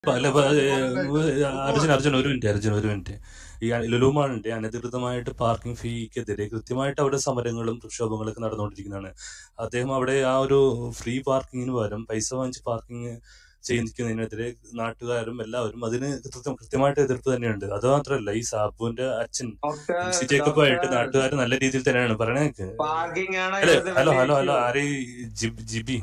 അർജുൻ ഒരു മിനിറ്റ്. ഈ ലുലു മാളിന്റെ അനധികൃതമായിട്ട് പാർക്കിംഗ് ഫീക്കെതിരെ കൃത്യമായിട്ട് അവിടെ സമരങ്ങളും പ്രക്ഷോഭങ്ങളൊക്കെ നടന്നുകൊണ്ടിരിക്കുന്നതാണ്. അദ്ദേഹം അവിടെ ആ ഒരു ഫ്രീ പാർക്കിങ്ങിന് പകരം പൈസ വാങ്ങിച്ച് പാർക്കിംഗ് ചെയ്യിക്കുന്നതിനെതിരെ നാട്ടുകാരും എല്ലാവരും അതിന് കൃത്യമായിട്ട് എതിർപ്പ് തന്നെയുണ്ട്. അത് മാത്രമല്ല, ഈ സാബുവിന്റെ അച്ഛൻ MC ജേക്കബായിട്ട് നാട്ടുകാർ നല്ല രീതിയിൽ തന്നെയാണ് പറയണേക്ക്. അല്ലെ, ഹലോ ആരെ ജിബി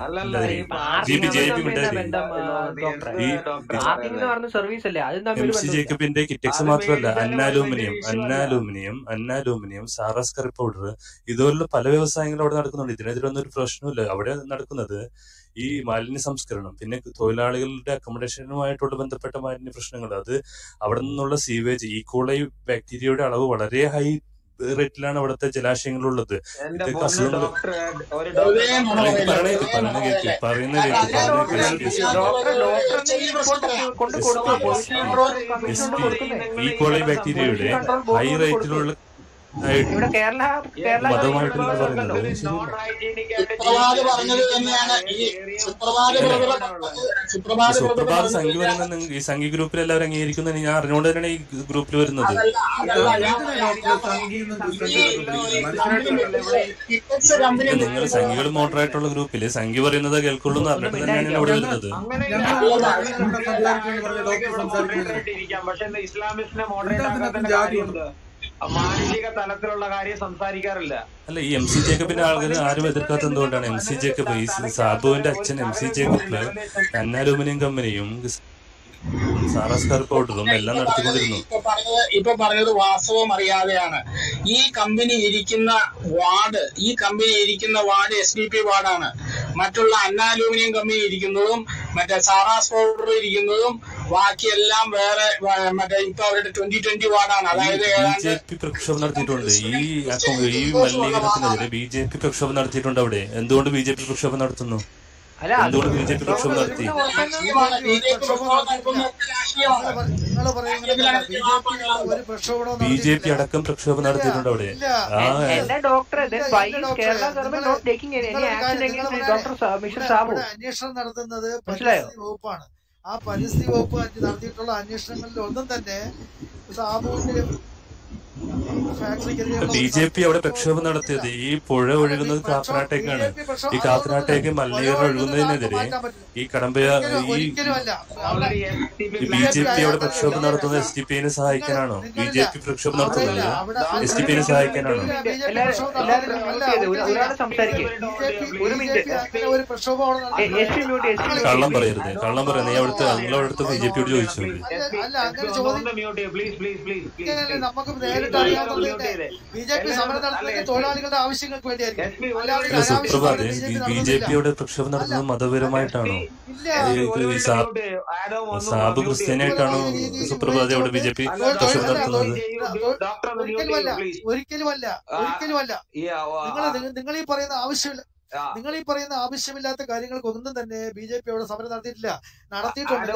MC ജേക്കബിന്റെ കിറ്റക്സ് മാത്രമല്ല, അന്നാലൂമിനിയം, സാറാസ് കറി പൗഡർ, ഇതുപോലുള്ള പല വ്യവസായങ്ങളും അവിടെ നടക്കുന്നുണ്ട്. ഇതിനെതിരെ ഒന്നും ഒരു പ്രശ്നമില്ല. അവിടെ നടക്കുന്നത് ഈ മാലിന്യ സംസ്കരണം, പിന്നെ തൊഴിലാളികളുടെ അക്കോമഡേഷനുമായിട്ടുള്ള ബന്ധപ്പെട്ട മാലിന്യ പ്രശ്നങ്ങൾ, അത് അവിടെ നിന്നുള്ള സീവേജ്, ഈക്കോളൈ ബാക്ടീരിയയുടെ അളവ് വളരെ ഹൈ റേറ്റിലാണ് അവിടുത്തെ ജലാശയങ്ങളുള്ളത്. ഇതൊക്കെ അസുഖങ്ങൾ ഈക്കോളൈ ബാക്ടീരിയയുടെ ഹൈ റേറ്റിലുള്ള മതമായിട്ട് നിങ്ങൾ പറയുന്നത് സുപ്രഭാത സംഘി പറയുന്നത് ഈ സംഘി ഗ്രൂപ്പിൽ എല്ലാവരും അംഗീകരിക്കുന്നത് ഞാൻ അറിഞ്ഞുകൊണ്ട് തന്നെയാണ് ഈ ഗ്രൂപ്പിൽ വരുന്നത്. നിങ്ങൾ സംഘികൾ മോട്ടറായിട്ടുള്ള ഗ്രൂപ്പില് സംഘി പറയുന്നത് കേൾക്കുള്ളൂ എന്ന് പറഞ്ഞിട്ട് തന്നെയാണ് ഞാൻ അവിടെ വരുന്നത്. മാനസിക തലത്തിലുള്ള കാര്യം സംസാരിക്കാറില്ല. അല്ല, ഈ MC ജേക്കബിന്റെ ആളുകൾ ആരും എതിർക്കാത്ത എന്തുകൊണ്ടാണ്? MC ജേക്കബ്, ഈ സാബുവിന്റെ അച്ഛൻ MC ജേക്കബ് അന്നാലൂമിനിയം കമ്പനിയും സാറാസ് കറി പൗഡറും എല്ലാം നടത്തിക്കൊണ്ടിരുന്നു. ഇപ്പൊ പറഞ്ഞത് വാസ്തവം അറിയാതെയാണ്. ഈ കമ്പനി ഇരിക്കുന്ന വാർഡ് SDP വാർഡാണ്. മറ്റുള്ള അന്നാലൂമിനിയം കമ്പനി ഇരിക്കുന്നതും മറ്റേ സാറാസ് പൗഡർ ഇരിക്കുന്നതും ബാക്കിയെല്ലാം വേറെ മറ്റേ ഇപ്പൊ അവരുടെ 2020 വാർഡാണ്. അതായത് BJP പ്രക്ഷോഭം നടത്തിയിട്ടുണ്ട്. ഈ മലിനീകരണത്തിനെതിരെ BJP പ്രക്ഷോഭം നടത്തിയിട്ടുണ്ട്. അവിടെ എന്തുകൊണ്ട് BJP പ്രക്ഷോഭം നടത്തുന്നു? എന്തുകൊണ്ട് BJP പ്രക്ഷോഭം നടത്തി? BJP അടക്കം പ്രക്ഷോഭം നടത്തിയിട്ടുണ്ട് അവിടെ. അന്വേഷണം നടത്തുന്നത് പരിസ്ഥിതി വകുപ്പാണ്. ആ പരിസ്ഥിതി വകുപ്പ് നടത്തിയിട്ടുള്ള അന്വേഷണങ്ങളിൽ ഒന്നും തന്നെ സാബുവിന്റെ BJP അവിടെ പ്രക്ഷോഭം നടത്തിയത് ഈ പുഴ ഒഴുകുന്നത് കാക്കനാട്ടേക്കാണ്. ഈ കാക്കനാട്ടേക്ക് മലിനീകരണം ഒഴുകുന്നതിനെതിരെ ഈ കടമ്പയ BJP അവിടെ പ്രക്ഷോഭം നടത്തുന്നത് SDPനെ സഹായിക്കാനാണോ? BJP പ്രക്ഷോഭം നടത്തുന്നത് SDPനെ സഹായിക്കാനാണോ? കള്ളം പറയരുത്. നീ അവിടുത്തെ നിങ്ങളവിടുത്തെ BJPയോട് ചോദിച്ചു. തൊഴിലാളികളുടെ ആവശ്യങ്ങൾക്ക് വേണ്ടിയായിരിക്കും. സുപ്രഭാത്, BJPയുടെ പ്രക്ഷോഭം നടത്തുന്നത് മതപരമായിട്ടാണോ? സാബ് ക്രിസ്ത്യാനിയായിട്ടാണോ സുപ്രഭാത് അവിടെ BJP പ്രക്ഷോഭം നടത്തുന്നത്? ഒരിക്കലുമല്ല. നിങ്ങൾ ഈ പറയുന്ന ആവശ്യമില്ല. നിങ്ങൾ ഈ പറയുന്ന ആവശ്യമില്ലാത്ത കാര്യങ്ങൾക്കൊന്നും തന്നെ BJP അവിടെ സമരം നടത്തിയിട്ടില്ല. നടത്തിയിട്ടുണ്ട്.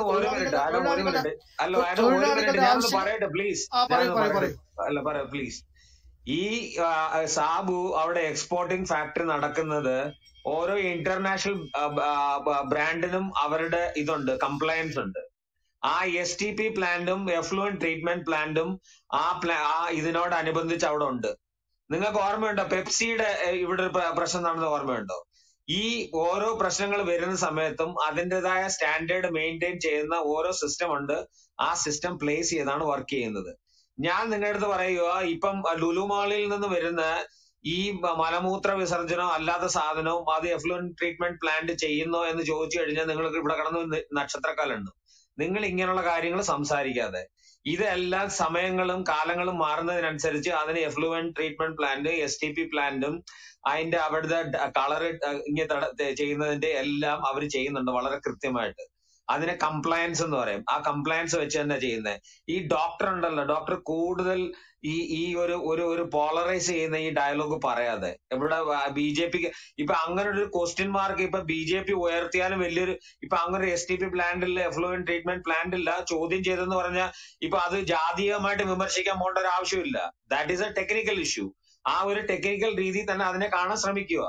ഈ സാബു അവിടെ എക്സ്പോർട്ടിംഗ് ഫാക്ടറി നടക്കുന്നത് ഓരോ ഇന്റർനാഷണൽ ബ്രാൻഡിനും അവരുടെ ഇതുണ്ട്, കംപ്ലയൻസ് ഉണ്ട്. ആ STP പ്ലാന്റും എഫ്ലുവന്റ് ട്രീറ്റ്മെന്റ് പ്ലാന്റും ആ ഇതിനോടനുബന്ധിച്ച് അവിടെ ഉണ്ട്. നിങ്ങൾക്ക് ഓർമ്മയുണ്ടോ പെപ്സിയുടെ ഇവിടെ ഒരു പ്രശ്നം നടന്ന ഓർമ്മയുണ്ടോ? ഈ ഓരോ പ്രശ്നങ്ങൾ വരുന്ന സമയത്തും അതിൻ്റെതായ സ്റ്റാൻഡേർഡ് മെയിൻറ്റെയിൻ ചെയ്യുന്ന ഓരോ സിസ്റ്റം ഉണ്ട്. ആ സിസ്റ്റം പ്ലേസ് ചെയ്താണ് വർക്ക് ചെയ്യുന്നത്. ഞാൻ നിങ്ങളുടെ അടുത്ത് പറയുക, ഇപ്പം ലുലു മാളിൽ നിന്ന് വരുന്ന ഈ മലമൂത്ര വിസർജനം അല്ലാത്ത സാധനവും അത് എഫ്ലുവന്റ് ട്രീറ്റ്മെന്റ് പ്ലാന്റ് ചെയ്യുന്നോ എന്ന് ചോദിച്ചു കഴിഞ്ഞാൽ നിങ്ങൾക്ക് ഇവിടെ കിടന്ന് നക്ഷത്രക്കാലുണ്ട്. നിങ്ങൾ ഇങ്ങനെയുള്ള കാര്യങ്ങൾ സംസാരിക്കാതെ, ഇതെല്ലാം സമയങ്ങളും കാലങ്ങളും മാറുന്നതിനനുസരിച്ച് അതിന് എഫ്ലുവന്റ് ട്രീറ്റ്മെന്റ് പ്ലാന്റ് STP പ്ലാന്റും അതിന്റെ അവിടുത്തെ കളർ ഇങ്ങനെ ചെയ്യുന്നതിന്റെ എല്ലാം അവർ ചെയ്യുന്നുണ്ട് വളരെ കൃത്യമായിട്ട്. അതിനെ കംപ്ലയൻസ് എന്ന് പറയും. ആ കംപ്ലയൻസ് വെച്ച് തന്നെ ചെയ്യുന്നത്. ഈ ഡോക്ടർ ഉണ്ടല്ലോ, ഡോക്ടർ കൂടുതൽ ഈ ഒരു പോളറൈസ് ചെയ്യുന്ന ഈ ഡയലോഗ് പറയാതെ ഇവിടെ BJPക്ക് ഇപ്പൊ അങ്ങനെ ഒരു ക്വസ്റ്റ്യൻ മാർക്ക് ഇപ്പൊ BJP ഉയർത്തിയാലും വലിയൊരു ഇപ്പൊ അങ്ങനെ ഒരു STP പ്ലാന്റ് ഇല്ല, എഫ്ലുവന്റ് ട്രീറ്റ്മെന്റ് പ്ലാന്റ് ഇല്ല, ചോദ്യം ചെയ്തെന്ന് പറഞ്ഞാൽ ഇപ്പൊ അത് ജാതീയമായിട്ട് വിമർശിക്കാൻ പോകേണ്ട ഒരു ആവശ്യമില്ല. That is a technical issue. ആ ഒരു ടെക്നിക്കൽ രീതിയിൽ തന്നെ അതിനെ കാണാൻ ശ്രമിക്കുക.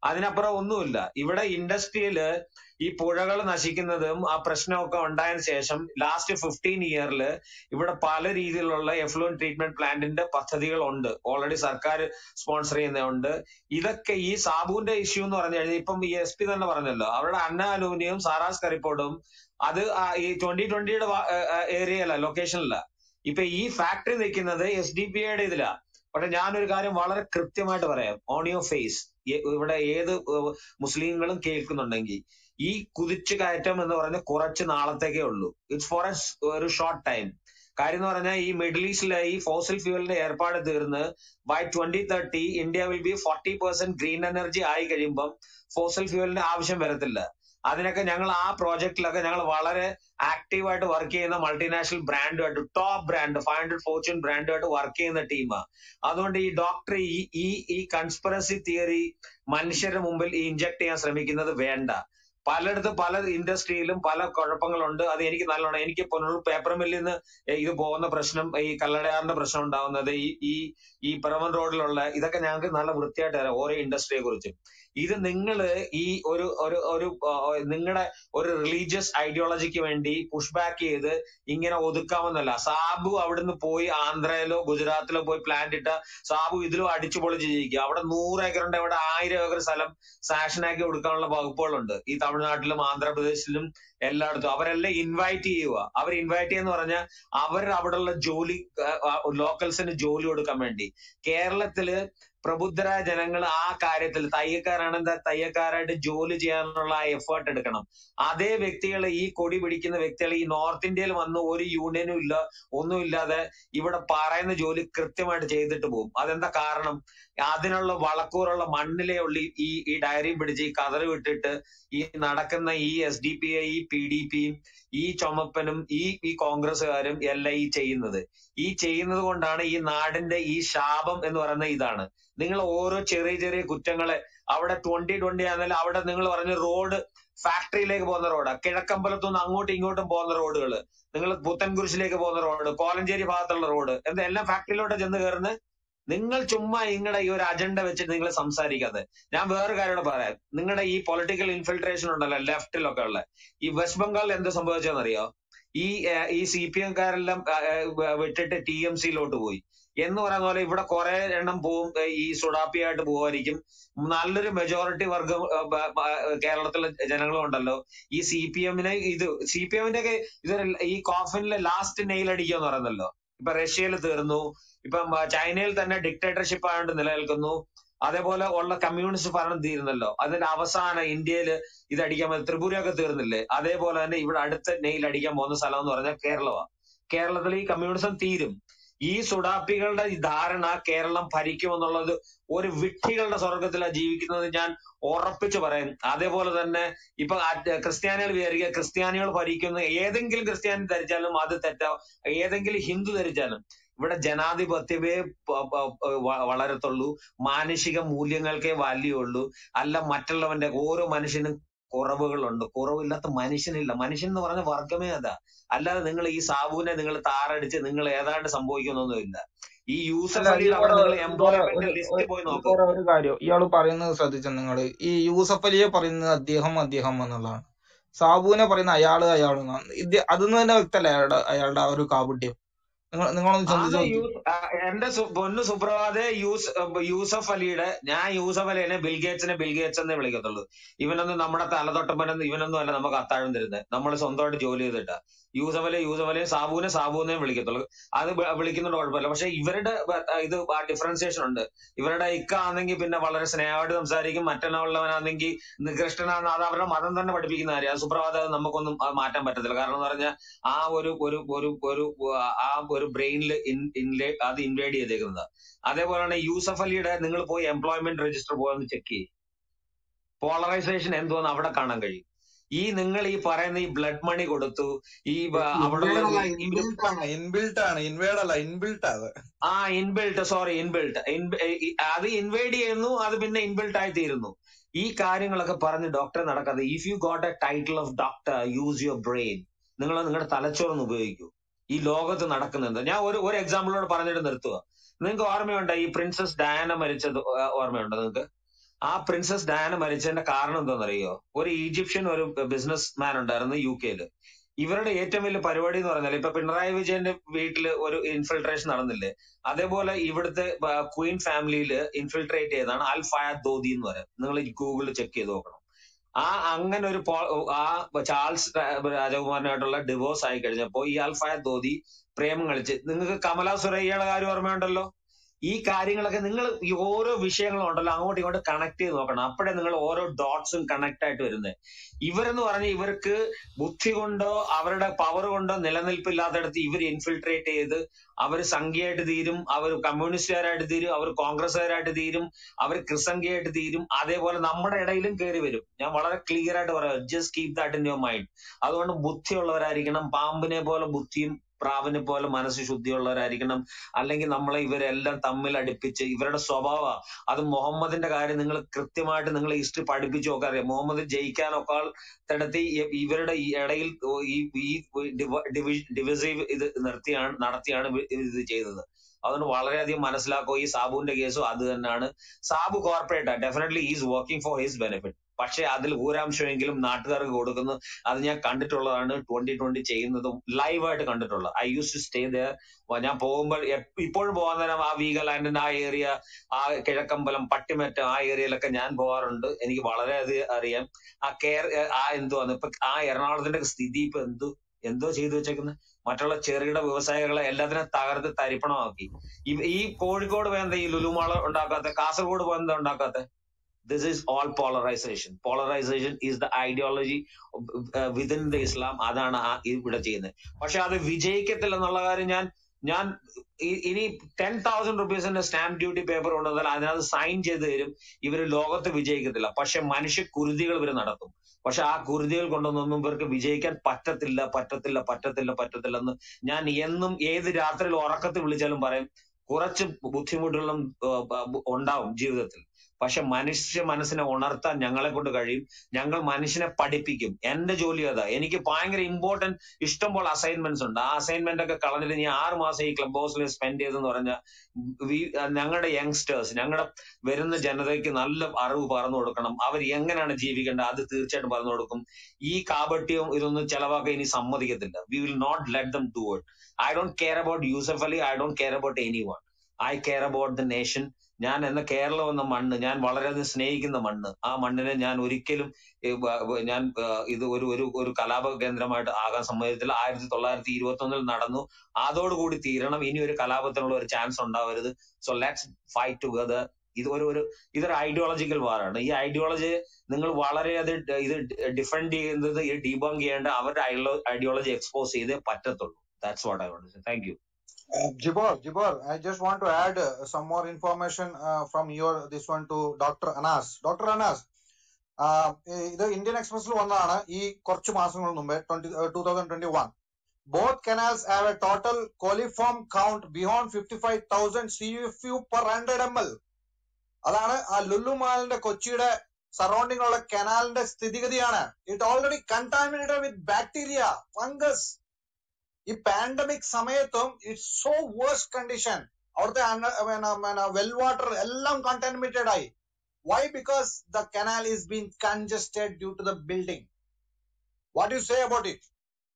അതിനപ്പുറം ഒന്നുമില്ല. ഇവിടെ ഇൻഡസ്ട്രിയില് ഈ പുഴകൾ നശിക്കുന്നതും ആ പ്രശ്നമൊക്കെ ഉണ്ടായതിനു ശേഷം ലാസ്റ്റ് 15 ഇയറിൽ ഇവിടെ പല രീതിയിലുള്ള എഫ്ലുവന്റ് ട്രീറ്റ്മെന്റ് പ്ലാന്റിന്റെ പദ്ധതികൾ ഉണ്ട്. ഓൾറെഡി സർക്കാർ സ്പോൺസർ ചെയ്യുന്നുണ്ട്. ഇതൊക്കെ ഈ സാബുവിന്റെ ഇഷ്യൂ എന്ന് പറഞ്ഞു കഴിഞ്ഞാൽ ഇപ്പം ഈ SP തന്നെ പറഞ്ഞല്ലോ, അവരുടെ അന്ന അലൂമിനിയം സാറാസ് കരിപ്പോടും അത് ഈ 2020 ഏരിയയില ലൊക്കേഷനില. ഇപ്പൊ ഈ ഫാക്ടറി നിൽക്കുന്നത് SDPIയുടെ ഇതിലാ. പക്ഷെ ഞാനൊരു കാര്യം വളരെ കൃത്യമായിട്ട് പറയാം, ഓൺ യുവർ ഫേസ്, ഇവിടെ ഏത് മുസ്ലിങ്ങളും കേൾക്കുന്നുണ്ടെങ്കിൽ, ഈ കുതിച്ചു കയറ്റം എന്ന് പറഞ്ഞ കുറച്ച് നാളത്തേക്കേ ഉള്ളൂ. ഇറ്റ്സ് ഫോർ ഒരു ഷോർട്ട് ടൈം. കാര്യം എന്ന് പറഞ്ഞാൽ ഈ മിഡിൽ ഈസ്റ്റിലെ ഈ ഫോസിൽ ഫ്യൂവലിന്റെ ഏർപ്പാട് തീർന്ന് by 2030 India will be 40% green energy ആയി കഴിയുമ്പം ഫോസിൽ ഫ്യൂവലിന്റെ ആവശ്യം വരത്തില്ല. അതിനൊക്കെ ഞങ്ങൾ ആ പ്രോജക്റ്റിലൊക്കെ ഞങ്ങൾ വളരെ ആക്റ്റീവായിട്ട് വർക്ക് ചെയ്യുന്ന മൾട്ടിനാഷണൽ ബ്രാൻഡുമായിട്ട്, ടോപ്പ് ബ്രാൻഡ് 500 ഫോർച്യൂൺ ബ്രാൻഡുമായിട്ട് വർക്ക് ചെയ്യുന്ന ടീമാണ്. അതുകൊണ്ട് ഈ ഡോക്ടർ ഈ കൺസ്പിറസി തിയറി മനുഷ്യരുടെ മുമ്പിൽ ഇൻജക്ട് ചെയ്യാൻ ശ്രമിക്കുന്നത് വേണ്ട. പലയിടത്തും പല ഇൻഡസ്ട്രിയിലും പല കുഴപ്പങ്ങളുണ്ട്. അത് എനിക്ക് നല്ലോണം, എനിക്ക് പേപ്പർ മില്ലിൽ നിന്ന് ഇത് പോകുന്ന പ്രശ്നം, ഈ കല്ലടയാറിന്റെ പ്രശ്നം ഉണ്ടാവുന്നത്, ഈ പിറവൻ റോഡിലുള്ള ഇതൊക്കെ ഞങ്ങൾക്ക് നല്ല വൃത്തിയായിട്ട് അറിയാം ഓരോ ഇൻഡസ്ട്രിയെ കുറിച്ച്. ഇത് നിങ്ങള് ഈ നിങ്ങളുടെ ഒരു റിലീജിയസ് ഐഡിയോളജിക്ക് വേണ്ടി പുഷ് ബാക്ക് ചെയ്ത് ഇങ്ങനെ ഒതുക്കാമെന്നല്ല. സാബു അവിടുന്ന് പോയി ആന്ധ്രയിലോ ഗുജറാത്തിലോ പോയി പ്ലാന്റ് ഇട്ട സാബു ഇതിലും അടിച്ചു പൊളിച്ച് ജീവിക്കുക. അവിടെ 100 ഏക്കറുണ്ട്, ഇവിടെ 1000 ഏക്കർ സ്ഥലം സാക്ഷനാക്കി കൊടുക്കാനുള്ള വകുപ്പുകളുണ്ട് ഈ തമിഴ്നാട്ടിലും ആന്ധ്രാപ്രദേശിലും എല്ലായിടത്തും. അവരെല്ലാം ഇൻവൈറ്റ് ചെയ്യുക. അവർ ഇൻവൈറ്റ് ചെയ്യുന്ന പറഞ്ഞാൽ അവർ അവിടെയുള്ള ജോലി, ലോക്കൽസിന് ജോലി കൊടുക്കാൻ വേണ്ടി. കേരളത്തില് പ്രബുദ്ധരായ ജനങ്ങൾ ആ കാര്യത്തിൽ തയ്യക്കാരാണെന്താ തയ്യക്കാരായിട്ട് ജോലി ചെയ്യാനുള്ള ആ എഫേർട്ട് എടുക്കണം. അതേ വ്യക്തികൾ, ഈ കൊടി പിടിക്കുന്ന വ്യക്തികൾ ഈ നോർത്ത് ഇന്ത്യയിൽ വന്ന് ഒരു യൂണിയനും ഇല്ല, ഒന്നുമില്ലാതെ ഇവിടെ പറയുന്ന ജോലി കൃത്യമായിട്ട് ചെയ്തിട്ട് പോകും. അതെന്താ കാരണം? അതിനുള്ള വളക്കൂറുള്ള മണ്ണിലേ ഉള്ളി ഈ ഡയറി പിടിച്ച് ഈ കതറ് വിട്ടിട്ട് ഈ നടക്കുന്ന ഈ SDPI, ഈ PDPയും ഈ ചുമപ്പനും ഈ കോൺഗ്രസ്സുകാരും എല്ലാം ഈ ചെയ്യുന്നത് കൊണ്ടാണ് ഈ നാടിന്റെ ഈ ശാപം എന്ന് പറയുന്ന ഇതാണ്. നിങ്ങൾ ഓരോ ചെറിയ ചെറിയ കുറ്റങ്ങളെ അവിടെ 2020 ആണെങ്കിലും അവിടെ നിങ്ങൾ പറഞ്ഞ റോഡ് ഫാക്ടറിയിലേക്ക് പോകുന്ന റോഡാ, കിഴക്കമ്പലത്തുനിന്ന് അങ്ങോട്ടും ഇങ്ങോട്ടും പോകുന്ന റോഡുകള്, നിങ്ങൾ പുത്തൻകുരിശിലേക്ക് പോകുന്ന റോഡ്, കോലഞ്ചേരി ഭാഗത്തുള്ള റോഡ്, എന്താ എല്ലാം ഫാക്ടറിയിലോട്ട് ചെന്ന് കയറുന്നത്. നിങ്ങൾ ചുമ്മാ നിങ്ങളുടെ ഈ ഒരു അജണ്ട വെച്ചിട്ട് നിങ്ങൾ സംസാരിക്കാതെ. ഞാൻ വേറെ കാര്യം പറയാം. നിങ്ങളുടെ ഈ പൊളിറ്റിക്കൽ ഇൻഫിൽട്രേഷൻ ഉണ്ടല്ലോ ലെഫ്റ്റിലൊക്കെ ഉള്ള, ഈ വെസ്റ്റ് ബംഗാളിൽ എന്ത് സംഭവിച്ചെന്നറിയോ? ഈ CPM-കാരെല്ലാം വിട്ടിട്ട് TMC-ലോട്ട് പോയി എന്ന് പറയുന്ന പോലെ ഇവിടെ കുറെ എണ്ണം പോവും, ഈ സുഡാപ്പിയായിട്ട് പോവായിരിക്കും. നല്ലൊരു മെജോറിറ്റി വർഗം കേരളത്തിലെ ജനങ്ങളും ഉണ്ടല്ലോ ഈ CPM-നെ CPM-ന്റെ ഒക്കെ ഈ കോഫിനിലെ ലാസ്റ്റ് നെയിൽ അടിക്കുക എന്ന് പറയുന്നല്ലോ. ഇപ്പൊ റഷ്യയിൽ തീർന്നു, ഇപ്പം ചൈനയിൽ തന്നെ ഡിക്റ്റേറ്റർഷിപ്പ് ആയതുകൊണ്ട് നിലനിൽക്കുന്നു. അതേപോലെ ഉള്ള കമ്മ്യൂണിസ്റ്റ് ഭരണം തീരുന്നല്ലോ, അതിന്റെ അവസാനം ഇന്ത്യയിൽ ഇത് അടിക്കാൻ പറ്റും. ത്രിപുരയൊക്കെ തീർന്നില്ലേ? അതേപോലെ തന്നെ ഇവിടെ അടുത്ത നെയിൽ അടിക്കാൻ പോകുന്ന സ്ഥലം എന്ന് പറഞ്ഞാൽ കേരളമാണ്. കേരളത്തിൽ ഈ കമ്മ്യൂണിസം തീരും. ഈ സുഡാപ്പികളുടെ ധാരണ കേരളം ഭരിക്കുമെന്നുള്ളത് ഒരു വിഡ്ഢികളുടെ സ്വർഗത്തിലാണ് ജീവിക്കുന്നത് ഞാൻ ഉറപ്പിച്ചു പറയും. അതേപോലെ തന്നെ ഇപ്പൊ ക്രിസ്ത്യാനികൾ വിചാരിക്കുക ക്രിസ്ത്യാനികൾ ഭരിക്കുന്ന, ഏതെങ്കിലും ക്രിസ്ത്യാനി ധരിച്ചാലും അത് തെറ്റാ, ഏതെങ്കിലും ഹിന്ദു ധരിച്ചാലും. ഇവിടെ ജനാധിപത്യമേ വളരത്തുള്ളൂ, മാനുഷിക മൂല്യങ്ങൾക്കേ വാല്യൂ ഉള്ളൂ. അല്ല മറ്റുള്ളവന്റെ, ഓരോ മനുഷ്യനും കുറവുകളുണ്ട്, കുറവില്ലാത്ത മനുഷ്യനില്ല. മനുഷ്യൻ എന്ന് പറഞ്ഞ വർഗമേ അതാ. അല്ലാതെ നിങ്ങൾ ഈ സാബുവിനെ നിങ്ങൾ താറടിച്ച് നിങ്ങൾ ഏതാണ്ട് സംഭവിക്കുന്നൊന്നുമില്ല. ഈ യൂസഫ് അലിയുടെ അവിടെ നിങ്ങൾ എംപ്ലോയ്മെന്റ് ലിസ്റ്റ് പോയി നോക്കുക. ഒരു കാര്യം ഇയാള് പറയുന്നത് ശ്രദ്ധിച്ച നിങ്ങൾ, ഈ യൂസഫ് അലിയെ പറയുന്നത് അദ്ദേഹം എന്നുള്ളതാണ്, സാബുവിനെ പറയുന്ന അയാള് അതൊന്നും തന്നെ വ്യക്തമല്ല അയാളുടെ ആ ഒരു കാപട്യം. നിങ്ങളൊന്ന് ചിന്തിച്ചു. എന്റെ പൊന്നു സുപ്രഭാതെ, യൂസഫ് അലിയുടെ, ഞാൻ യൂസഫ് അലിനെ ബിൽഗേറ്റ്സ് എന്നേ വിളിക്കത്തുള്ളൂ. ഇവനൊന്നും നമ്മുടെ തലതൊട്ടപ്പനൊന്നും ഇവനൊന്നും അല്ല നമുക്ക് അത്താഴം തരുന്നത്. നമ്മൾ സ്വന്തമായിട്ട് ജോലി ചെയ്തിട്ടാ. യൂസഫ് അലി സാബുവിനെ വിളിക്കത്തുള്ളൂ. അത് വിളിക്കുന്നുണ്ട് കുഴപ്പമില്ല. പക്ഷെ ഇവരുടെ ഇത് ഡിഫറൻസിയേഷൻ ഉണ്ട്. ഇവരുടെ ഇക്ക ആണെങ്കിൽ പിന്നെ വളരെ സ്നേഹമായിട്ട് സംസാരിക്കും, മറ്റുള്ളവനാണെങ്കിൽ നികൃഷ്ടനാണ്. അത് അവരുടെ മതം തന്നെ പഠിപ്പിക്കുന്ന കാര്യം. അത് സുപ്രഭാതം അത് നമുക്കൊന്നും മാറ്റാൻ പറ്റത്തില്ല. കാരണം എന്ന് പറഞ്ഞാൽ ആ ഒരു ബ്രെയിനിൽ അത് ഇൻവേഡ് ചെയ്തേക്കുന്നത്. അതേപോലെയാണ് യൂസഫ് അലിയുടെ, നിങ്ങൾ പോയി എംപ്ലോയ്മെന്റ് രജിസ്റ്റർ പോയി ചെക്ക് ചെയ്യും. പോളറൈസേഷൻ എന്തോന്ന് അവിടെ കാണാൻ കഴിയും. നിങ്ങൾ ഈ പറയുന്ന ഈ ബ്ലഡ് മണി കൊടുത്തു, ഈ അവിടെ ഇൻബിൽട്ട് അത് ഇൻവൈഡ് ചെയ്യുന്നു, അത് പിന്നെ ഇൻബിൽട്ട് ആയി തീരുന്നു. ഈ കാര്യങ്ങളൊക്കെ പറഞ്ഞ് ഡോക്ടർ നടക്കാതെ. If you got a title of doctor, use your brain. നിങ്ങൾ നിങ്ങളുടെ തലച്ചോറൊന്ന് ഉപയോഗിക്കൂ. ഈ ലോകത്ത് നടക്കുന്നുണ്ട്. ഞാൻ ഒരു എക്സാമ്പിളോട് പറഞ്ഞിട്ട് നിർത്തുക. നിങ്ങൾക്ക് ഓർമ്മയുണ്ടോ ഈ പ്രിൻസസ് ഡയാന മരിച്ചത്? ഓർമ്മയുണ്ടോ നിങ്ങൾക്ക്? ആ പ്രിൻസസ് ഡയാന മരിച്ചതിന്റെ കാരണം എന്താണെന്നറിയോ? ഒരു ഈജിപ്ഷ്യൻ ഒരു ബിസിനസ് മാൻ ഉണ്ടായിരുന്നു UK-ല്. ഇവരുടെ ഏറ്റവും വലിയ പരിപാടി എന്ന് പറഞ്ഞാൽ ഇപ്പൊ പിണറായി വിജയന്റെ വീട്ടിൽ ഒരു ഇൻഫിൽട്രേഷൻ നടന്നില്ലേ, അതേപോലെ ഇവിടുത്തെ ക്വീൻ ഫാമിലിയിൽ ഇൻഫിൽട്രേറ്റ് ചെയ്തതാണ് അൽ ഫയാദ് ദോദി എന്ന് പറയാം. നിങ്ങൾ ഗൂഗിളിൽ ചെക്ക് ചെയ്ത് നോക്കണം. അങ്ങനെ ഒരു ചാൾസ് രാജകുമാരനായിട്ടുള്ള ഡിവോഴ്സ് ആയി കഴിഞ്ഞപ്പോ ഈ അൽ ഫയാദ് ദോദി പ്രേമം കളിച്ച്, നിങ്ങൾക്ക് കമല സുരയ്യയുടെ കാര്യം ഓർമ്മയുണ്ടല്ലോ. ഈ കാര്യങ്ങളൊക്കെ നിങ്ങൾ ഈ ഓരോ വിഷയങ്ങളും ഉണ്ടല്ലോ അങ്ങോട്ടും ഇങ്ങോട്ട് കണക്ട് ചെയ്ത് നോക്കണം. അപ്പോഴേ നിങ്ങൾ ഓരോ ഡോട്ട്സും കണക്ട് ആയിട്ട് വരുന്നത്. ഇവരെന്ന് പറഞ്ഞാൽ ഇവർക്ക് ബുദ്ധി കൊണ്ടോ അവരുടെ പവർ കൊണ്ടോ നിലനിൽപ്പില്ലാത്തടത്ത് ഇവർ ഇൻഫിൽട്രേറ്റ് ചെയ്ത് അവർ സംഖ്യയായിട്ട് തീരും, അവർ കമ്മ്യൂണിസ്റ്റുകാരായിട്ട് തീരും, അവർ കോൺഗ്രസ്സുകാരായിട്ട് തീരും, അവർ ക്രിസംഖ്യയായിട്ട് തീരും. അതേപോലെ നമ്മുടെ ഇടയിലും കയറി വരും. ഞാൻ വളരെ ക്ലിയർ ആയിട്ട് പറയാം, just keep that in your mind. അതുകൊണ്ട് ബുദ്ധിയുള്ളവരായിരിക്കണം. പാമ്പിനെ പോലെ ബുദ്ധിയും പ്രാവിനെ പോലെ മനസ്സ് ശുദ്ധിയുള്ളവരായിരിക്കണം. അല്ലെങ്കിൽ നമ്മളെ ഇവരെല്ലാം തമ്മിൽ അടുപ്പിച്ച് ഇവരുടെ സ്വഭാവ അത് മുഹമ്മദിന്റെ കാര്യം നിങ്ങൾ കൃത്യമായിട്ട് നിങ്ങൾ ഹിസ്റ്ററി പഠിപ്പിച്ചു നോക്കാൻ അറിയാം. മുഹമ്മദ് ജയിക്കാനൊക്കെ തടത്തി ഇവരുടെ ഈ ഇടയിൽ ഈ ഡിവിസീവ് ഇത് നടത്തിയാണ് ഇത് ചെയ്തത്. അതുകൊണ്ട് വളരെയധികം മനസ്സിലാക്കുക. ഈ സാബുവിന്റെ കേസും അത് തന്നെയാണ്. സാബു കോർപ്പറേറ്റാ, definitely is working for his benefit. പക്ഷെ അതിൽ ഊരാംശമെങ്കിലും നാട്ടുകാർക്ക് കൊടുക്കുന്നു. അത് ഞാൻ കണ്ടിട്ടുള്ളതാണ്. 2020 ചെയ്യുന്നതും ലൈവായിട്ട് കണ്ടിട്ടുള്ളത്. I use to stay there. ഞാൻ പോകുമ്പോൾ ഇപ്പോഴും പോകാൻ നേരം ആ വീഗലാൻഡിന്റെ ആ ഏരിയ, ആ കിഴക്കമ്പലം, പട്ടിമറ്റം, ആ ഏരിയയിലൊക്കെ ഞാൻ പോകാറുണ്ട്. എനിക്ക് വളരെയധികം അറിയാം. എന്തുവാന്ന് ഇപ്പൊ ആ എറണാകുളത്തിന്റെ സ്ഥിതി ഇപ്പൊ എന്തോ ചെയ്തു വെച്ചേക്കുന്നത്. മറ്റുള്ള ചെറുകിട വ്യവസായികളെ എല്ലാത്തിനും തകർത്ത് തരിപ്പണമാക്കി. ഈ കോഴിക്കോട് വേണ്ട ഈ ലുലുമാള ഉണ്ടാക്കാത്ത, Kasaragod പോയെന്താ ഉണ്ടാക്കാത്ത? This is all polarization. Polarization is the ideology within the Islam. അതാണ് ഇവിടെ ചെയ്യുന്നത്. പക്ഷെ അത് വിജയിക്കത്തില്ല എന്നുള്ള കാര്യം ഞാൻ ഇനി 10,000 rupees സ്റ്റാമ്പ് ഡ്യൂട്ടി പേപ്പർ കൊണ്ടുവന്നാൽ അതിനകത്ത് സൈൻ ചെയ്ത് തരും. ഇവര് ലോകത്ത് വിജയിക്കത്തില്ല. പക്ഷെ മനുഷ്യ കുരുതികൾ ഇവർ നടത്തും. പക്ഷെ ആ കുരുതികൾ കൊണ്ടൊന്നും ഇവർക്ക് വിജയിക്കാൻ പറ്റത്തില്ലെന്ന് ഞാൻ എന്നും ഏത് രാത്രിയിൽ ഉറക്കത്തിൽ വിളിച്ചാലും പറയും. കുറച്ച് ബുദ്ധിമുട്ടുകളും ഉണ്ടാവും ജീവിതത്തിൽ. പക്ഷെ മനുഷ്യ മനസ്സിനെ ഉണർത്താൻ ഞങ്ങളെ കൊണ്ട് കഴിയും. ഞങ്ങൾ മനുഷ്യനെ പഠിപ്പിക്കും. എന്റെ ജോലി അതാ. എനിക്ക് ഭയങ്കര ഇമ്പോർട്ടന്റ് ഇഷ്ടംപോലെ അസൈൻമെന്റ്സ് ഉണ്ട്. ആ അസൈൻമെന്റ് ഒക്കെ കളഞ്ഞിട്ട് ഞാൻ 6 മാസം ഈ ക്ലബ് ഹൗസിൽ സ്പെൻഡ് ചെയ്തെന്ന് പറഞ്ഞാൽ ഞങ്ങളുടെ യങ്സ്റ്റേഴ്സ്, ഞങ്ങളുടെ വരുന്ന ജനതയ്ക്ക് നല്ല അറിവ് പറഞ്ഞു കൊടുക്കണം. അവർ എങ്ങനെയാണ് ജീവിക്കേണ്ടത് അത് തീർച്ചയായിട്ടും പറഞ്ഞു കൊടുക്കും. ഈ കാപട്യവും ഇതൊന്നും ചെലവാക്കാൻ ഇനി സമ്മതിക്കത്തില്ല. We will not let them do it. I don't care about Yusuf Ali. I don't care about anyone. I care about the nation. ഞാൻ എന്ന കേരളം എന്ന മണ്ണ് ഞാൻ വളരെയധികം സ്നേഹിക്കുന്ന മണ്ണ്. ആ മണ്ണിനെ ഞാൻ ഒരിക്കലും ഞാൻ ഇത് ഒരു കലാപ കേന്ദ്രമായിട്ട് ആകാൻ സമ്മതിച്ചില്ല. 1921 നടന്നു. അതോടുകൂടി തീരണം. ഇനി ഒരു കലാപത്തിനുള്ള ഒരു ചാൻസ് ഉണ്ടാവരുത്. So let's fight together. ഇതൊരു ഐഡിയോളജിക്കൽ വാറാണ്. ഈ ഐഡിയോളജി നിങ്ങൾ വളരെയധികം ഇത് ഡിഫെൻഡ് ചെയ്യുന്നത്, ഡീബങ്ക് ചെയ്യേണ്ട, അവരുടെ ഐഡിയോളജി എക്സ്പോസ് ചെയ്തേ പറ്റത്തുള്ളൂ. That's what I want to say. Thank you. Jibor, I just want to add some more information from this one to Dr. Anas. Dr. Anas, ഇത് ഇന്ത്യൻ എക്സ്പ്രസിൽ വന്നതാണ് ഈ കുറച്ച് മാസങ്ങൾ മുമ്പേ, 2021. Both canals have a total coliform count beyond 55,000 CFU per 100 ml. അതാണ് ആ ലുലു മാളിന്റെ കൊച്ചിയുടെ സറൗണ്ടിംഗ് ഉള്ള കനാലിന്റെ സ്ഥിതിഗതിയാണ്. It already contaminated with bacteria, fungus. ഈ പാൻഡമിക് സമയത്തും ഇറ്റ്സ് സോ വേഴ്സ്റ്റ് കണ്ടീഷൻ. അവിടുത്തെ വെൽ വാട്ടർ എല്ലാം കണ്ടാമിനേറ്റഡ് ആയി. Why? Because the canal is been congested due to the building. What you say about it?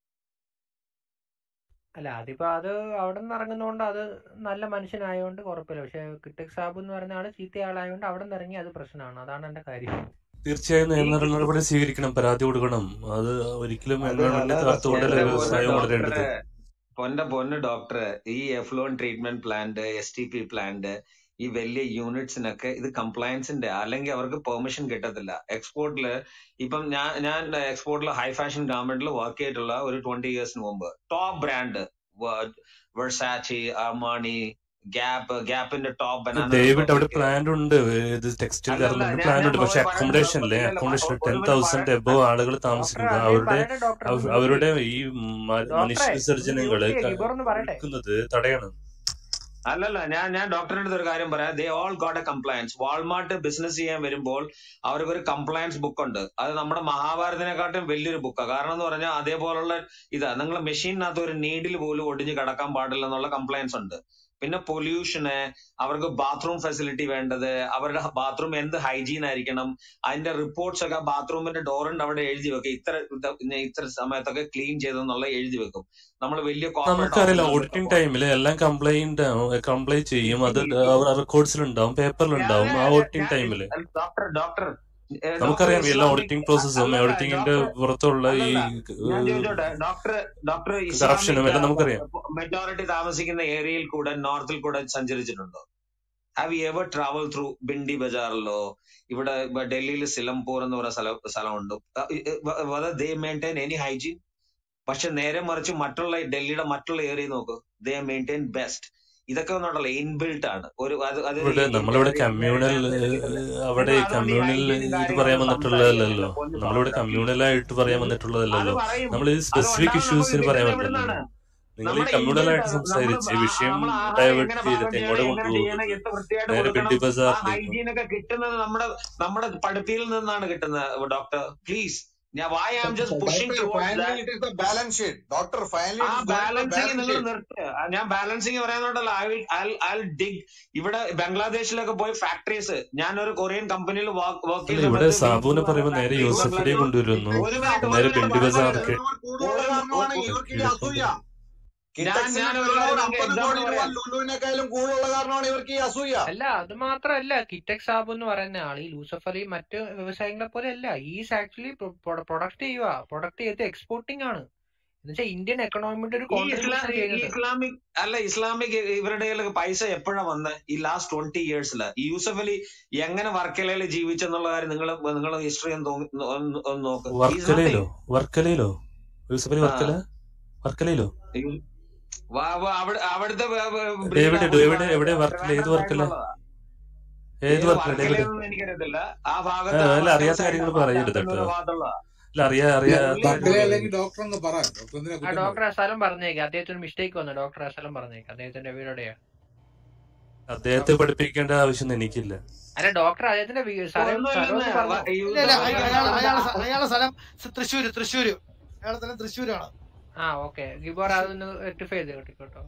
അല്ല, അതിപ്പോ അത് അവിടെ നിന്ന് ഇറങ്ങുന്നോണ്ട് അത് നല്ല മനുഷ്യനായതുകൊണ്ട് കുഴപ്പമില്ല. പക്ഷെ കിട്ടക് സാബ് എന്ന് പറയുന്ന ആള് ചീത്തയാളായതുകൊണ്ട് അവിടെ നിന്ന് ഇറങ്ങി അത് പ്രശ്നമാണ്. അതാണ് എന്റെ കാര്യം. തീർച്ചയായും നിയമ നടപടി സ്വീകരിക്കണം, പരാതി കൊടുക്കണം. അത് ഒരിക്കലും എൻവയോൺമെന്റ് കാത്തുകൊണ്ടല്ല വ്യവസായം വളരേണ്ടത്. പൊന്ന് ഡോക്ടറെ, ഈ effluent treatment plant, STP plant, ഈ വലിയ യൂണിറ്റ്സിനൊക്കെ ഇത് കംപ്ലയൻസിന്റെ, അല്ലെങ്കിൽ അവർക്ക് പെർമിഷൻ കിട്ടത്തില്ല. എക്സ്പോർട്ടില് ഇപ്പം ഞാൻ എക്സ്പോർട്ടിൽ ഹൈ ഫാഷൻ ഗാർമെന്റിൽ വർക്ക് ചെയ്തിട്ടുള്ള ഒരു 20 years മുമ്പ് ടോപ്പ് ബ്രാൻഡ് വെർസാച്ചി, അർമാണി, ഗ്യാപ്പിന്റെ ടോപ്പ് ബനാന. ഡേവിഡ്, അവിടെ പ്ലാൻ ഉണ്ട്, ടെക്സ്റ്റൈൽ ഗാർമെന്റ് പ്ലാൻ ഉണ്ട്. പക്ഷെ അക്കോമഡേഷൻ 10,000 എബോവ് ആളുകൾ താമസിക്കുന്നത് അവരുടെ ഈ മനുഷ്യ വിസർജനങ്ങള് തടയണം. അല്ലല്ല, ഞാൻ ഡോക്ടറിന്റെ അടുത്ത് ഒരു കാര്യം പറയാം. They all got a compliance. Walmart business ചെയ്യാൻ വരുമ്പോൾ അവർക്കൊരു കംപ്ലയൻസ് ബുക്ക് ഉണ്ട്. അത് നമ്മുടെ മഹാഭാരതിനെക്കാട്ടും വലിയൊരു ബുക്കാണ്. കാരണം എന്ന് പറഞ്ഞാൽ അതേപോലുള്ള ഇതാ, നിങ്ങൾ മെഷീനകത്ത് ഒരു നീഡിൽ പോലും ഒടിഞ്ഞ് കിടക്കാൻ പാടില്ല എന്നുള്ള കംപ്ലയൻസ് ഉണ്ട്. പിന്നെ പൊല്യൂഷന്, അവർക്ക് ബാത്റൂം ഫെസിലിറ്റി വേണ്ടത്, അവരുടെ ബാത്റൂം എന്ത് ഹൈജീൻ ആയിരിക്കണം, അതിന്റെ റിപ്പോർട്ട്സ് ഒക്കെ ബാത്റൂമിന്റെ ഡോറിന്റെ അവിടെ എഴുതി വെക്കും. ഇത്ര സമയത്തൊക്കെ ക്ലീൻ ചെയ്തെന്നുള്ള എഴുതി വെക്കും. നമ്മൾ വലിയ കോർപ്പറേറ്റ് നമുക്കറിയില്ല, ഓഫീസിലൊക്കെ ഓഡിറ്റിംഗ് ടൈമിൽ എല്ലാം കംപ്ലൈന്റ് ചെയ്യും, അത് റെക്കോർഡ്സിലുണ്ടാവും, പേപ്പറിലുണ്ടാവും. ആ ഓഡിറ്റിംഗ് ടൈമില് ഡോക്ടർ നമുക്കറിയാം എല്ലാ ഇസ്ലാമിക് ഓഡിറ്റിംഗ് പ്രോസസ്സും, ഓഡിറ്റിംഗിന്റെ പുറത്തുള്ള ഈ ഞാൻ ചോദിച്ചോട്ടെ ഡോക്ടർ കറപ്ഷനും ഇസ്ലാമിക് എല്ലാം നമുക്കറിയാം. മെജോറിറ്റി താമസിക്കുന്ന ഏരിയയിൽ കൂടെ നോർത്തിൽ കൂടെ സഞ്ചരിച്ചിട്ടുണ്ടോ? Have you ever travel through Bhindi ബജാറിലോ ഇവിടെ ഡൽഹിയിൽ സിലംപൂർ എന്ന് പറയുന്ന സ്ഥലമുണ്ട്? They maintain any hygiene? പക്ഷെ നേരെ മറിച്ച് ഡൽഹിയുടെ മറ്റുള്ള ഏരിയ നോക്കൂ, ദേ മെയിൻറ്റെയിൻ ബെസ്റ്റ്. ഇതൊക്കെ ഒന്നുണ്ടല്ലോ ഇൻബിൽട്ട് ആണ്. നമ്മളിവിടെ കമ്മ്യൂണൽ അവിടെ കമ്മ്യൂണൽ ഇത് പറയാൻ വന്നിട്ടുള്ളതല്ലോ, നമ്മളിവിടെ കമ്മ്യൂണലായിട്ട് പറയാൻ വന്നിട്ടുള്ളതല്ലോ, നമ്മൾ ഈ സ്പെസിഫിക് ഇഷ്യൂസിന് പറയാൻ പറ്റില്ലല്ലോ. നിങ്ങൾ ഈ കമ്മ്യൂണലായിട്ട് സംസാരിച്ച് വിഷയം ഡൈവേർട്ട് ചെയ്തിട്ട് എങ്ങോട്ട് കൊണ്ടുപോകുന്നത്? നേരെ ബിണ്ടി ബസാറിലേക്ക്. ഹൈജീനൊക്കെ കിട്ടുന്നത് നമ്മുടെ പഠിപ്പിയിൽ നിന്നാണ് കിട്ടുന്നത്. Doctor please, why I'm just pushing towards that. Finally, it is the balance sheet. Doctor, finally it is balancing നിങ്ങൾ sheet. നിർത്തുക. ഞാൻ ബാലൻസിങ് പറയാന്നുണ്ടല്ലോ. I'll dig. ഇവിടെ ബംഗ്ലാദേശിലൊക്കെ പോയി ഫാക്ടറീസ്, ഞാനൊരു കൊറിയൻ കമ്പനിയിൽ വർക്ക് അല്ല, ഇവിടെ സാബുവിനെ പറയുമ്പോൾ നേരെ യൂസഫലി കൊണ്ടുവരുന്നു, നേരെ ബിണ്ടി ബസാർക്ക്. കൂടുതലുള്ള കാരണമാണ് ഇവർക്ക് ഈ അസൂയ. ലുലുവിനേക്കാളും കൂടുതലുള്ള കാരണമാണ് ഇവർക്ക് ഈ അസൂയ. അല്ല, അത് മാത്രമല്ല, കിറ്റക് സാബു എന്ന് പറയുന്ന ആൾ ഈ യൂസഫ് അലി മറ്റ് വ്യവസായങ്ങളെ പോലെ അല്ല. ഈസ് ആക്ച്വലി പ്രൊഡക്റ്റ് ചെയ്ത് എക്സ്പോർട്ടിംഗ് ആണ്. എന്നുവെച്ചാൽ ഇന്ത്യൻ എക്കണോമിയുടെ ഒരു കോൺട്രിബ്യൂഷൻ ചെയ്യുന്നത്. ഇസ്ലാമിക് ഇവരുടെ പൈസ എപ്പോഴാ വന്നത്? ഈ ലാസ്റ്റ് 20 years ഈ യൂസഫ് അലി എങ്ങനെ വർക്കലയിൽ ജീവിച്ചെന്നുള്ള കാര്യം നിങ്ങൾ ഹിസ്റ്ററി ഒന്ന് നോക്ക്. വർക്കലയിലോ യൂസഫ് അലി വർക്കലയിലോ അവിടുത്തെ എവിടെ വർക്കല? ഏത് വർക്കല? എനിക്കറിയത്തില്ല. ആ ഭാഗത്ത് അറിയാത്ത കാര്യങ്ങൾ പറയരുത് കേട്ടോ. ഡോക്ടർ അസലം പറഞ്ഞേക്കാം, അദ്ദേഹത്തിന് മിസ്റ്റേക്ക് വന്നു. ഡോക്ടർ അസലം പറഞ്ഞേക്കാം, അദ്ദേഹത്തിന്റെ വീടെവിടെയാ? അദ്ദേഹത്തെ പഠിപ്പിക്കേണ്ട ആവശ്യം എനിക്കില്ല. അല്ല ഡോക്ടർ, അദ്ദേഹത്തിന്റെ അയാളെ സ്ഥലം തൃശ്ശൂര്. അയാളെ സ്ഥലം തൃശ്ശൂരാണ്. ഓക്കെ, ഗിബോർ അതൊന്ന് റെക്ടിഫൈ ചെയ്ത് കേട്ടോ.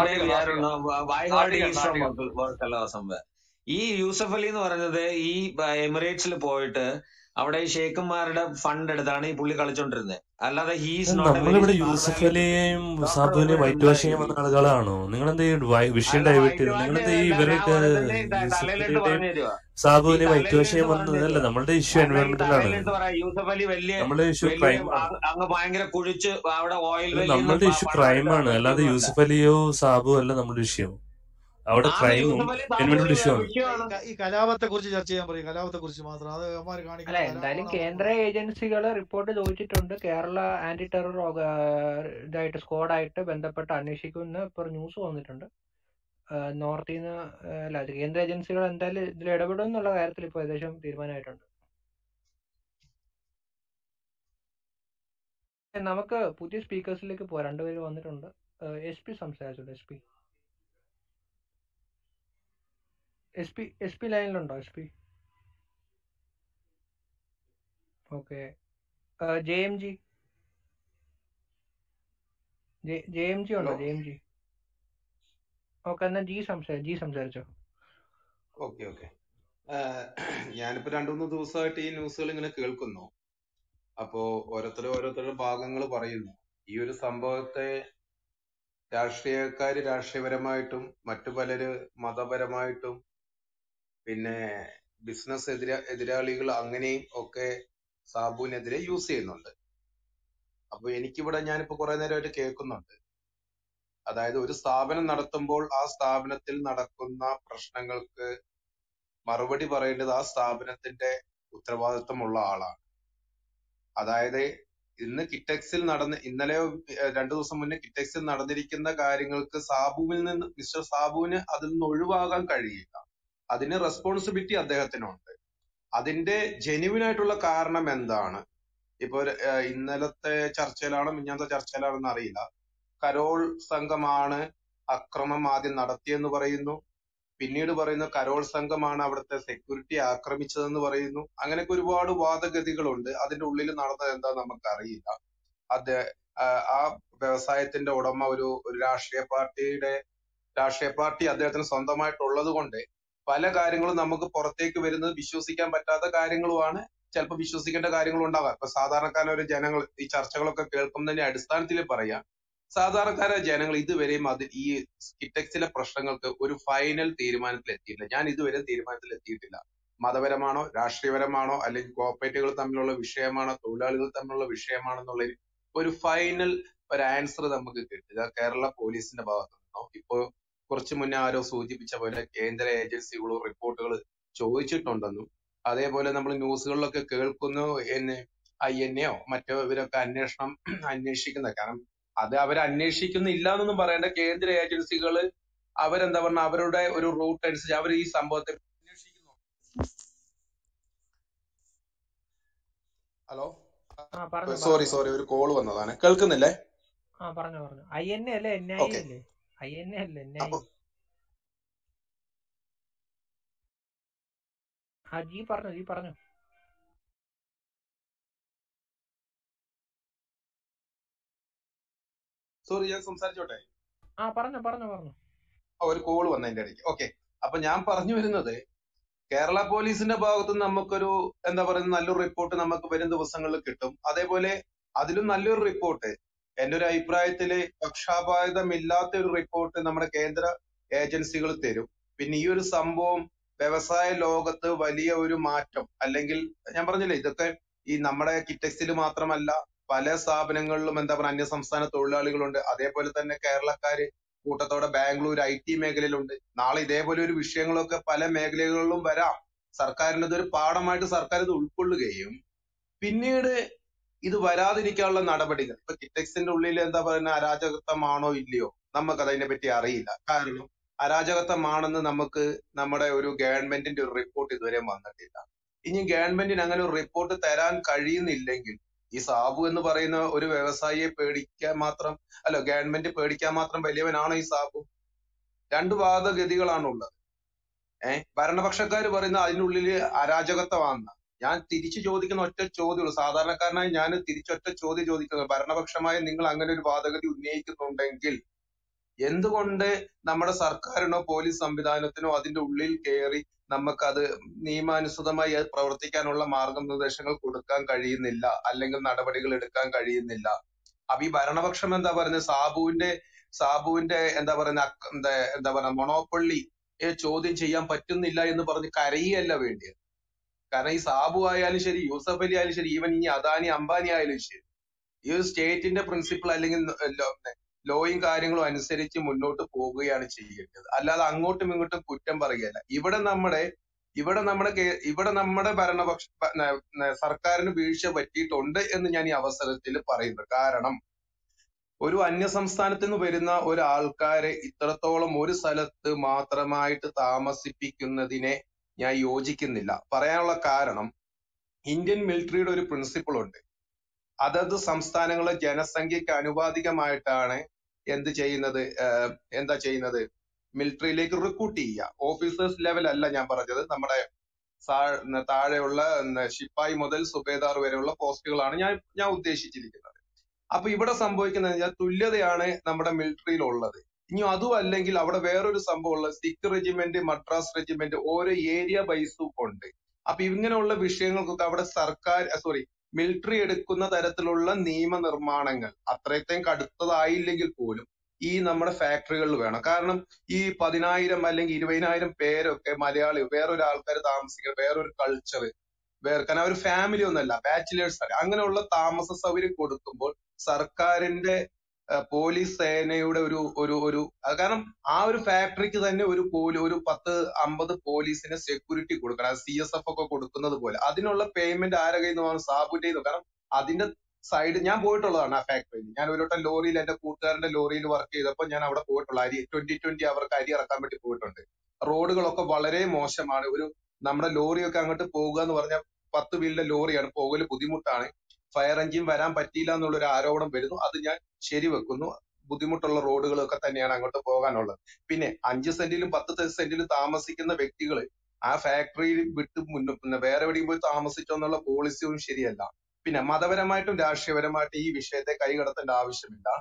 ഈ യൂസഫ് അലി എന്ന് പറയുന്നത് ഈ എമിറേറ്റ്സിൽ പോയിട്ട് അവിടെ ഈ ഷേഖന്മാരുടെ ഫണ്ട് എടുത്താണ് ഈ പുള്ളി കളിച്ചോണ്ടിരുന്നത്. അല്ലാതെ നമ്മളിവിടെ യൂസഫ് അലിയെയും സാബുവിനെയും വൈറ്റ് വാഷ് ചെയ്യാൻ വന്ന ആളുകളാണോ? നിങ്ങളെന്താ ഈ വിഷയം ഡൈവേർട്ട് ചെയ്തു? നിങ്ങളെന്താ ഈ ഇവരൊക്കെ സാബുവിനെ വൈറ്റ് വാഷ് ചെയ്യാൻ വന്നതല്ല. നമ്മളുടെ ഇഷ്യൂ എൻവയോൺമെന്റലാണ്. നമ്മുടെ ഇഷ്യൂ ക്രൈം ആണ്. നമ്മളുടെ ഇഷ്യൂ ക്രൈമാണ്, അല്ലാതെ യൂസഫ് അലിയോ സാബുവോ അല്ല നമ്മുടെ വിഷയം. അവിടെ ക്രൈമും എൻവയോൺമെന്റൽ ഇഷ്യൂ ആണ്. ഈ കലാപത്തെ കുറിച്ച് ചർച്ച ചെയ്യാൻ പറയും, കലാപത്തെ കുറിച്ച് മാത്രം. അത് അല്ല, എന്തായാലും കേന്ദ്ര ഏജൻസികൾ റിപ്പോർട്ട് ചോദിച്ചിട്ടുണ്ട്. കേരള ആന്റി ടെറർ ഇതായിട്ട് സ്ക്വാഡായിട്ട് ബന്ധപ്പെട്ട് അന്വേഷിക്കുമെന്ന് ഇപ്പോൾ ന്യൂസ് വന്നിട്ടുണ്ട്. നോർത്തിൽ നിന്ന് അല്ല, കേന്ദ്ര ഏജൻസികൾ എന്തായാലും ഇതിൽ ഇടപെടും എന്നുള്ള കാര്യത്തിൽ ഇപ്പോൾ ഏകദേശം തീരുമാനമായിട്ടുണ്ട്. നമുക്ക് പുതിയ സ്പീക്കേഴ്സിലേക്ക് പോവാം. 2 പേര് വന്നിട്ടുണ്ട്. SP സംസാരിച്ചോളൂ. SP ലൈനിലുണ്ടോ? ഓക്കെ. JMG ഉണ്ടോ? JMG. ഓക്കെ, എന്നാ ജി സംസാരിച്ചോ. ഓക്കെ. ഞാനിപ്പോ 2-3 ദിവസമായിട്ട് ഈ ന്യൂസുകൾ ഇങ്ങനെ കേൾക്കുന്നു. അപ്പോ ഓരോരുത്തരുടെ ഭാഗങ്ങൾ പറയുന്നു. ഈ ഒരു സംഭവത്തെ രാഷ്ട്രീയക്കാര് രാഷ്ട്രീയപരമായിട്ടും മറ്റു പലര് മതപരമായിട്ടും പിന്നെ ബിസിനസ് എതിരാളികൾ അങ്ങനെയും ഒക്കെ സാബുവിനെതിരെ യൂസ് ചെയ്യുന്നുണ്ട്. അപ്പൊ എനിക്കിവിടെ ഞാനിപ്പോ കുറെ നേരമായിട്ട് കേൾക്കുന്നുണ്ട്. അതായത് ഒരു സ്ഥാപനം നടത്തുമ്പോൾ ആ സ്ഥാപനത്തിൽ നടക്കുന്ന പ്രശ്നങ്ങൾക്ക് മറുപടി പറയേണ്ടത് ആ സ്ഥാപനത്തിന്റെ ഉത്തരവാദിത്വമുള്ള ആളാണ്. അതായത് ഇന്നലെയോ 2 ദിവസം മുന്നേ കിറ്റക്സിൽ നടന്നിരിക്കുന്ന കാര്യങ്ങൾക്ക് മിസ്റ്റർ സാബുവിന് അതിൽ നിന്ന് ഒഴിവാകാൻ കഴിയില്ല. അതിന് റെസ്പോൺസിബിലിറ്റി അദ്ദേഹത്തിനുണ്ട്. അതിന്റെ ജെന്യുവിൻ ആയിട്ടുള്ള കാരണം എന്താണ്? ഇപ്പൊ ഇന്നലത്തെ ചർച്ചയിലാണോ മിഞ്ഞാന്നത്തെ ചർച്ചയിലാണെന്ന് അറിയില്ല. കരോൾ സംഘമാണ് അക്രമം ആദ്യം നടത്തിയെന്ന് പറയുന്നു. പിന്നീട് പറയുന്നു കരോൾ സംഘമാണ് അവിടുത്തെ സെക്യൂരിറ്റി ആക്രമിച്ചതെന്ന് പറയുന്നു. അങ്ങനെയൊക്കെ ഒരുപാട് വാദഗതികളുണ്ട്. അതിന്റെ ഉള്ളിൽ നടന്നത് എന്താന്ന് നമുക്കറിയില്ല. ആ വ്യവസായത്തിന്റെ ഉടമ ഒരു രാഷ്ട്രീയ പാർട്ടിയുടെ രാഷ്ട്രീയ പാർട്ടി അദ്ദേഹത്തിന് സ്വന്തമായിട്ടുള്ളത് കൊണ്ട് പല കാര്യങ്ങളും നമുക്ക് പുറത്തേക്ക് വരുന്നത് വിശ്വസിക്കാൻ പറ്റാത്ത കാര്യങ്ങളുമാണ്. ചിലപ്പോൾ വിശ്വസിക്കേണ്ട കാര്യങ്ങളും ഉണ്ടാകാം. ഇപ്പൊ സാധാരണക്കാരായ ജനങ്ങൾ ഈ ചർച്ചകളൊക്കെ കേൾക്കുന്നതിന്റെ അടിസ്ഥാനത്തിൽ പറയാം, സാധാരണക്കാരായ ജനങ്ങൾ ഇതുവരെയും ഈ കിറ്റക്സിലെ പ്രശ്നങ്ങൾക്ക് ഒരു ഫൈനൽ തീരുമാനത്തിൽ എത്തിയിട്ടില്ല. ഞാൻ ഇതുവരെ തീരുമാനത്തിൽ എത്തിയിട്ടില്ല. മതപരമാണോ രാഷ്ട്രീയപരമാണോ അല്ലെങ്കിൽ കോർപ്പറേറ്റുകൾ തമ്മിലുള്ള വിഷയമാണോ തൊഴിലാളികൾ തമ്മിലുള്ള വിഷയമാണോ എന്നുള്ള ഒരു ഫൈനൽ ഒരു ആൻസർ നമുക്ക് കിട്ടുക കേരള പോലീസിന്റെ ഭാഗത്തു നിന്നോ, ഇപ്പോ കുറച്ചു മുന്നേ ആരോ സൂചിപ്പിച്ച പോലെ കേന്ദ്ര ഏജൻസികളോ റിപ്പോർട്ടുകൾ ചോദിച്ചിട്ടുണ്ടെന്നും, അതേപോലെ നമ്മൾ ന്യൂസുകളിലൊക്കെ കേൾക്കുന്നു INA മറ്റോ ഇവരൊക്കെ അന്വേഷിക്കുന്ന, കാരണം അത് അവർ അന്വേഷിക്കുന്നില്ല എന്നൊന്നും പറയേണ്ട. കേന്ദ്ര ഏജൻസികൾ അവരെന്താ പറഞ്ഞ അവരുടെ ഒരു റൂട്ട് അനുസരിച്ച് അവർ ഈ സംഭവത്തെ അന്വേഷിക്കുന്നു. ഹലോ, സോറി ഒരു കോള് വന്നതാണ്, കേൾക്കുന്നില്ലേ? പറഞ്ഞു INA അല്ലേ NIA ഓക്കെ. അല്ലേ? INA അല്ലേ NIA? അപ്പൊ ജി പറഞ്ഞു. സോറി, ഞാൻ സംസാരിച്ചോട്ടെ? പറഞ്ഞു. ഒരു കോള് വന്നതിന്റെ ഇടയ്ക്ക്. ഓക്കെ, അപ്പൊ ഞാൻ പറഞ്ഞു വരുന്നത്, കേരള പോലീസിന്റെ ഭാഗത്ത് നമുക്കൊരു എന്താ പറയുക നല്ലൊരു റിപ്പോർട്ട് നമുക്ക് വരും ദിവസങ്ങളിൽ കിട്ടും. അതേപോലെ അതിലും നല്ലൊരു റിപ്പോർട്ട് എന്റെ ഒരു അഭിപ്രായത്തില് പക്ഷാപാതമില്ലാത്ത ഒരു റിപ്പോർട്ട് നമ്മുടെ കേന്ദ്ര ഏജൻസികൾ തരും. പിന്നെ ഈ ഒരു സംഭവം വ്യവസായ ലോകത്ത് വലിയ ഒരു മാറ്റം, അല്ലെങ്കിൽ ഞാൻ പറഞ്ഞില്ലേ ഇതൊക്കെ ഈ നമ്മുടെ കിറ്റക്സിൽ മാത്രമല്ല പല സ്ഥാപനങ്ങളിലും എന്താ പറയുക അന്യ സംസ്ഥാന തൊഴിലാളികളുണ്ട്. അതേപോലെ തന്നെ കേരളക്കാര് കൂട്ടത്തോടെ ബാംഗ്ലൂർ IT മേഖലയിലുണ്ട്. നാളെ ഇതേപോലെ ഒരു വിഷയങ്ങളൊക്കെ പല മേഖലകളിലും വരാം. സർക്കാരിന് ഇതൊരു പാഠമായിട്ട് സർക്കാർ ഇത് ഉൾക്കൊള്ളുകയും പിന്നീട് ഇത് വരാതിരിക്കാനുള്ള നടപടികൾ, ഇപ്പൊ കിറ്റക്സിന്റെ ഉള്ളിൽ എന്താ പറയുന്ന അരാജകത്വമാണോ ഇല്ലയോ നമുക്കത് അതിനെ പറ്റി അറിയില്ല. കാരണം അരാജകത്വമാണെന്ന് നമുക്ക് നമ്മുടെ ഒരു ഗവൺമെന്റിന്റെ ഒരു റിപ്പോർട്ട് ഇതുവരെ വന്നിട്ടില്ല. ഇനി ഗവൺമെന്റിന് അങ്ങനെ ഒരു റിപ്പോർട്ട് തരാൻ കഴിയുന്നില്ലെങ്കിൽ ഈ സാബു എന്ന് പറയുന്ന ഒരു വ്യവസായിയെ പേടിക്കാൻ മാത്രം ഗവൺമെന്റ് പേടിക്കാൻ മാത്രം വലിയവനാണോ ഈ സാബു? രണ്ട് വാദഗതികളാണുള്ളത്. ഭരണപക്ഷക്കാര് പറയുന്ന അതിനുള്ളിൽ അരാജകത്വമാണെന്ന്. ഞാൻ തിരിച്ചു ചോദിക്കുന്ന ഒറ്റ ചോദ്യമുള്ളൂ, സാധാരണക്കാരനായി ഞാൻ തിരിച്ചൊറ്റ ചോദ്യം ചോദിക്കുന്നത്, ഭരണപക്ഷമായ നിങ്ങൾ അങ്ങനെ ഒരു വാദഗതി ഉന്നയിക്കുന്നുണ്ടെങ്കിൽ എന്തുകൊണ്ട് നമ്മുടെ സർക്കാരിനോ പോലീസ് സംവിധാനത്തിനോ അതിന്റെ ഉള്ളിൽ കയറി നമുക്കത് നിയമാനുസൃതമായി അത് പ്രവർത്തിക്കാനുള്ള മാർഗനിർദ്ദേശങ്ങൾ കൊടുക്കാൻ കഴിയുന്നില്ല, അല്ലെങ്കിൽ നടപടികൾ എടുക്കാൻ കഴിയുന്നില്ല? അപ്പൊ ഈ ഭരണപക്ഷം എന്താ പറയുന്നത്, സാബുവിന്റെ എന്താ പറയുക മൊണോപ്പൊള്ളി ചോദ്യം ചെയ്യാൻ പറ്റുന്നില്ല എന്ന് പറഞ്ഞ് കരയല്ല വേണ്ടിയത്. കാരണം ഈ സാബു ആയാലും ശരി, യൂസഫ് അലി ആയാലും ശരി, ഈവൻ ഇനി അദാനി അംബാനി ആയാലും ശരി, ഈ ഒരു സ്റ്റേറ്റിന്റെ പ്രിൻസിപ്പിൾ അല്ലെങ്കിൽ ലോയും കാര്യങ്ങളും അനുസരിച്ച് മുന്നോട്ട് പോവുകയാണ് ചെയ്യേണ്ടത്. അല്ലാതെ അങ്ങോട്ടും ഇങ്ങോട്ടും കുറ്റം പറയുകയല്ല. ഇവിടെ നമ്മുടെ ഭരണപക്ഷ സർക്കാരിന് വീഴ്ച പറ്റിയിട്ടുണ്ട് എന്ന് ഞാൻ ഈ അവസരത്തിൽ പറയുന്നു. കാരണം ഒരു അന്യ സംസ്ഥാനത്ത് നിന്ന് വരുന്ന ഒരാൾക്കാരെ ഇത്രത്തോളം ഒരു സ്ഥലത്ത് മാത്രമായിട്ട് താമസിപ്പിക്കുന്നതിനെ ഞാൻ യോജിക്കുന്നില്ല. പറയാനുള്ള കാരണം, ഇന്ത്യൻ മിലിറ്ററിയുടെ ഒരു പ്രിൻസിപ്പിൾ ഉണ്ട്. അതത് സംസ്ഥാനങ്ങളിലെ ജനസംഖ്യക്ക് ആനുപാതികമായിട്ടാണ് എന്താ ചെയ്യുന്നത് മിലിറ്ററിയിലേക്ക് റിക്രൂട്ട് ചെയ്യുക. ഓഫീസേഴ്സ് ലെവൽ അല്ല ഞാൻ പറഞ്ഞത്, നമ്മുടെ താഴെയുള്ള ശിപ്പായി മുതൽ സുബേദാർ വരെയുള്ള പോസ്റ്റുകളാണ് ഞാൻ ഉദ്ദേശിച്ചിരിക്കുന്നത്. അപ്പൊ ഇവിടെ സംഭവിക്കുന്നത് തുല്യതയാണ് നമ്മുടെ മിലിറ്ററിയിൽ ഉള്ളത്. ഇനി അതും അല്ലെങ്കിൽ അവിടെ വേറൊരു സംഭവം ഉള്ളത്, സിഖ് റെജിമെന്റ്, മദ്രാസ് റെജിമെന്റ്, ഓരോ ഏരിയ ബൈസും ഉണ്ട്. അപ്പൊ ഇങ്ങനെയുള്ള വിഷയങ്ങൾക്കൊക്കെ അവിടെ മിലിറ്ററി എടുക്കുന്ന തരത്തിലുള്ള നിയമനിർമ്മാണങ്ങൾ അത്രയും കടുത്തതായില്ലെങ്കിൽ പോലും ഈ നമ്മുടെ ഫാക്ടറികളിൽ വേണം. കാരണം ഈ 10,000 അല്ലെങ്കിൽ 20,000 പേരൊക്കെ മലയാളി വേറൊരാൾക്കാർ താമസിക്കുന്ന വേറൊരു കൾച്ചർ കാരണം ഒരു ഫാമിലി ഒന്നല്ല, ബാച്ചിലേഴ്സ് ആണ്. അങ്ങനെയുള്ള താമസ സൗകര്യം കൊടുക്കുമ്പോൾ സർക്കാരിന്റെ പോലീസ് സേനയുടെ ഒരു കാരണം ആ ഒരു ഫാക്ടറിക്ക് തന്നെ ഒരു 10-50 പോലീസിന് സെക്യൂരിറ്റി കൊടുക്കണം, CSF ഒക്കെ കൊടുക്കുന്നത് പോലെ. അതിനുള്ള പേയ്മെന്റ് ആരെ കയ്യിൽ നിന്ന് വേണം? സാബുന്റെ. കാരണം അതിന്റെ സൈഡ് ഞാൻ പോയിട്ടുള്ളതാണ് ആ ഫാക്ടറിയിൽ. ഞാൻ ഒരു വട്ടം ലോറിയിൽ, എന്റെ കൂട്ടുകാരന്റെ ലോറിയിൽ വർക്ക് ചെയ്തപ്പോൾ ഞാൻ അവിടെ പോയിട്ടുള്ള 2020 അവർക്ക് അരി ഇറക്കാൻ വേണ്ടി പോയിട്ടുണ്ട്. റോഡുകളൊക്കെ വളരെ മോശമാണ്. നമ്മുടെ ലോറിയൊക്കെ അങ്ങോട്ട് പോകുക എന്ന് പറഞ്ഞാൽ 10 വീലിന്റെ ലോറിയാണ്, പോകല് ബുദ്ധിമുട്ടാണ്. ഫയർ എഞ്ചിൻ വരാൻ പറ്റിയില്ല എന്നുള്ളൊരു ആരോപണം വരുന്നു. അത് ഞാൻ ശരിവെക്കുന്നു. ബുദ്ധിമുട്ടുള്ള റോഡുകളൊക്കെ തന്നെയാണ് അങ്ങോട്ട് പോകാനുള്ളത്. പിന്നെ 5 സെന്റിലും 10 സെന്റിലും താമസിക്കുന്ന വ്യക്തികൾ ആ ഫാക്ടറിയിൽ വിട്ട് വേറെ എവിടെയും പോയി താമസിച്ചോ എന്നുള്ള പോളിസിയും ശരിയല്ല. പിന്നെ മതപരമായിട്ടും രാഷ്ട്രീയപരമായിട്ടും ഈ വിഷയത്തെ കൈകടത്തേണ്ട ആവശ്യമില്ല.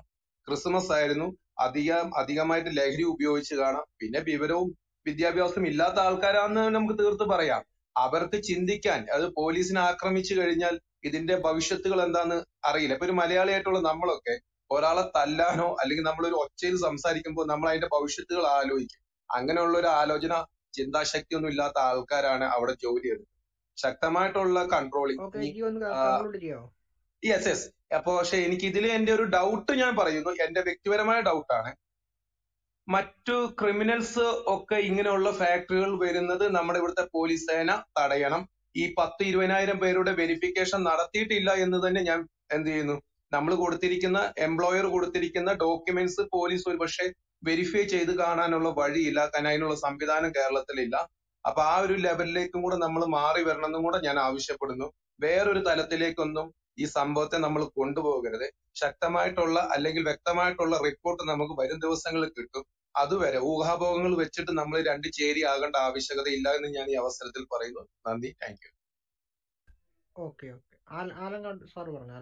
ക്രിസ്മസ് ആയിരുന്നു. അധികമായിട്ട് ലഹരി ഉപയോഗിച്ച് കാണാം. പിന്നെ വിവരവും വിദ്യാഭ്യാസവും ഇല്ലാത്ത ആൾക്കാരാണെന്ന് നമുക്ക് തീർത്ത് പറയാം. അവർക്ക് ചിന്തിക്കാൻ, അത് പോലീസിനെ ആക്രമിച്ചു കഴിഞ്ഞാൽ ഇതിന്റെ ഭവിഷ്യത്തുകൾ എന്താന്ന് അറിയില്ല. ഇപ്പൊ ഒരു മലയാളിയായിട്ടുള്ള നമ്മളൊക്കെ ഒരാളെ തല്ലാനോ അല്ലെങ്കിൽ നമ്മളൊരു ഒച്ചയിൽ സംസാരിക്കുമ്പോൾ നമ്മൾ അതിന്റെ ഭവിഷ്യത്തുകൾ ആലോചിക്കും. അങ്ങനെയുള്ള ഒരു ആലോചന ചിന്താശക്തി ഒന്നും ഇല്ലാത്ത ആൾക്കാരാണ് അവിടെ ജോലി എടുക്കുന്നത്. ശക്തമായിട്ടുള്ള കൺട്രോളിങ്. ഓക്കെ, എനിക്ക് ഒന്ന് കൺക്ലൂഡ് ചെയ്യാമോ? യെസ്. അപ്പൊ പക്ഷെ എനിക്ക് ഇതിൽ എന്റെ ഒരു ഡൗട്ട് ഞാൻ പറയുന്നു, എന്റെ വ്യക്തിപരമായ ഡൗട്ടാണ്. മറ്റു ക്രിമിനൽസ് ഒക്കെ ഇങ്ങനെയുള്ള ഫാക്ടറികൾ വരുന്നത് നമ്മുടെ ഇവിടുത്തെ പോലീസ് സേന തടയണം. ഈ 10-20,000 പേരുടെ വെരിഫിക്കേഷൻ നടത്തിയിട്ടില്ല എന്ന് തന്നെ ഞാൻ എന്ത് ചെയ്യുന്നു, നമ്മൾ കൊടുത്തിരിക്കുന്ന എംപ്ലോയർ കൊടുത്തിരിക്കുന്ന ഡോക്യുമെന്റ്സ് പോലീസ് ഒരുപക്ഷെ വെരിഫൈ ചെയ്ത് കാണാനുള്ള വഴിയില്ല. കാരണം അതിനുള്ള സംവിധാനം കേരളത്തിലില്ല. അപ്പൊ ആ ഒരു ലെവലിലേക്കും കൂടെ നമ്മൾ മാറി വരണമെന്നും കൂടെ ഞാൻ ആവശ്യപ്പെടുന്നു. വേറൊരു തലത്തിലേക്കൊന്നും ഈ സംഭവത്തെ നമ്മൾ കൊണ്ടുപോകരുത്. ശക്തമായിട്ടുള്ള അല്ലെങ്കിൽ വ്യക്തമായിട്ടുള്ള റിപ്പോർട്ട് നമുക്ക് വരും ദിവസങ്ങളിൽ കിട്ടും. അതുവരെ ഊഹാഭോഗങ്ങൾ വെച്ചിട്ട് നമ്മൾ രണ്ട് ചേരി ആകേണ്ട ആവശ്യകത ഇല്ല എന്ന് ഞാൻ ഈ അവസരത്തിൽ പറയുന്നു. നന്ദി. Thank you. Okay. Alangad sir പറഞ്ഞു.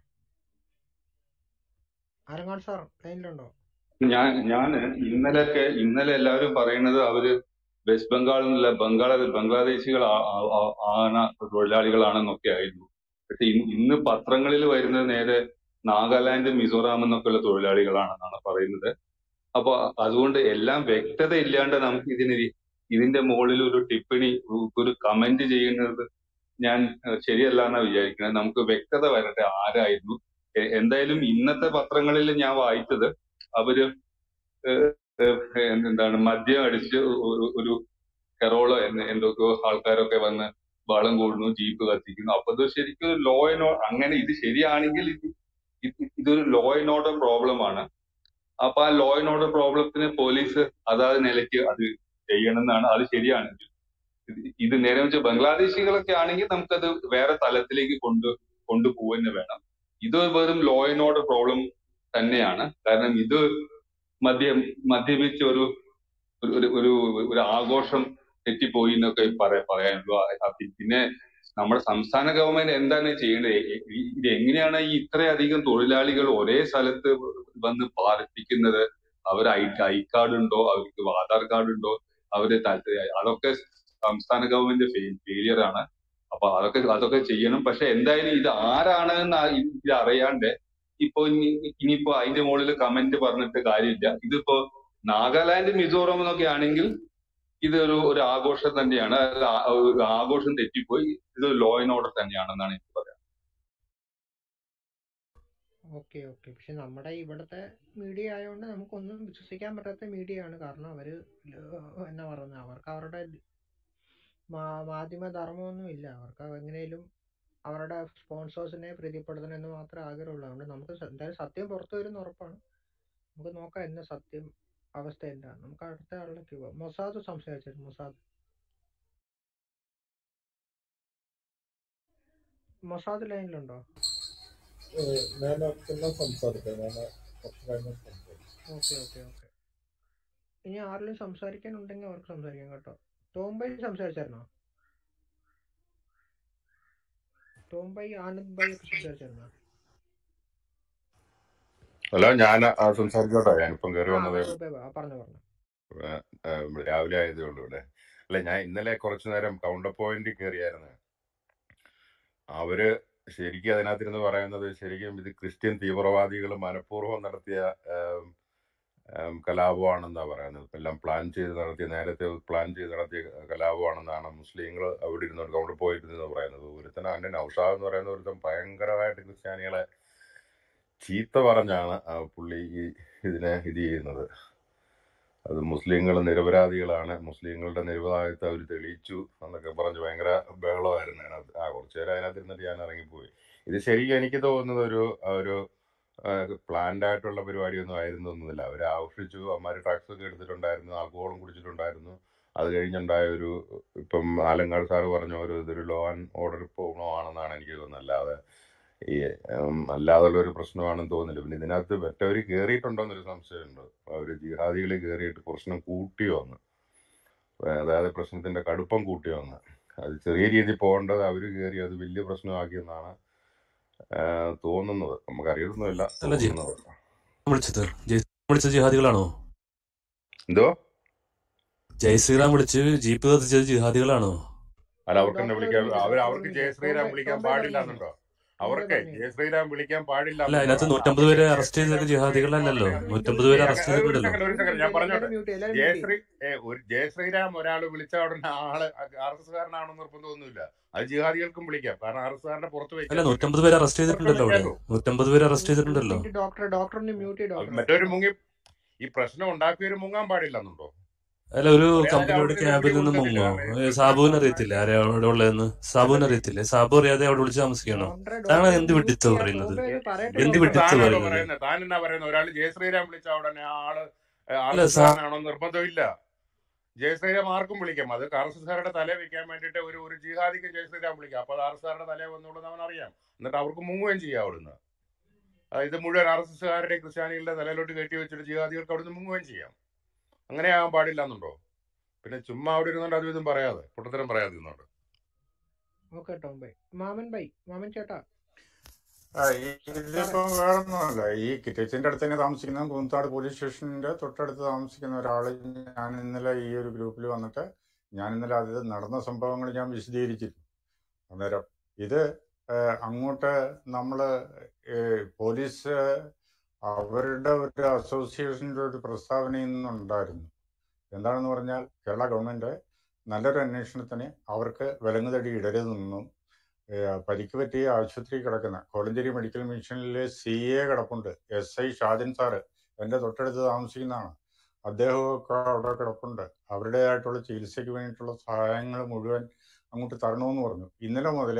ആലങ്കാട് സാർ ലൈനിലുണ്ടോ? ഇന്നലെ എല്ലാവരും പറയുന്നത് അവര് വെസ്റ്റ് ബംഗാളിൽ നിന്നുള്ള ബംഗ്ലാദേശികൾ ആണ് തൊഴിലാളികളാണെന്നൊക്കെ ആയിരുന്നു. പക്ഷെ ഇന്ന് പത്രങ്ങളിൽ വരുന്നത് നേരെ നാഗാലാൻഡ്, മിസോറാം എന്നൊക്കെയുള്ള തൊഴിലാളികളാണെന്നാണ് പറയുന്നത്. അപ്പൊ അതുകൊണ്ട് എല്ലാം വ്യക്തത ഇല്ലാണ്ട് നമുക്ക് ഇതിന്റെ മുകളിൽ ഒരു ടിപ്പണി, ഒരു കമന്റ് ചെയ്യുന്നത് ഞാൻ ശരിയല്ല എന്നാ വിചാരിക്കുന്നത്. നമുക്ക് വ്യക്തത വരട്ടെ ആരായിരുന്നു. എന്തായാലും ഇന്നത്തെ പത്രങ്ങളിൽ ഞാൻ വായിച്ചത് അവര് മദ്യം അടിച്ച് ഒരു കെറോളോ എന്തൊക്കെയോ ആൾക്കാരൊക്കെ വന്ന് വളം കൂടുന്നു, ജീപ്പ് കത്തിക്കുന്നു. അപ്പൊ ഇത് ശരിക്കും ലോ ആൻഡ് ഓർഡർ, അങ്ങനെ ഇത് ശരിയാണെങ്കിൽ ഇതൊരു ലോ ആൻഡ് ഓർഡർ പ്രോബ്ലം ആണ്. അപ്പൊ ആ ലോ ആൻഡ് ഓർഡർ പ്രോബ്ലത്തിന് പോലീസ് അതാത് നിലയ്ക്ക് അത് ചെയ്യണമെന്നാണ്. അത് ശരിയാണെങ്കിൽ ഇത് നേരെ വെച്ച് ബംഗ്ലാദേശികളൊക്കെ ആണെങ്കിൽ നമുക്കത് വേറെ തലത്തിലേക്ക് കൊണ്ടുപോകുന്നത് വേണം. ഇത് വെറും ലോ ആൻഡ് ഓർഡർ പ്രോബ്ലം തന്നെയാണ്. കാരണം ഇത് മദ്യപിച്ച് ഒരു ആഘോഷം തെറ്റിപ്പോയി എന്നൊക്കെ പറയാനുള്ളൂ. പിന്നെ നമ്മുടെ സംസ്ഥാന ഗവൺമെന്റ് എന്താണ് ചെയ്യേണ്ടത്? ഇത് എങ്ങനെയാണ് ഈ ഇത്രയധികം തൊഴിലാളികൾ ഒരേ സ്ഥലത്ത് വന്ന് പാർപ്പിക്കുന്നത്? അവർ ഐ കാർഡ് ഉണ്ടോ, അവർക്ക് ആധാർ കാർഡ് ഉണ്ടോ, അതൊക്കെ സംസ്ഥാന ഗവൺമെന്റ് ഫെയിലിയർ ആണ്. അപ്പൊ അതൊക്കെ ചെയ്യണം. പക്ഷെ എന്തായാലും ഇത് ആരാണെന്ന് ഇത് അറിയാണ്ട് ഇനിയിപ്പോ അതിന്റെ മുകളിൽ കമന്റ് പറഞ്ഞിട്ട് കാര്യമില്ല. ഇതിപ്പോ നാഗാലാൻഡ്, മിസോറാം എന്നൊക്കെ ആണെങ്കിൽ ഇത് ഒരു ആഘോഷം തന്നെയാണ്. ആഘോഷം തെറ്റിപ്പോയി. ഇത് ലോ ആൻഡ് ഓർഡർ തന്നെയാണെന്നാണ് എനിക്ക് പറയാം. ഓക്കെ. പക്ഷെ നമ്മുടെ ഇവിടുത്തെ മീഡിയ ആയതുകൊണ്ട് നമുക്കൊന്നും വിശ്വസിക്കാൻ പറ്റാത്ത മീഡിയ ആണ്. കാരണം അവര് എന്നാ പറയുന്നത്, അവർക്ക് അവരുടെ മാധ്യമ ധർമ്മമൊന്നും ഇല്ല. അവർക്ക് എങ്ങനെയും അവരുടെ സ്പോൺസേഴ്സിനെ പ്രീതിപ്പെടുത്തണം എന്ന് മാത്രമേ ആഗ്രഹമുള്ളൂ. അതുകൊണ്ട് നമുക്ക് എന്തായാലും സത്യം പുറത്തു വരുന്ന ഉറപ്പാണ്. നമുക്ക് നോക്കാം എന്ന സത്യം അവസ്ഥ എന്താണ്. നമുക്ക് അടുത്ത ആളിലേക്ക് പോവാം. മൊസാദ് സംസാരിച്ചിരുന്നു. മൊസാദ് ലൈനിലുണ്ടോ? ഓക്കെ. ഇനി ആരെങ്കിലും സംസാരിക്കാനുണ്ടെങ്കിൽ അവർക്ക് സംസാരിക്കാം കേട്ടോ. ടോംബൈ സംസാരിച്ചായിരുന്നോ? ടോംബൈ, ആനന്ദ് ബൈ ഒക്കെ സംസാരിച്ചായിരുന്നോ? ഹലോ, ഞാൻ സംസാരിച്ചോട്ടെ. ഞാനിപ്പം കയറി വന്നതേ പറഞ്ഞു. രാവിലെ ആയതേ ഉള്ളൂ ഇവിടെ. അല്ല, ഞാൻ ഇന്നലെ കുറച്ചു നേരം കൗണ്ടർ പോയിന്റ് കയറിയായിരുന്നു. അവര് ശരിക്കും അതിനകത്തിരുന്ന് പറയുന്നത് ശരിക്കും ഇത് ക്രിസ്ത്യൻ തീവ്രവാദികൾ മനഃപൂർവ്വം നടത്തിയ കലാപമാണെന്നാ പറയുന്നത്. എല്ലാം നേരത്തെ പ്ലാൻ ചെയ്ത് നടത്തിയ കലാപമാണെന്നാണ് മുസ്ലിങ്ങൾ അവിടെ ഇരുന്ന് കൗണ്ടർ പോയിട്ട് നിന്ന് പറയുന്നത്. ഒരുത്തന അന്നെ നൗഷാദ് എന്ന് പറയുന്ന ഒരുത്തൻ ഭയങ്കരമായിട്ട് ക്രിസ്ത്യാനികളെ ചീത്ത പറഞ്ഞാണ് പുള്ളി ഇതിനെ ഇത് ചെയ്യുന്നത്. അത് മുസ്ലിങ്ങൾ നിരപരാധികളാണ്, മുസ്ലിങ്ങളുടെ നിരപരാധിത്വം അവർ തെളിയിച്ചു എന്നൊക്കെ പറഞ്ഞ് ഭയങ്കര ബഹളമായിരുന്നു അതിനകത്ത്. കുറച്ചു നേരം അതിനകത്തിരുന്നിട്ട് ഞാൻ ഇറങ്ങിപ്പോയി. ഇത് ശരിക്കും എനിക്ക് തോന്നുന്നത് ഒരു പ്ലാൻഡ് ആയിട്ടുള്ള പരിപാടിയൊന്നും ആയിരുന്നൊന്നുമില്ല. അവർ ആഘോഷിച്ചു, അമ്മാര് ഡ്രഗ്സ് ഒക്കെ എടുത്തിട്ടുണ്ടായിരുന്നു, ആൽക്കഹോളും കുടിച്ചിട്ടുണ്ടായിരുന്നു. അത് കഴിഞ്ഞുണ്ടായ ഇപ്പം ആലങ്കാട് സാറ് പറഞ്ഞ ഇതൊരു ലോ ആൻഡ് ഓർഡർ പ്രോബ്ലം ആണെന്നാണ് എനിക്ക് തോന്നുന്നത്. അല്ലാതുള്ള ഒരു പ്രശ്നമാണെന്ന് തോന്നുന്നില്ല. പിന്നെ ഇതിനകത്ത് മറ്റവർ കയറിയിട്ടുണ്ടോന്നൊരു സംശയമുണ്ട്. അവര് ജിഹാദികൾ കയറിയിട്ട് പ്രശ്നം കൂട്ടിയോന്ന്, അതായത് പ്രശ്നത്തിന്റെ കടുപ്പം കൂട്ടിയോന്ന്. അത് ചെറിയ രീതിയിൽ പോകേണ്ടത് അവര് കയറി അത് വലിയ പ്രശ്നമാക്കിയെന്നാണ് തോന്നുന്നത്. നമുക്കറിയൊന്നുമില്ല. വിളിച്ചത് വിളിച്ചത് ജിഹാദികളാണോ? എന്തോ ജയ് ശ്രീറാം വിളിച്ച് ജീപ്പ് കത്തിച്ചത് ജിഹാദികളാണോ? അല്ല, അവർക്ക് തന്നെ ഡോക്ടർ ഒരു വിളിക്കാൻ മിനിറ്റ്, അവർക്ക് ഡോക്ടർ ഒരു ജയ മിനിറ്റ്. ശ്രീരാം ടോംബെ വിളിക്കാൻ ടോംബെ പാടില്ല പറഞ്ഞു എന്നുണ്ടോ? ടോംബെ അവർക്ക് പറഞ്ഞു ജയ ശ്രീരാം വിളിക്കാൻ പാടില്ല അല്ല, എന്നുണ്ടോ? അതിനകത്ത് 150 അവർക്ക് പേരെ ജയ അറസ്റ്റ് ചെയ്തതൊക്കെ ശ്രീരാം വിളിക്കാൻ ജിഹാദികളല്ലല്ലോ. പാടില്ല. 150 പേരെ അറസ്റ്റ് ഒരു ചെയ്തിട്ടുണ്ടല്ലോ. സെക്കൻഡ് ഒരു ഞാൻ മിനിറ്റ്, പറഞ്ഞോട്ടെ. എല്ലാവരും മ്യൂട്ട് ചെയ്യും. ഒരു ജയ ശ്രീരാം ഒരാൾ വിളിച്ച ഉടനെ ആള് RSSകാരനാണെന്ന് നിർബന്ധമൊന്നുമില്ല. അത് ജിഹാദികൾക്കും വിളിക്കാം. കാരണം RSSകാരന്റെ പുറത്ത് അല്ല, വയ്ക്കാൻ പറ്റും. 150 പേരെ അറസ്റ്റ് അവർക്ക് ചെയ്തിട്ടുണ്ടല്ലോ. അവിടെ വിളിക്കാമല്ലോ. 150 പേരെ അറസ്റ്റ് ഒരു ചെയ്തിട്ടുണ്ടല്ലോ. മിനിറ്റ് ഡോക്ടർ ഒന്ന് മ്യൂട്ട് ചെയ്യും ഡോക്ടർ. മറ്റൊരു മുങ്ങി ഈ പ്രശ്നം ഉണ്ടാക്കിയൊരു മുങ്ങാൻ പാടില്ല എന്നുണ്ടോ? അല്ല, ഒരു ഒരേ കമ്പനിയുടെ അവിടെ ക്യാമ്പിൽ വെല്ലുവിളി നിന്ന് കൊടുക്കത്തില്ല. മുങ്ങോ? കാരണം സാബുവിന് കൃത്യമായിട്ടുള്ള അറിയത്തില്ല ആരാ അവിടെ ഉള്ളതെന്ന്. സാബുവിന് അറിയത്തില്ലേ? സാബു അറിയാതെ അവിടെ വിളിച്ച് താമസിക്കണോ? ഡോക്ടറെ താങ്കൾ ഡോക്ടർ എന്ത് മ്യൂട്ട് വിഡിത്ത ചെയ്യാൻ പറയുന്നത്? ടോംബെ ഒന്ന് പറയട്ടെ എന്ത് ഡോക്ടർ. വിഡിത്ത താനാണോ പറയുന്നത്? പറയുന്നത്? താൻ എന്നാ പറയുന്നത്? ഒരാൾ ജയ ശ്രീരാം വിളിച്ച ഉടനെ ആള് അല്ല, RSSകാരനാണോ നിർബന്ധമില്ല. ജയ ശ്രീരാം ആർക്കും വിളിക്കാം. അത് RSSകാരുടെ തലേ വെക്കാൻ വേണ്ടിയിട്ട് ഒരു ജിഹാദിക്ക് ജയ ശ്രീരാം വിളിക്കാം. അപ്പൊ അത് RSSകാരുടെ തലേ വന്നുകൊണ്ടെന്ന് അവൻ അറിയാം. എന്നിട്ട് അവർക്ക് മുങ്ങുകയും ചെയ്യാം അവിടുന്ന്. ഇത് മുഴുവൻ RSSകാരുടെയും ക്രിസ്ത്യാനികളുടെ തലയിലോട്ട് കയറ്റി വെച്ചിട്ട് ജിഹാദികൾക്ക് അവിടുന്ന് മുങ്ങുകയും ചെയ്യാം. അങ്ങനെ ആകാൻ പാടില്ല എന്നുണ്ടോ? പിന്നെ ചുമ്മാ അവിടെ ഇരുന്നുകൊണ്ട് അതും ഇതും പറയാതെ പൊട്ടത്തരം പറയാതെ ഇരുന്നോണ്ട്. ഓക്കെ ടോംബെ. മാമൻ ചേട്ടാ ഇതിപ്പോ വേറൊന്നുമല്ല. ഈ കിറ്റച്ചിന്റെ അടുത്ത് തന്നെ താമസിക്കുന്ന കൂത്താട് പോലീസ് സ്റ്റേഷനിന്റെ തൊട്ടടുത്ത് താമസിക്കുന്ന ഒരാള് ഞാൻ ഇന്നലെ ഈ ഒരു ഗ്രൂപ്പിൽ വന്നിട്ട് ഞാൻ ഇന്നലെ അത് നടന്ന സംഭവങ്ങൾ ഞാൻ വിശദീകരിച്ചിരുന്നു. അന്നേരം ഇത് അങ്ങോട്ട് നമ്മള് പോലീസ് അവരുടെ ഒരു അസോസിയേഷന്റെ ഒരു പ്രസ്താവനയിൽ നിന്നുണ്ടായിരുന്നു. എന്താണെന്ന് പറഞ്ഞാൽ കേരള ഗവൺമെന്റ് നല്ലൊരു അന്വേഷണത്തിന് അവർക്ക് വിലങ്ങുതടി ഇടരുതെന്നും പരിക്ക് പറ്റി ആശുപത്രി കിടക്കുന്ന കോലഞ്ചേരി മെഡിക്കൽ മിഷനിലെ CA കിടപ്പുണ്ട്. SI ഷാജൻ സാറ് എൻ്റെ തൊട്ടടുത്ത് താമസിക്കുന്നതാണ്. അദ്ദേഹമൊക്കെ അവിടെ കിടപ്പുണ്ട്. അവരുടേതായിട്ടുള്ള ചികിത്സയ്ക്ക് വേണ്ടിയിട്ടുള്ള സഹായങ്ങൾ മുഴുവൻ അങ്ങോട്ട് തരണമെന്ന് പറഞ്ഞു. ഇന്നലെ മുതൽ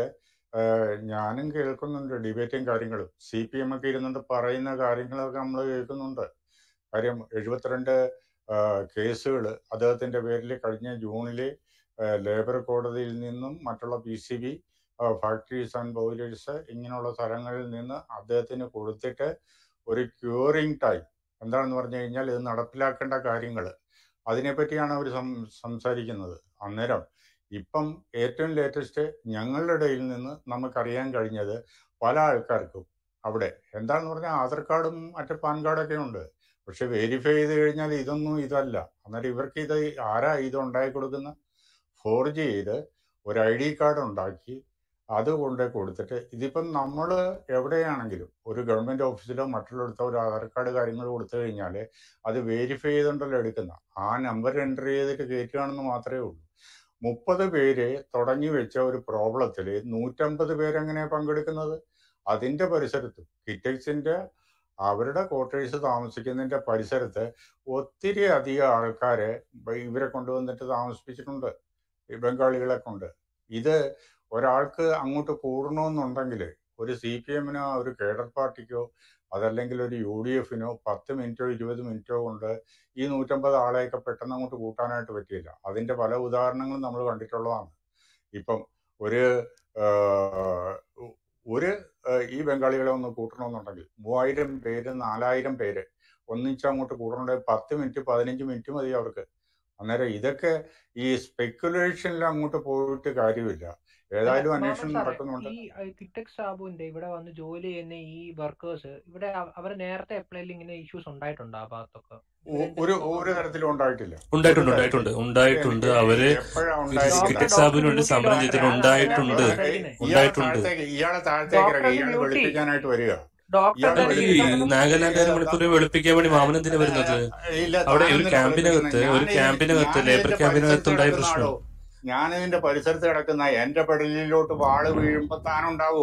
ഞാനും കേൾക്കുന്നുണ്ട് ഡിബേറ്റും കാര്യങ്ങളും. CPM ഒക്കെ ഇരുന്നുകൊണ്ട് പറയുന്ന കാര്യങ്ങളൊക്കെ നമ്മൾ കേൾക്കുന്നുണ്ട്. കാര്യം 72 കേസുകൾ അദ്ദേഹത്തിന്റെ പേരിൽ കഴിഞ്ഞ ജൂണിൽ ലേബർ കോടതിയിൽ നിന്നും മറ്റുള്ള PCB ഫാക്ടറീസ് ആൻഡ് ബോയിലേഴ്സ് ഇങ്ങനെയുള്ള സ്ഥലങ്ങളിൽ നിന്ന് അദ്ദേഹത്തിന് കൊടുത്തിട്ട് ഒരു ക്യൂറിംഗ് ടൈം എന്താണെന്ന് പറഞ്ഞു കഴിഞ്ഞാൽ ഇത് നടപ്പിലാക്കേണ്ട കാര്യങ്ങൾ അതിനെപ്പറ്റിയാണ് അവർ സംസാരിക്കുന്നത്. അന്നേരം ഇപ്പം ഏറ്റവും ലേറ്റസ്റ്റ് ഞങ്ങളുടെ ഇടയിൽ നിന്ന് നമുക്കറിയാൻ കഴിഞ്ഞത് പല ആൾക്കാർക്കും അവിടെ എന്താണെന്ന് പറഞ്ഞാൽ ആധാർ കാർഡും മറ്റേ പാൻ കാർഡൊക്കെ ഉണ്ട്. പക്ഷെ വെരിഫൈ ചെയ്ത് കഴിഞ്ഞാൽ ഇതല്ല. അന്നേരം ഇവർക്ക് ഇത് ആരാ ഇത് ഉണ്ടാക്കി കൊടുക്കുന്ന? ഫോർജ് ചെയ്ത് ഒരു ID കാർഡ് ഉണ്ടാക്കി അത് കൊണ്ട് കൊടുത്തിട്ട് ഇതിപ്പം നമ്മൾ എവിടെയാണെങ്കിലും ഒരു ഗവൺമെന്റ് ഓഫീസിലോ മറ്റുള്ളിടത്തോ ഒരു ആധാർ കാർഡ് കാര്യങ്ങൾ കൊടുത്തു കഴിഞ്ഞാൽ അത് വെരിഫൈ ചെയ്തുകൊണ്ടല്ലോ എടുക്കുന്ന. ആ നമ്പർ എൻ്റർ ചെയ്തിട്ട് കയറ്റുകയാണെന്ന് മാത്രമേ ഉള്ളൂ. 30 പേര് തുടങ്ങി വെച്ച ഒരു പ്രോബ്ലത്തിൽ 150 പേരെങ്ങനെയാണ് പങ്കെടുക്കുന്നത്? അതിന്റെ പരിസരത്ത് കിറ്റക്സിന്റെ അവരുടെ ക്വാർട്ടേഴ്സ് താമസിക്കുന്നതിന്റെ പരിസരത്ത് ഒത്തിരി അധികം ആൾക്കാരെ ഇവരെ കൊണ്ടുവന്നിട്ട് താമസിപ്പിച്ചിട്ടുണ്ട്, ഈ ബംഗാളികളെ കൊണ്ട്. ഇത് ഒരാൾക്ക് അങ്ങോട്ട് കൂടണമെന്നുണ്ടെങ്കിൽ ഒരു CPM-നോ ഒരു കേഡർ പാർട്ടിക്കോ അതല്ലെങ്കിൽ ഒരു UDF-നോ 10 മിനിറ്റോ 20 മിനിറ്റോ കൊണ്ട് ഈ 150 ആളെയൊക്കെ പെട്ടെന്ന് അങ്ങോട്ട് കൂട്ടാനായിട്ട് പറ്റിയില്ല. അതിന്റെ പല ഉദാഹരണങ്ങളും നമ്മൾ കണ്ടിട്ടുള്ളതാണ്. ഇപ്പം ഒരു ഈ ബംഗാളികളെ ഒന്ന് കൂട്ടണമെന്നുണ്ടെങ്കിൽ 3000 പേര് 4000 പേര് ഒന്നിച്ചങ്ങോട്ട് കൂടണമെങ്കിൽ 10 മിനിറ്റ് 15 മിനിറ്റ് മതി അവർക്ക്. അന്നേരം ഇതൊക്കെ ഈ സ്പെക്കുലേഷനിൽ അങ്ങോട്ട് പോയിട്ട് കാര്യമില്ല. ഏതായാലും അന്വേഷണം നടക്കുന്നുണ്ട്. ഈ കിറ്റക്സ് സാബുവിന്റെ ഇവിടെ വന്ന് ജോലി ചെയ്യുന്ന ഈ വർക്കേഴ്സ് ഇവിടെ അവർ നേരത്തെ എപ്പോഴെങ്കിലും ഇങ്ങനെ ഇഷ്യൂസ് ഉണ്ടായിട്ടുണ്ടോ ആ ഭാഗത്തൊക്കെ? ഒരു തരത്തിലും ഉണ്ടായിട്ടില്ല. ഉണ്ടായിട്ടുണ്ട്. അവര് കിറ്റക്സ് സാബുവിന് വേണ്ടി സമരം ചെയ്തിട്ട് ഉണ്ടായിട്ടുണ്ട്. ഇയാളെ താഴത്തേക്ക് ഇറങ്ങി ഇയാളെ വെളുപ്പിക്കാനായിട്ട് വരിക. നാഗാലാൻഡ് മണിപ്പൂർ വെളുപ്പിക്കാൻ വേണ്ടി മാമനെന്തിനാ വരുന്നത്? അവിടെ ഒരു ക്യാമ്പിനകത്ത് ലേബർ ക്യാമ്പിനകത്ത് ഉണ്ടായ പ്രശ്നം. ഞാനിതിന്റെ പരിസരത്ത് കിടക്കുന്ന എന്റെ പെടലിലോട്ട് വാള് വീഴുമ്പോ താനുണ്ടാവോ?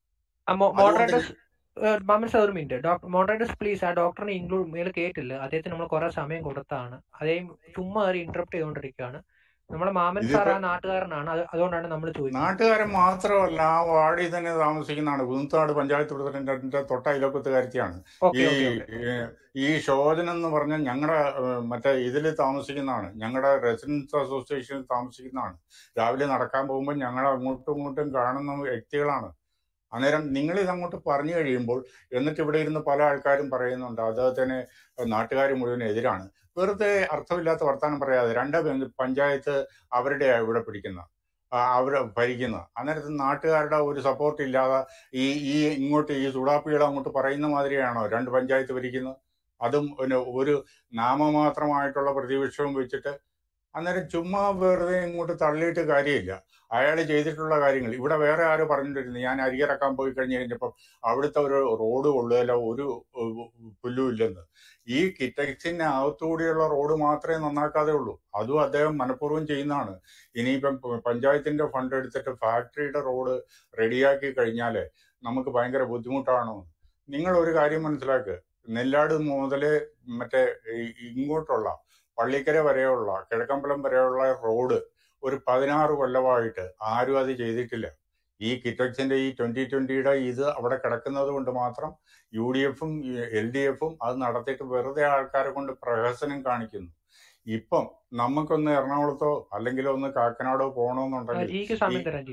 ഒരു മിനിറ്റ് മോഡറേറ്റേഴ്സ് പ്ലീസ്. ആ ഡോക്ടറിനെ ഇൻക്ലൂഡ് മേലെ കേട്ടില്ല. അദ്ദേഹത്തിന് നമ്മൾ കുറെ സമയം കൊടുത്താണ്. അദ്ദേഹം ചുമ്മാ ഇന്ററപ്റ്റ് ചെയ്തുകൊണ്ടിരിക്കുകയാണ്. നമ്മളെ മാമൻ സാർ ആ നാട്ടുകാരനാണ്, അതുകൊണ്ടാണ് നമ്മൾ ചോദിക്കുന്നത്. നാട്ടുകാരൻ മാത്രമല്ല, ആ വാർഡിൽ തന്നെ താമസിക്കുന്നതാണ്. കുന്നത്താട് പഞ്ചായത്ത് പ്രസിഡന്റിന്റെ തൊട്ട അയൽവക്കത്തുകാരിയാണ്. ഈ ശോചന എന്ന് പറഞ്ഞാൽ ഞങ്ങളുടെ മറ്റേ ഇതിൽ താമസിക്കുന്നതാണ്, ഞങ്ങളുടെ റെസിഡൻസ് അസോസിയേഷനിൽ താമസിക്കുന്നതാണ്. രാവിലെ നടക്കാൻ പോകുമ്പോൾ ഞങ്ങൾ അങ്ങോട്ടും ഇങ്ങോട്ടും കാണുന്ന വ്യക്തികളാണ്. അന്നേരം നിങ്ങൾ ഇതങ്ങോട്ട് പറഞ്ഞു കഴിയുമ്പോൾ എന്നിട്ട് ഇവിടെ ഇരുന്ന് പല ആൾക്കാരും പറയുന്നുണ്ട് അദ്ദേഹത്തിന് നാട്ടുകാർ മുഴുവൻ എതിരാണ്. വെറുതെ അർത്ഥമില്ലാത്ത വർത്താനം പറയാതെ 2 പഞ്ചായത്ത് അവരുടെ ഇവിടെ പിടിക്കുന്ന അവർ ഭരിക്കുന്ന. അന്നേരത്ത് നാട്ടുകാരുടെ ഒരു സപ്പോർട്ട് ഇല്ലാതെ ഈ ഇങ്ങോട്ട് ഈ സുഡാപ്പികൾ അങ്ങോട്ട് പറയുന്ന മാതിരിയാണോ 2 പഞ്ചായത്ത് ഭരിക്കുന്നത്? അതും പിന്നെ ഒരു നാമമാത്രമായിട്ടുള്ള പ്രതിപക്ഷവും വെച്ചിട്ട് അന്നേരം ചുമ്മാ വെറുതെ ഇങ്ങോട്ട് തള്ളിയിട്ട് കാര്യമില്ല. അയാൾ ചെയ്തിട്ടുള്ള കാര്യങ്ങൾ ഇവിടെ വേറെ ആരോ പറഞ്ഞിട്ടിരുന്നു. ഞാൻ അരിയിറക്കാൻ പോയി കഴിഞ്ഞ് കഴിഞ്ഞപ്പം അവിടുത്തെ ഒരു റോഡ് കൊള്ളുകയില്ല, ഒരു പുല്ലും ഇല്ലെന്ന്. ഈ കിറ്റക്സിന് അകത്തുകൂടിയുള്ള റോഡ് മാത്രമേ നന്നാക്കാതെ ഉള്ളൂ. അതും അദ്ദേഹം മനഃപൂർവ്വം ചെയ്യുന്നതാണ്. ഇനിയിപ്പം പഞ്ചായത്തിന്റെ ഫണ്ട് എടുത്തിട്ട് ഫാക്ടറിയുടെ റോഡ് റെഡിയാക്കി കഴിഞ്ഞാൽ നമുക്ക് ഭയങ്കര ബുദ്ധിമുട്ടാണോ? നിങ്ങൾ ഒരു കാര്യം മനസ്സിലാക്കുക, നെല്ലാട് മുതൽ മറ്റേ ഇങ്ങോട്ടുള്ള പള്ളിക്കര വരെയുള്ള കിഴക്കമ്പലം വരെയുള്ള റോഡ് ഒരു 16 കൊല്ലമായിട്ട് ആരും അത് ചെയ്തിട്ടില്ല. ഈ കിറ്റക്സിന്റെ ഈ 2020 ഇത് അവിടെ കിടക്കുന്നത് കൊണ്ട് മാത്രം UDFും LDFും അത് നടത്തിയിട്ട് വെറുതെ ആൾക്കാരെ കൊണ്ട് പ്രഹസനം കാണിക്കുന്നു. ഇപ്പം നമുക്കൊന്ന് എറണാകുളത്തോ അല്ലെങ്കിൽ ഒന്ന് കാക്കനാടോ പോകണമെന്നുണ്ടെങ്കിൽ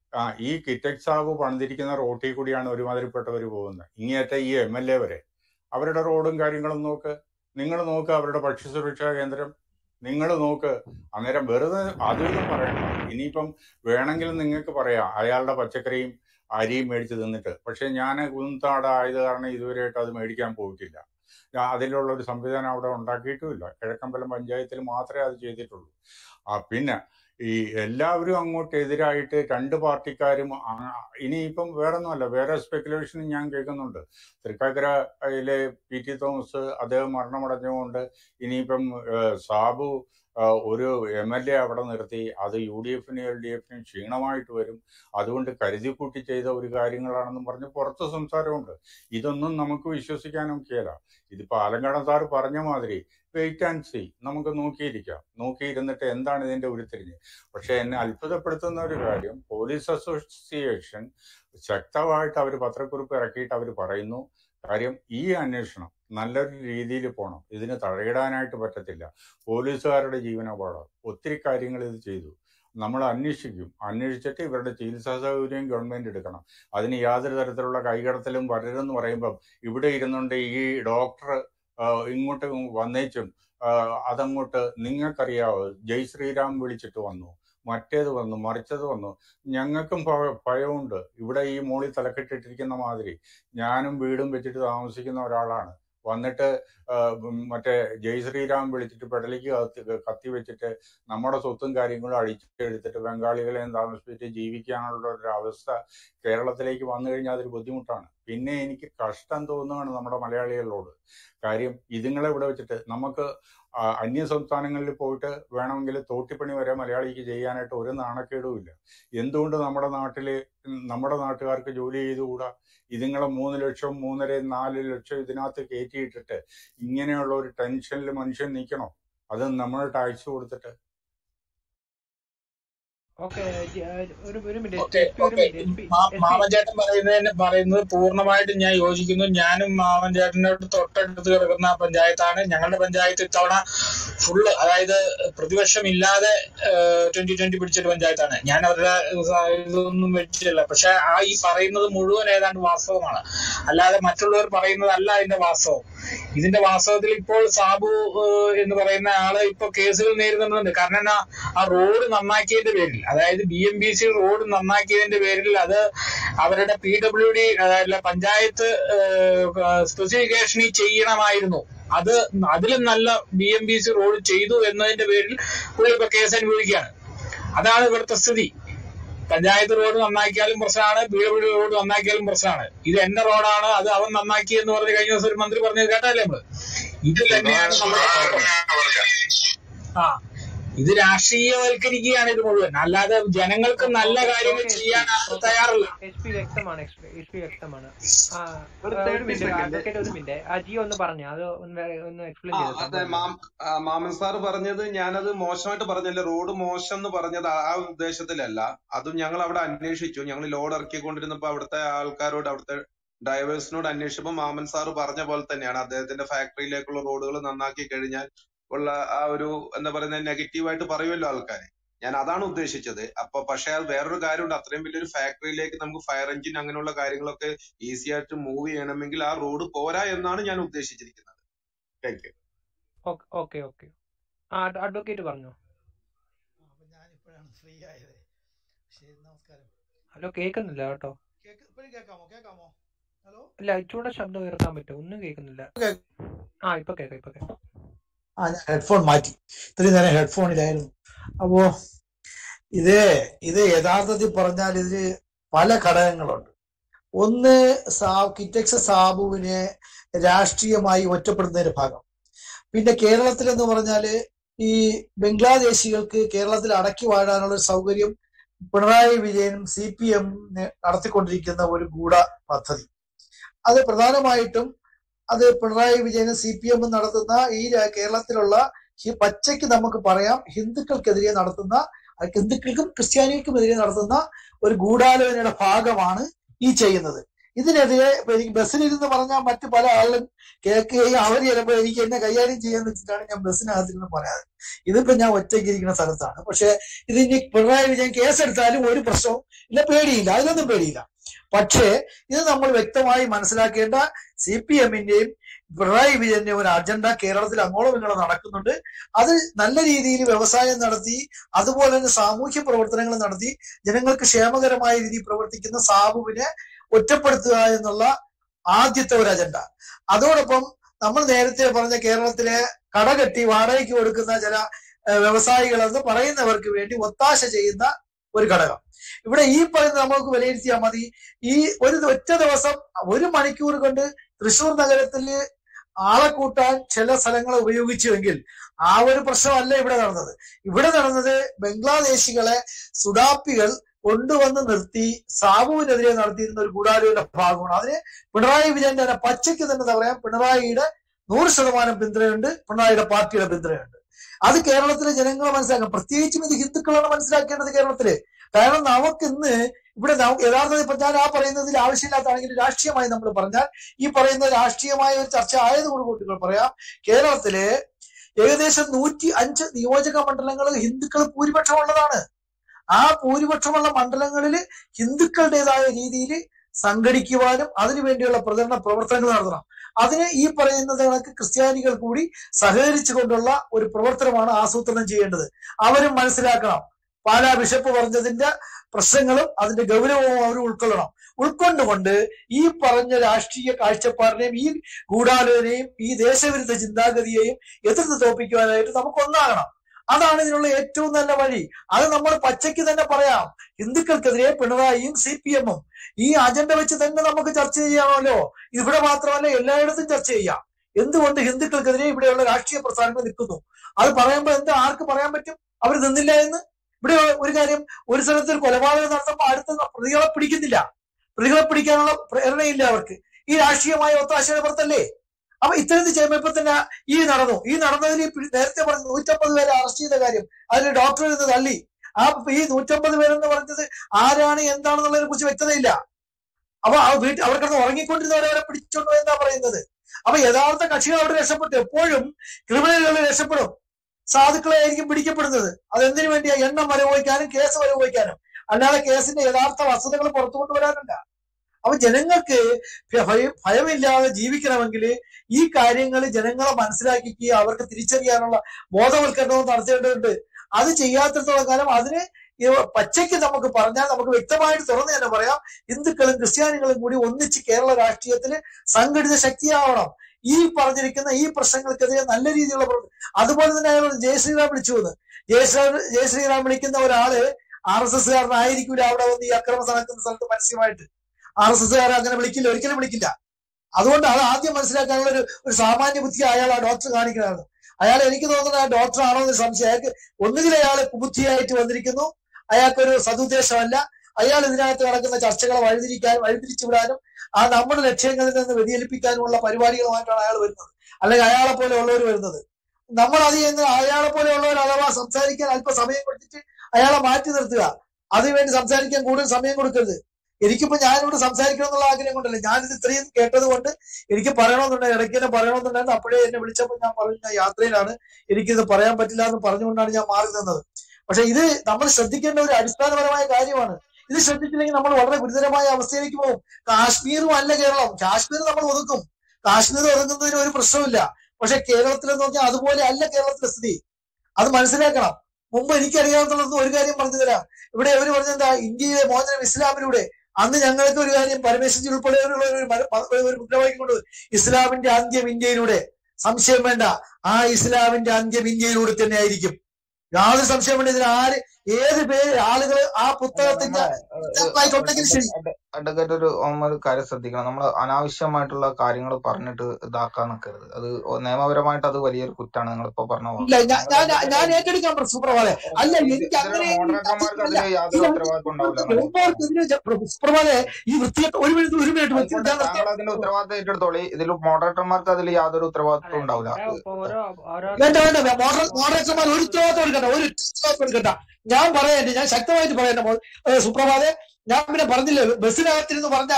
ഈ കിറ്റക്സ് സാബ് പണിതിരിക്കുന്ന റോട്ടിൽ കൂടിയാണ് ഒരുമാതിരിപ്പെട്ടവർ പോകുന്നത്. ഇങ്ങേറ്റ ഈ MLA വരെ അവരുടെ റോഡും കാര്യങ്ങളും നോക്ക്. നിങ്ങൾ നോക്ക് അവരുടെ ഭക്ഷ്യസുരക്ഷാ കേന്ദ്രം നിങ്ങൾ നോക്ക്. അന്നേരം വെറുതെ അതൊന്നും പറയണ്ട. ഇനിയിപ്പം വേണമെങ്കിൽ നിങ്ങൾക്ക് പറയാം അയാളുടെ പച്ചക്കറിയും അരിയും മേടിച്ച് തിന്നിട്ട്. പക്ഷെ ഞാൻ കുന്നത്താട് ആയത് കാരണം ഇതുവരെയായിട്ട് അത് മേടിക്കാൻ പോയിട്ടില്ല. അതിലുള്ള ഒരു സംവിധാനം അവിടെ ഉണ്ടാക്കിയിട്ടുമില്ല. കിഴക്കമ്പലം പഞ്ചായത്തിൽ മാത്രമേ അത് ചെയ്തിട്ടുള്ളൂ. പിന്നെ ഈ എല്ലാവരും അങ്ങോട്ട് എതിരായിട്ട് രണ്ട് പാർട്ടിക്കാരും ഇനിയിപ്പം വേറൊന്നുമല്ല, വേറെ സ്പെക്കുലേഷനും ഞാൻ കേൾക്കുന്നുണ്ട്. തൃക്കാക്കരയിലെ PT തോമസ് അദ്ദേഹം മരണമടഞ്ഞുകൊണ്ട് ഇനിയിപ്പം സാബു ഒരു MLA അവിടെ നിർത്തി, അത് UDFനും LDFനും ക്ഷീണമായിട്ട് വരും, അതുകൊണ്ട് കരുതിക്കൂട്ടി ചെയ്ത ഒരു കാര്യങ്ങളാണെന്നും പറഞ്ഞ് പുറത്ത് സംസാരമുണ്ട്. ഇതൊന്നും നമുക്ക് വിശ്വസിക്കാനൊക്കെയല്ല. ഇതിപ്പോ ആലങ്കാടൻ സാറ് പറഞ്ഞ മാതിരി വെയിറ്റ് ആൻഡ് സീ, നമുക്ക് നോക്കിയിരിക്കാം. നോക്കിയിരുന്നിട്ട് എന്താണ് ഇതിന്റെ ഉരുത്തിരിഞ്ഞ്. പക്ഷെ എന്നെ അത്ഭുതപ്പെടുത്തുന്ന ഒരു കാര്യം, പോലീസ് അസോസിയേഷൻ ശക്തമായിട്ട് അവർ പത്രക്കുറിപ്പ് ഇറക്കിയിട്ട് അവർ പറയുന്നു, കാര്യം ഈ അന്വേഷണം നല്ലൊരു രീതിയിൽ പോകണം, ഇതിന് തടയിടാനായിട്ട് പറ്റത്തില്ല, പോലീസുകാരുടെ ജീവനപാഠം, ഒത്തിരി കാര്യങ്ങൾ ഇത് ചെയ്തു, നമ്മൾ അന്വേഷിക്കും, അന്വേഷിച്ചിട്ട് ഇവരുടെ ചികിത്സാ സൗകര്യം ഗവൺമെന്റ് എടുക്കണം. അതിന് യാതൊരു തരത്തിലുള്ള കൈകടത്തലും വരരുതെന്ന് പറയുമ്പം ഇവിടെ ഇരുന്നുകൊണ്ട് ഈ ഡോക്ടർ ഇങ്ങോട്ട് വന്നേച്ചും അതങ്ങോട്ട് നിങ്ങൾക്കറിയാവോ, ജയ് ശ്രീരാം വിളിച്ചിട്ട് വന്നു, മറ്റേത് വന്നു, മറിച്ചത് വന്നു. ഞങ്ങൾക്കും ഭയമുണ്ട്. ഇവിടെ ഈ മോളിൽ തലക്കെട്ടിട്ടിരിക്കുന്ന മാതിരി ഞാനും വീടും വെച്ചിട്ട് താമസിക്കുന്ന ഒരാളാണ്. വന്നിട്ട് മറ്റേ ജയ് ശ്രീരാം വിളിച്ചിട്ട് പെടലിക്ക് കത്തി വെച്ചിട്ട് നമ്മുടെ സ്വത്തും കാര്യങ്ങളും അടിച്ചെടുത്തിട്ട് ബംഗാളികളെയും താമസിപ്പിച്ച് ജീവിക്കാനുള്ള ഒരു അവസ്ഥ കേരളത്തിലേക്ക് വന്നു കഴിഞ്ഞാൽ അതൊരു ബുദ്ധിമുട്ടാണ്. പിന്നെ എനിക്ക് കഷ്ടം തോന്നുകയാണ് നമ്മുടെ മലയാളികളോട്. കാര്യം ഇതുങ്ങളെ ഇവിടെ വെച്ചിട്ട് നമുക്ക് അന്യ സംസ്ഥാനങ്ങളിൽ പോയിട്ട് വേണമെങ്കിൽ തോട്ടിപ്പണി വരെ മലയാളിക്ക് ചെയ്യാനായിട്ട് ഒരു നാണക്കേടും ഇല്ല. എന്തുകൊണ്ട് നമ്മുടെ നാട്ടുകാർക്ക് ജോലി ചെയ്തുകൂടാ? ഇതുങ്ങളെ 3 ലക്ഷം 3.5 4 ലക്ഷം ഇതിനകത്ത് കയറ്റിയിട്ടിട്ട് ഇങ്ങനെയുള്ള ഒരു ടെൻഷനിൽ മനുഷ്യൻ നിൽക്കണോ? അത് നമ്മൾ ടാക്സ് കൊടുത്തിട്ട്. മാമൻചേട്ടൻ പറയുന്നത് പൂർണ്ണമായിട്ടും ഞാൻ യോജിക്കുന്നു. ഞാനും മാമൻചേട്ടനോട് തൊട്ടടുത്ത് കിടക്കുന്ന പഞ്ചായത്താണ്. ഞങ്ങളുടെ പഞ്ചായത്ത് ഇത്തവണ ഫുള്ള്, അതായത് പ്രതിപക്ഷം ഇല്ലാതെ 2020 പിടിച്ചൊരു പഞ്ചായത്താണ്. ഞാൻ അവരുടെ ഇതൊന്നും വെച്ചിട്ടില്ല. പക്ഷെ ഈ പറയുന്നത് മുഴുവൻ ഏതാണ്ട് വാസ്തവമാണ്, അല്ലാതെ മറ്റുള്ളവർ പറയുന്നതല്ല അതിന്റെ വാസ്തവം. ഇതിന്റെ വാസ്തവത്തിൽ ഇപ്പോൾ സാബു എന്ന് പറയുന്ന ആള് ഇപ്പൊ കേസുകൾ നേരിടുന്നുണ്ട്. കാരണം എന്നാ, ആ റോഡ് നന്നാക്കിയതിന്റെ പേരിൽ, അതായത് BMBC റോഡ് നന്നാക്കിയതിന്റെ പേരിൽ അത് അവരുടെ PWD പഞ്ചായത്ത് സ്പെസിഫിക്കേഷനിൽ ചെയ്യണമായിരുന്നു. അതിലും നല്ല BMBC റോഡ് ചെയ്തു എന്നതിന്റെ പേരിൽ പുള്ളി ഇപ്പൊ കേസ് അനുഭവിക്കുകയാണ്. അതാണ് ഇവിടുത്തെ സ്ഥിതി. പഞ്ചായത്ത് റോഡ് നന്നാക്കിയാലും പ്രശ്നമാണ്, PWD റോഡ് നന്നാക്കിയാലും പ്രശ്നമാണ്. ഇത് എന്റെ റോഡാണ്, അത് അവൻ നന്നാക്കി എന്ന് പറഞ്ഞ് കഴിഞ്ഞ ദിവസം ഒരു മന്ത്രി പറഞ്ഞത് കേട്ടല്ലേ നമ്മള്. ഇത് തന്നെയാണ് നമ്മുടെ ഇത് രാഷ്ട്രീയവൽക്കരിക്കുകയാണ് ഇത് മുഴുവൻ, അല്ലാതെ ജനങ്ങൾക്ക് നല്ല കാര്യങ്ങൾ ചെയ്യാൻ തയ്യാറല്ല. വ്യക്തമാണ്. അജി ഒന്ന് പറഞ്ഞു, അത് ഒന്ന് എക്സ്പ്ലെയിൻ ചെയ്തു. മാമൻ സാർ പറഞ്ഞത് ഞാനത് മോശമായിട്ട് പറഞ്ഞല്ലേ, റോഡ് മോശം എന്ന് പറഞ്ഞത് ആ ഉദ്ദേശത്തിലല്ല. അതും ഞങ്ങൾ അവിടെ അന്വേഷിച്ചു. ഞങ്ങൾ ലോഡ് ഇറക്കിക്കൊണ്ടിരുന്നപ്പോ അവിടുത്തെ ആൾക്കാരോട്, അവിടുത്തെ ഡ്രൈവേഴ്സിനോട് അന്വേഷിച്ചപ്പോ മാമൻ സാർ പറഞ്ഞ പോലെ തന്നെയാണ്. അദ്ദേഹത്തിന്റെ ഫാക്ടറിയിലേക്കുള്ള റോഡുകൾ നന്നാക്കി കഴിഞ്ഞാൽ ഉള്ള ആ ഒരു എന്താ പറയുന്നത് നെഗറ്റീവായിട്ട് പറയുമല്ലോ ആൾക്കാര്. ഞാൻ അതാണ് ഉദ്ദേശിച്ചത്. പക്ഷെ അത് വേറൊരു കാര്യമുണ്ട്, അത്രയും വലിയൊരു ഫാക്ടറിയിലേക്ക് നമുക്ക് ഫയർ എഞ്ചിൻ അങ്ങനെയുള്ള കാര്യങ്ങളൊക്കെ ഈസി ആയിട്ട് മൂവ് ചെയ്യണമെങ്കിൽ ആ റോഡ് പോരാ എന്നാണ് ഞാൻ ഉദ്ദേശിച്ചിരിക്കുന്നത്. Thank you. ഓക്കെ. അഡ്വക്കേറ്റ് പറഞ്ഞോ. ഞാനിപ്പോഴാണ് ഫ്രീ ആയത്. ശരി, നമസ്കാരം. ഹലോ, കേൾക്കുന്നില്ല കേട്ടോ. കേൾക്കാമോ? ഹലോ, ഇല്ല, ഇച്ചൂടെ ശബ്ദം ഉയർത്താൻ പറ്റുമോ? ഒന്നും കേൾക്കുന്നില്ല. ഇപ്പൊ കേൾക്കാം. ഞാൻ ഹെഡ്ഫോൺ മാറ്റി. ഇത്രയും നേരം ഹെഡ്ഫോണിലായിരുന്നു. അപ്പോ ഇത് യഥാർത്ഥത്തിൽ പറഞ്ഞാൽ ഇതില് പല ഘടകങ്ങളുണ്ട്. ഒന്ന്, കിറ്റക്സ് സാബുവിനെ രാഷ്ട്രീയമായി ഒറ്റപ്പെടുന്നതിന്റെ ഭാഗം. പിന്നെ കേരളത്തിൽ എന്ന് പറഞ്ഞാല് ഈ ബംഗ്ലാദേശികൾക്ക് കേരളത്തിൽ അടക്കി വാഴാനുള്ള ഒരു സൗകര്യം പിണറായി വിജയനും CPM നടത്തിക്കൊണ്ടിരിക്കുന്ന ഒരു ഗൂഢ പദ്ധതി. അത് പ്രധാനമായിട്ടും അത് പിണറായി വിജയനും CPM നടത്തുന്ന ഈ കേരളത്തിലുള്ള പച്ചയ്ക്ക് നമുക്ക് പറയാം ഹിന്ദുക്കൾക്കെതിരെ നടത്തുന്ന, ഹിന്ദുക്കൾക്കും ക്രിസ്ത്യാനികൾക്കുമെതിരെ നടത്തുന്ന ഒരു ഗൂഢാലോചനയുടെ ഭാഗമാണ് ഈ ചെയ്യുന്നത്. ഇതിനെതിരെ എനിക്ക് ബസ്സിലിരുന്ന് പറഞ്ഞാൽ മറ്റു പല ആളുകളും കേൾക്കുകയും അവർ ചിലപ്പോൾ എനിക്ക് എന്നെ കൈകാര്യം ചെയ്യാന്ന് വെച്ചിട്ടാണ് ഞാൻ ബസ്സിനകത്തിരുന്ന് പറയാറ്. ഇതിപ്പോ ഞാൻ ഒറ്റയ്ക്ക് ഇരിക്കുന്ന സ്ഥലത്താണ്. പക്ഷെ ഇതിനി പിണറായി വിജയൻ കേസെടുത്താലും ഒരു പ്രശ്നവും ഇല്ല, പേടിയില്ല, അതിലൊന്നും പേടിയില്ല. പക്ഷേ ഇത് നമ്മൾ വ്യക്തമായി മനസ്സിലാക്കേണ്ട CPM-ന്റെയും പിണറായി വിജയന്റെയും ഒരു അജണ്ട കേരളത്തിൽ അങ്ങോളം ഇങ്ങോളം നടക്കുന്നുണ്ട്. അത് നല്ല രീതിയിൽ വ്യവസായം നടത്തി അതുപോലെ തന്നെ സാമൂഹ്യ പ്രവർത്തനങ്ങൾ നടത്തി ജനങ്ങൾക്ക് ക്ഷേമകരമായ രീതിയിൽ പ്രവർത്തിക്കുന്ന സാബുവിനെ ഒറ്റപ്പെടുത്തുക എന്നുള്ള ആദ്യത്തെ ഒരു അജണ്ട. അതോടൊപ്പം നമ്മൾ നേരത്തെ പറഞ്ഞ കേരളത്തിലെ കടകെട്ടി വാടകയ്ക്ക് കൊടുക്കുന്ന ചില വ്യവസായികളെന്ന് പറയുന്നവർക്ക് വേണ്ടി ഒത്താശ ചെയ്യുന്ന ഒരു ഘടകം. ഇവിടെ ഈ പറയുന്നത് നമ്മൾക്ക് വിലയിരുത്തിയാൽ മതി. ഈ ഒറ്റ ദിവസം 1 മണിക്കൂർ കൊണ്ട് തൃശ്ശൂർ നഗരത്തിൽ ആളെ കൂട്ടാൻ ചില സ്ഥലങ്ങൾ ഉപയോഗിച്ചുവെങ്കിൽ ആ ഒരു പ്രശ്നമല്ല ഇവിടെ നടന്നത്. ഇവിടെ നടന്നത് ബംഗ്ലാദേശികളെ സുഡാപ്പികൾ കൊണ്ടുവന്ന് നിർത്തി സാബുവിനെതിരെ നടത്തിയിരുന്ന ഒരു ഗൂഢാലോചന ഭാഗമാണ്. അതിന് പിണറായി വിജയന്റെ തന്നെ പച്ചയ്ക്ക് തന്നെ പറയാം, പിണറായിയുടെ 100% പിന്തുണയുണ്ട്, പിണറായിയുടെ പാർട്ടിയുടെ പിന്തുണയുണ്ട്. അത് കേരളത്തിലെ ജനങ്ങൾ മനസ്സിലാക്കണം. പ്രത്യേകിച്ചും ഇത് ഹിന്ദുക്കളാണ് മനസ്സിലാക്കേണ്ടത് കേരളത്തില്. കാരണം നമുക്കിന്ന് ഇവിടെ യഥാർത്ഥത്തിൽ ഇപ്പൊ ഞാൻ പറയുന്നതിൽ ആവശ്യമില്ലാത്താണെങ്കിൽ രാഷ്ട്രീയമായി നമ്മൾ പറഞ്ഞാൽ ഈ പറയുന്ന രാഷ്ട്രീയമായ ഒരു ചർച്ച ആയതുകൊണ്ട് പറയാം, കേരളത്തില് ഏകദേശം 105 നിയോജക മണ്ഡലങ്ങൾ ഹിന്ദുക്കൾ ഭൂരിപക്ഷമുള്ളതാണ്. ആ ഭൂരിപക്ഷമുള്ള മണ്ഡലങ്ങളിൽ ഹിന്ദുക്കളുടേതായ രീതിയിൽ സംഘടിക്കുവാനും അതിനുവേണ്ടിയുള്ള പ്രവർത്തനങ്ങൾ നടത്തണം. അതിന് ഈ പറയുന്നത് കണക്ക് ക്രിസ്ത്യാനികൾ കൂടി സഹകരിച്ചു കൊണ്ടുള്ള ഒരു പ്രവർത്തനമാണ് ആസൂത്രണം ചെയ്യേണ്ടത്. അവരും മനസ്സിലാക്കണം. പാലാ ബിഷപ്പ് പറഞ്ഞതിന്റെ പ്രശ്നങ്ങളും അതിന്റെ ഗൗരവവും അവർ ഉൾക്കൊള്ളണം. ഉൾക്കൊണ്ടുകൊണ്ട് ഈ പറഞ്ഞ രാഷ്ട്രീയ കാഴ്ചപ്പാടിനെയും ഈ ഗൂഢാലോചനയും ഈ ദേശവിരുദ്ധ ചിന്താഗതിയെയും എതിർത്ത് തോൽപ്പിക്കുവാനായിട്ട് നമുക്ക് ഒന്നാകണം. അതാണ് ഇതിനുള്ള ഏറ്റവും നല്ല വഴി. അത് നമ്മൾ പച്ചയ്ക്ക് തന്നെ പറയാം. ഹിന്ദുക്കൾക്കെതിരെ പിണറായിയും CPM-ഉം ഈ അജണ്ട വെച്ച് തന്നെ നമുക്ക് ചർച്ച ചെയ്യാമല്ലോ. ഇവിടെ മാത്രമല്ല, എല്ലായിടത്തും ചർച്ച ചെയ്യാം. എന്തുകൊണ്ട് ഹിന്ദുക്കൾക്കെതിരെ ഇവിടെയുള്ള രാഷ്ട്രീയ പ്രസ്ഥാനങ്ങൾ നിൽക്കുന്നു? അത് പറയുമ്പോൾ ആർക്ക് പറയാൻ പറ്റും അവർ നിന്നില്ല എന്ന്? ഇവിടെ ഒരു കാര്യം, ഒരു സ്ഥലത്ത് ഒരു കൊലപാതകം നടത്തുമ്പോൾ അടുത്ത പ്രതികളെ പിടിക്കുന്നില്ല. പ്രതികളെ പിടിക്കാനുള്ള പ്രേരണയില്ല അവർക്ക്. ഈ രാഷ്ട്രീയമായ ഒത്താശയുടെ പുറത്തല്ലേ? അപ്പൊ ഇത്തരത്തിൽ ചെയ്യുമ്പോൾ ഇപ്പൊ തന്നെ ഈ നടന്നതിൽ നേരത്തെ പറഞ്ഞ 150 പേരെ അറസ്റ്റ് ചെയ്ത കാര്യം അതിൽ ഡോക്ടർ നിന്ന് തള്ളി. ഈ 150 പേരെന്ന് പറഞ്ഞത് ആരാണ് എന്താണെന്നുള്ളതിനെ കുറിച്ച് വ്യക്തതയില്ല. അപ്പൊ അവർക്കത് ഉറങ്ങിക്കൊണ്ടിരുന്നവരെ പിടിച്ചോണ്ടോ എന്നാ പറയുന്നത്. അപ്പൊ യഥാർത്ഥ കക്ഷികൾ അവിടെ രക്ഷപ്പെട്ടു. എപ്പോഴും ക്രിമിനലുകൾ രക്ഷപ്പെടും, സാധുക്കളെ ആയിരിക്കും പിടിക്കപ്പെടുന്നത്. അതെന്തിനു വേണ്ടിയാ? എണ്ണം വരവോയ്ക്കാനും കേസ് വരവോയ്ക്കാനും, അല്ലാതെ കേസിന്റെ യഥാർത്ഥ വസ്തുതകൾ പുറത്തു കൊണ്ടുവരാനല്ല. അപ്പൊ ജനങ്ങൾക്ക് ഭയമില്ലാതെ ജീവിക്കണമെങ്കിൽ ഈ കാര്യങ്ങൾ ജനങ്ങളെ മനസ്സിലാക്കിക്കുക, അവർക്ക് തിരിച്ചറിയാനുള്ള ബോധവൽക്കരണവും നടത്തേണ്ടതുണ്ട്. അത് ചെയ്യാത്തിടത്തോളം കാലം അതിന് പച്ചയ്ക്ക് നമുക്ക് പറഞ്ഞാൽ നമുക്ക് വ്യക്തമായിട്ട് തുറന്നു തന്നെ പറയാം, ഹിന്ദുക്കളും ക്രിസ്ത്യാനികളും കൂടി ഒന്നിച്ച് കേരള രാഷ്ട്രീയത്തിൽ സംഘടിത ശക്തിയാവണം. ഈ പറഞ്ഞിരിക്കുന്ന ഈ പ്രശ്നങ്ങൾക്കെതിരെ നല്ല രീതിയിലുള്ള അതുപോലെ തന്നെ അയാൾ ജയശ്രീറാം വിളിച്ചു വന്ന് ജയശ്രീറാം വിളിക്കുന്ന ഒരാള് RSS-കാരനായിരിക്കില്ല അവിടെ വന്ന് ഈ അക്രമം നടക്കുന്ന സ്ഥലത്ത് പരസ്യമായിട്ട്. RSS-കാരെ അങ്ങനെ വിളിക്കില്ല, ഒരിക്കലും വിളിക്കില്ല. അതുകൊണ്ട് അത് ആദ്യം മനസ്സിലാക്കാനുള്ള ഒരു സാമാന്യ ബുദ്ധി അയാൾ ആ ഡോക്ടർ കാണിക്കുന്നതാണ്. അയാൾ എനിക്ക് തോന്നുന്നത് ആ ഡോക്ടർ ആണോ എന്നൊരു സംശയം. അയാൾക്ക് ഒന്നുകിൽ അയാൾ കുബുദ്ധിയായിട്ട് വന്നിരിക്കുന്നു, അയാൾക്കൊരു സതുദ്ദേശമല്ല, അയാൾ ഇതിനകത്ത് നടക്കുന്ന ചർച്ചകളെ വഴിതിരിച്ചു വിടാനും നമ്മുടെ ലക്ഷ്യങ്ങളിൽ നിന്ന് വ്യതിചലിപ്പിക്കാനുമുള്ള പരിപാടികളുമായിട്ടാണ് അയാൾ വരുന്നത്. അല്ലെങ്കിൽ അയാളെ പോലെ ഉള്ളവർ വരുന്നത്. നമ്മൾ അത് ചെയ്യുന്ന അയാളെ പോലെയുള്ളവർ അഥവാ സംസാരിക്കാൻ അല്പം സമയം കൊടുത്തിട്ട് അയാളെ മാറ്റി നിർത്തുക. അതിനുവേണ്ടി സംസാരിക്കാൻ കൂടുതൽ സമയം കൊടുക്കരുത്. എനിക്കിപ്പോ ഞാനിവിടെ സംസാരിക്കണം എന്നുള്ള ആഗ്രഹം കൊണ്ടല്ല, ഞാനിത് ഇത്രയും കേട്ടത് കൊണ്ട് എനിക്ക് പറയണമെന്നുണ്ടായി, ഇടയ്ക്ക് തന്നെ പറയണമെന്നുണ്ടായിരുന്നു. അപ്പോഴേ എന്നെ വിളിച്ചപ്പോൾ ഞാൻ പറഞ്ഞു ഞാൻ യാത്രയിലാണ്, എനിക്കിത് പറയാൻ പറ്റില്ല എന്ന് പറഞ്ഞുകൊണ്ടാണ് ഞാൻ മാറി നിന്നത്. പക്ഷെ ഇത് നമ്മൾ ശ്രദ്ധിക്കേണ്ട ഒരു അടിസ്ഥാനപരമായ കാര്യമാണ്. ഇത് ശ്രദ്ധിച്ചില്ലെങ്കിൽ നമ്മൾ വളരെ ഗുരുതരമായ അവസ്ഥയിലേക്ക് പോകും. കാശ്മീരും അല്ല കേരളം. കാശ്മീർ നമ്മൾ ഒതുക്കും, കാശ്മീർ ഒതുങ്ങുന്നതിന് ഒരു പ്രശ്നമില്ല. പക്ഷെ കേരളത്തിലെന്ന് പറഞ്ഞാൽ അതുപോലെ അല്ല കേരളത്തിലെ സ്ഥിതി. അത് മനസ്സിലാക്കണം. മുമ്പ് എനിക്കറിയാവുന്ന ഒരു കാര്യം പറഞ്ഞു തരാം. ഇവിടെ ഇവര് പറഞ്ഞെന്താ, ഇന്ത്യയിലെ മോചനം ഇസ്ലാമിലൂടെ. അന്ന് ഞങ്ങൾക്ക് ഒരു കാര്യം പരമേശ്വരജി ഉൾപ്പെടെയുള്ള ഒരു മുദ്രാവാക്യം കൊണ്ട് ഇസ്ലാമിന്റെ അന്ത്യം ഇന്ത്യയിലൂടെ, സംശയം വേണ്ട, ആ ഇസ്ലാമിന്റെ അന്ത്യം ഇന്ത്യയിലൂടെ തന്നെ ആയിരിക്കും. യാതൊരു സംശയം വേണ്ട. ഇതിൽ ഏത് പേര് ആളുകൾ ആ പുസ്തകത്തിന്റെ ഉണ്ടെങ്കിൽ ശരി. അഡ്വക്കേറ്റ് ഒരു കാര്യം ശ്രദ്ധിക്കണം. നമ്മൾ അനാവശ്യമായിട്ടുള്ള കാര്യങ്ങൾ പറഞ്ഞിട്ട് ഇതാക്കാൻ നിൽക്കരുത്. അത് നിയമപരമായിട്ട് അത് വലിയൊരു കുറ്റാണ്. നിങ്ങളിപ്പോ പറഞ്ഞ ഇല്ല, ഞാൻ ഏറ്റെടുക്കാൻ സുപ്രഭാതെ. അല്ല, എനിക്ക് അങ്ങനെ മോഡറേറ്റർമാർക്ക് അതിൽ യാതൊരു ഉത്തരവാദിത്വം ഉണ്ടാവില്ല. സുപ്രഭാതെ ഈ വൃത്തിയായിട്ട് ഒരു മിനിറ്റ് ആയിക്കോട്ടെ, താങ്കൾ അതിന്റെ ഉത്തരവാദിത്തം ഏറ്റെടുത്തോളി. ഇതിൽ മോഡറേറ്റർമാർക്ക് അതിൽ യാതൊരു ഉത്തരവാദിത്വം ഉണ്ടാവില്ല. വേണ്ട, മോഡറേറ്റർമാർ ഒരു ഉത്തരവാദിത്വം എടുക്കണ്ട. ഞാൻ പറയട്ടെ, ഞാൻ ശക്തമായിട്ട് പറയട്ടെ സുപ്രഭാതെ. ഞാൻ പിന്നെ പറഞ്ഞില്ലേ, ബസ്സിനകത്തിരുന്ന് പറഞ്ഞ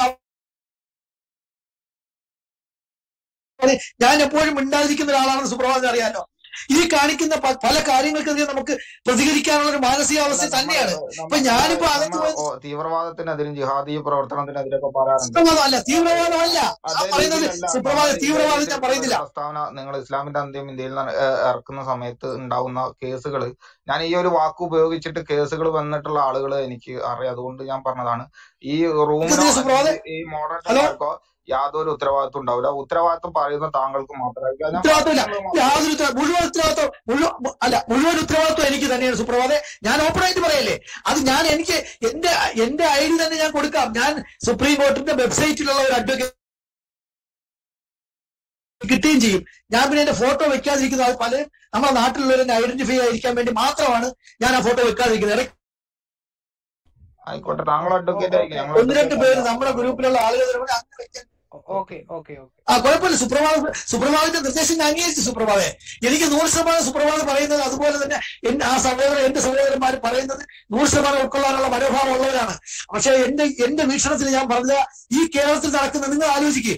ഞാൻ എപ്പോഴും മിണ്ടാതിരിക്കുന്ന ഒരാളാണെന്ന് സുപ്രഭാതം അറിയാലോ. ഈ കാണിക്കുന്ന പല കാര്യങ്ങൾക്കെതിരെ നമുക്ക് പ്രതികരിക്കാനുള്ള ഒരു മാനസികാവസ്ഥ തന്നെയാണ്. ഇപ്പൊ ഞാനിപ്പോ തീവ്രവാദത്തിനെതിരും ജിഹാദി പ്രവർത്തനത്തിനെതിരൊക്കെ പറയാറുണ്ട്. അല്ല, തീവ്രവാദമല്ല പറയുന്നത് സുപ്രഭാതം, തീവ്രവാദം ഞാൻ പറയുന്നില്ല. പ്രസ്താവന നിങ്ങൾ ഇസ്ലാമിന്റെ അന്ത്യം ഇന്ത്യയിൽ ഇറക്കുന്ന സമയത്ത് ഉണ്ടാവുന്ന കേസുകൾ, ഞാൻ ഈ ഒരു വാക്ക് ഉപയോഗിച്ചിട്ട് കേസുകൾ വന്നിട്ടുള്ള ആളുകൾ എനിക്ക് അറിയാം. അതുകൊണ്ട് ഞാൻ പറഞ്ഞതാണ്. ഈ റൂമിനോ ഈ മോഡറേറ്റർമാർക്കോ യാതൊരു ഉത്തരവാദിത്വം ഉണ്ടാവില്ല. ഉത്തരവാദിത്വം പറയുന്ന താങ്കൾക്ക് മാത്രമായിരിക്കും. മുഴുവൻ ഉത്തരവാദിത്വം എനിക്ക് തന്നെയാണ് സുപ്രഭാതെ. ഞാൻ ഓപ്പണായിട്ട് പറയല്ലേ. അത് ഞാൻ എനിക്ക് എന്റെ ഐഡി തന്നെ ഞാൻ കൊടുക്കാം. ഞാൻ സുപ്രീം കോടതിന്റെ വെബ്സൈറ്റിലുള്ള ഒരു അഡ്വക്കേറ്റ് കിട്ടുകയും ചെയ്യും. ഞാൻ പിന്നെ എന്റെ ഫോട്ടോ വെക്കാതിരിക്കുന്നത് അത് പലരും നമ്മുടെ നാട്ടിലുള്ളവരെ ഐഡന്റിഫൈ ആയിരിക്കാൻ വേണ്ടി മാത്രമാണ് ഞാൻ ആ ഫോട്ടോ വെക്കാതിരിക്കുന്നത്. ആയിക്കോട്ടെ, താങ്കൾ അഡ്വക്കേറ്റ് ആയിരിക്കും. 1-2 പേര് നമ്മുടെ ഗ്രൂപ്പിലുള്ള ആളുകൾ കുഴപ്പമില്ല. സുപ്രഭാതത്തിന്റെ നിർദ്ദേശം ഞാൻ അംഗീകരിച്ചു സുപ്രഭാതെ. എനിക്ക് 100% സുപ്രഭാതം പറയുന്നത്, അതുപോലെ തന്നെ എന്റെ സഹോദരന്മാർ പറയുന്നത് 100% ഉൾക്കൊള്ളാനുള്ള മനോഭാവം ഉള്ളവരാണ്. പക്ഷെ എന്റെ വീക്ഷണത്തിൽ ഞാൻ പറഞ്ഞ ഈ കേരളത്തിൽ നടക്കുന്ന, നിങ്ങൾ ആലോചിക്കുക,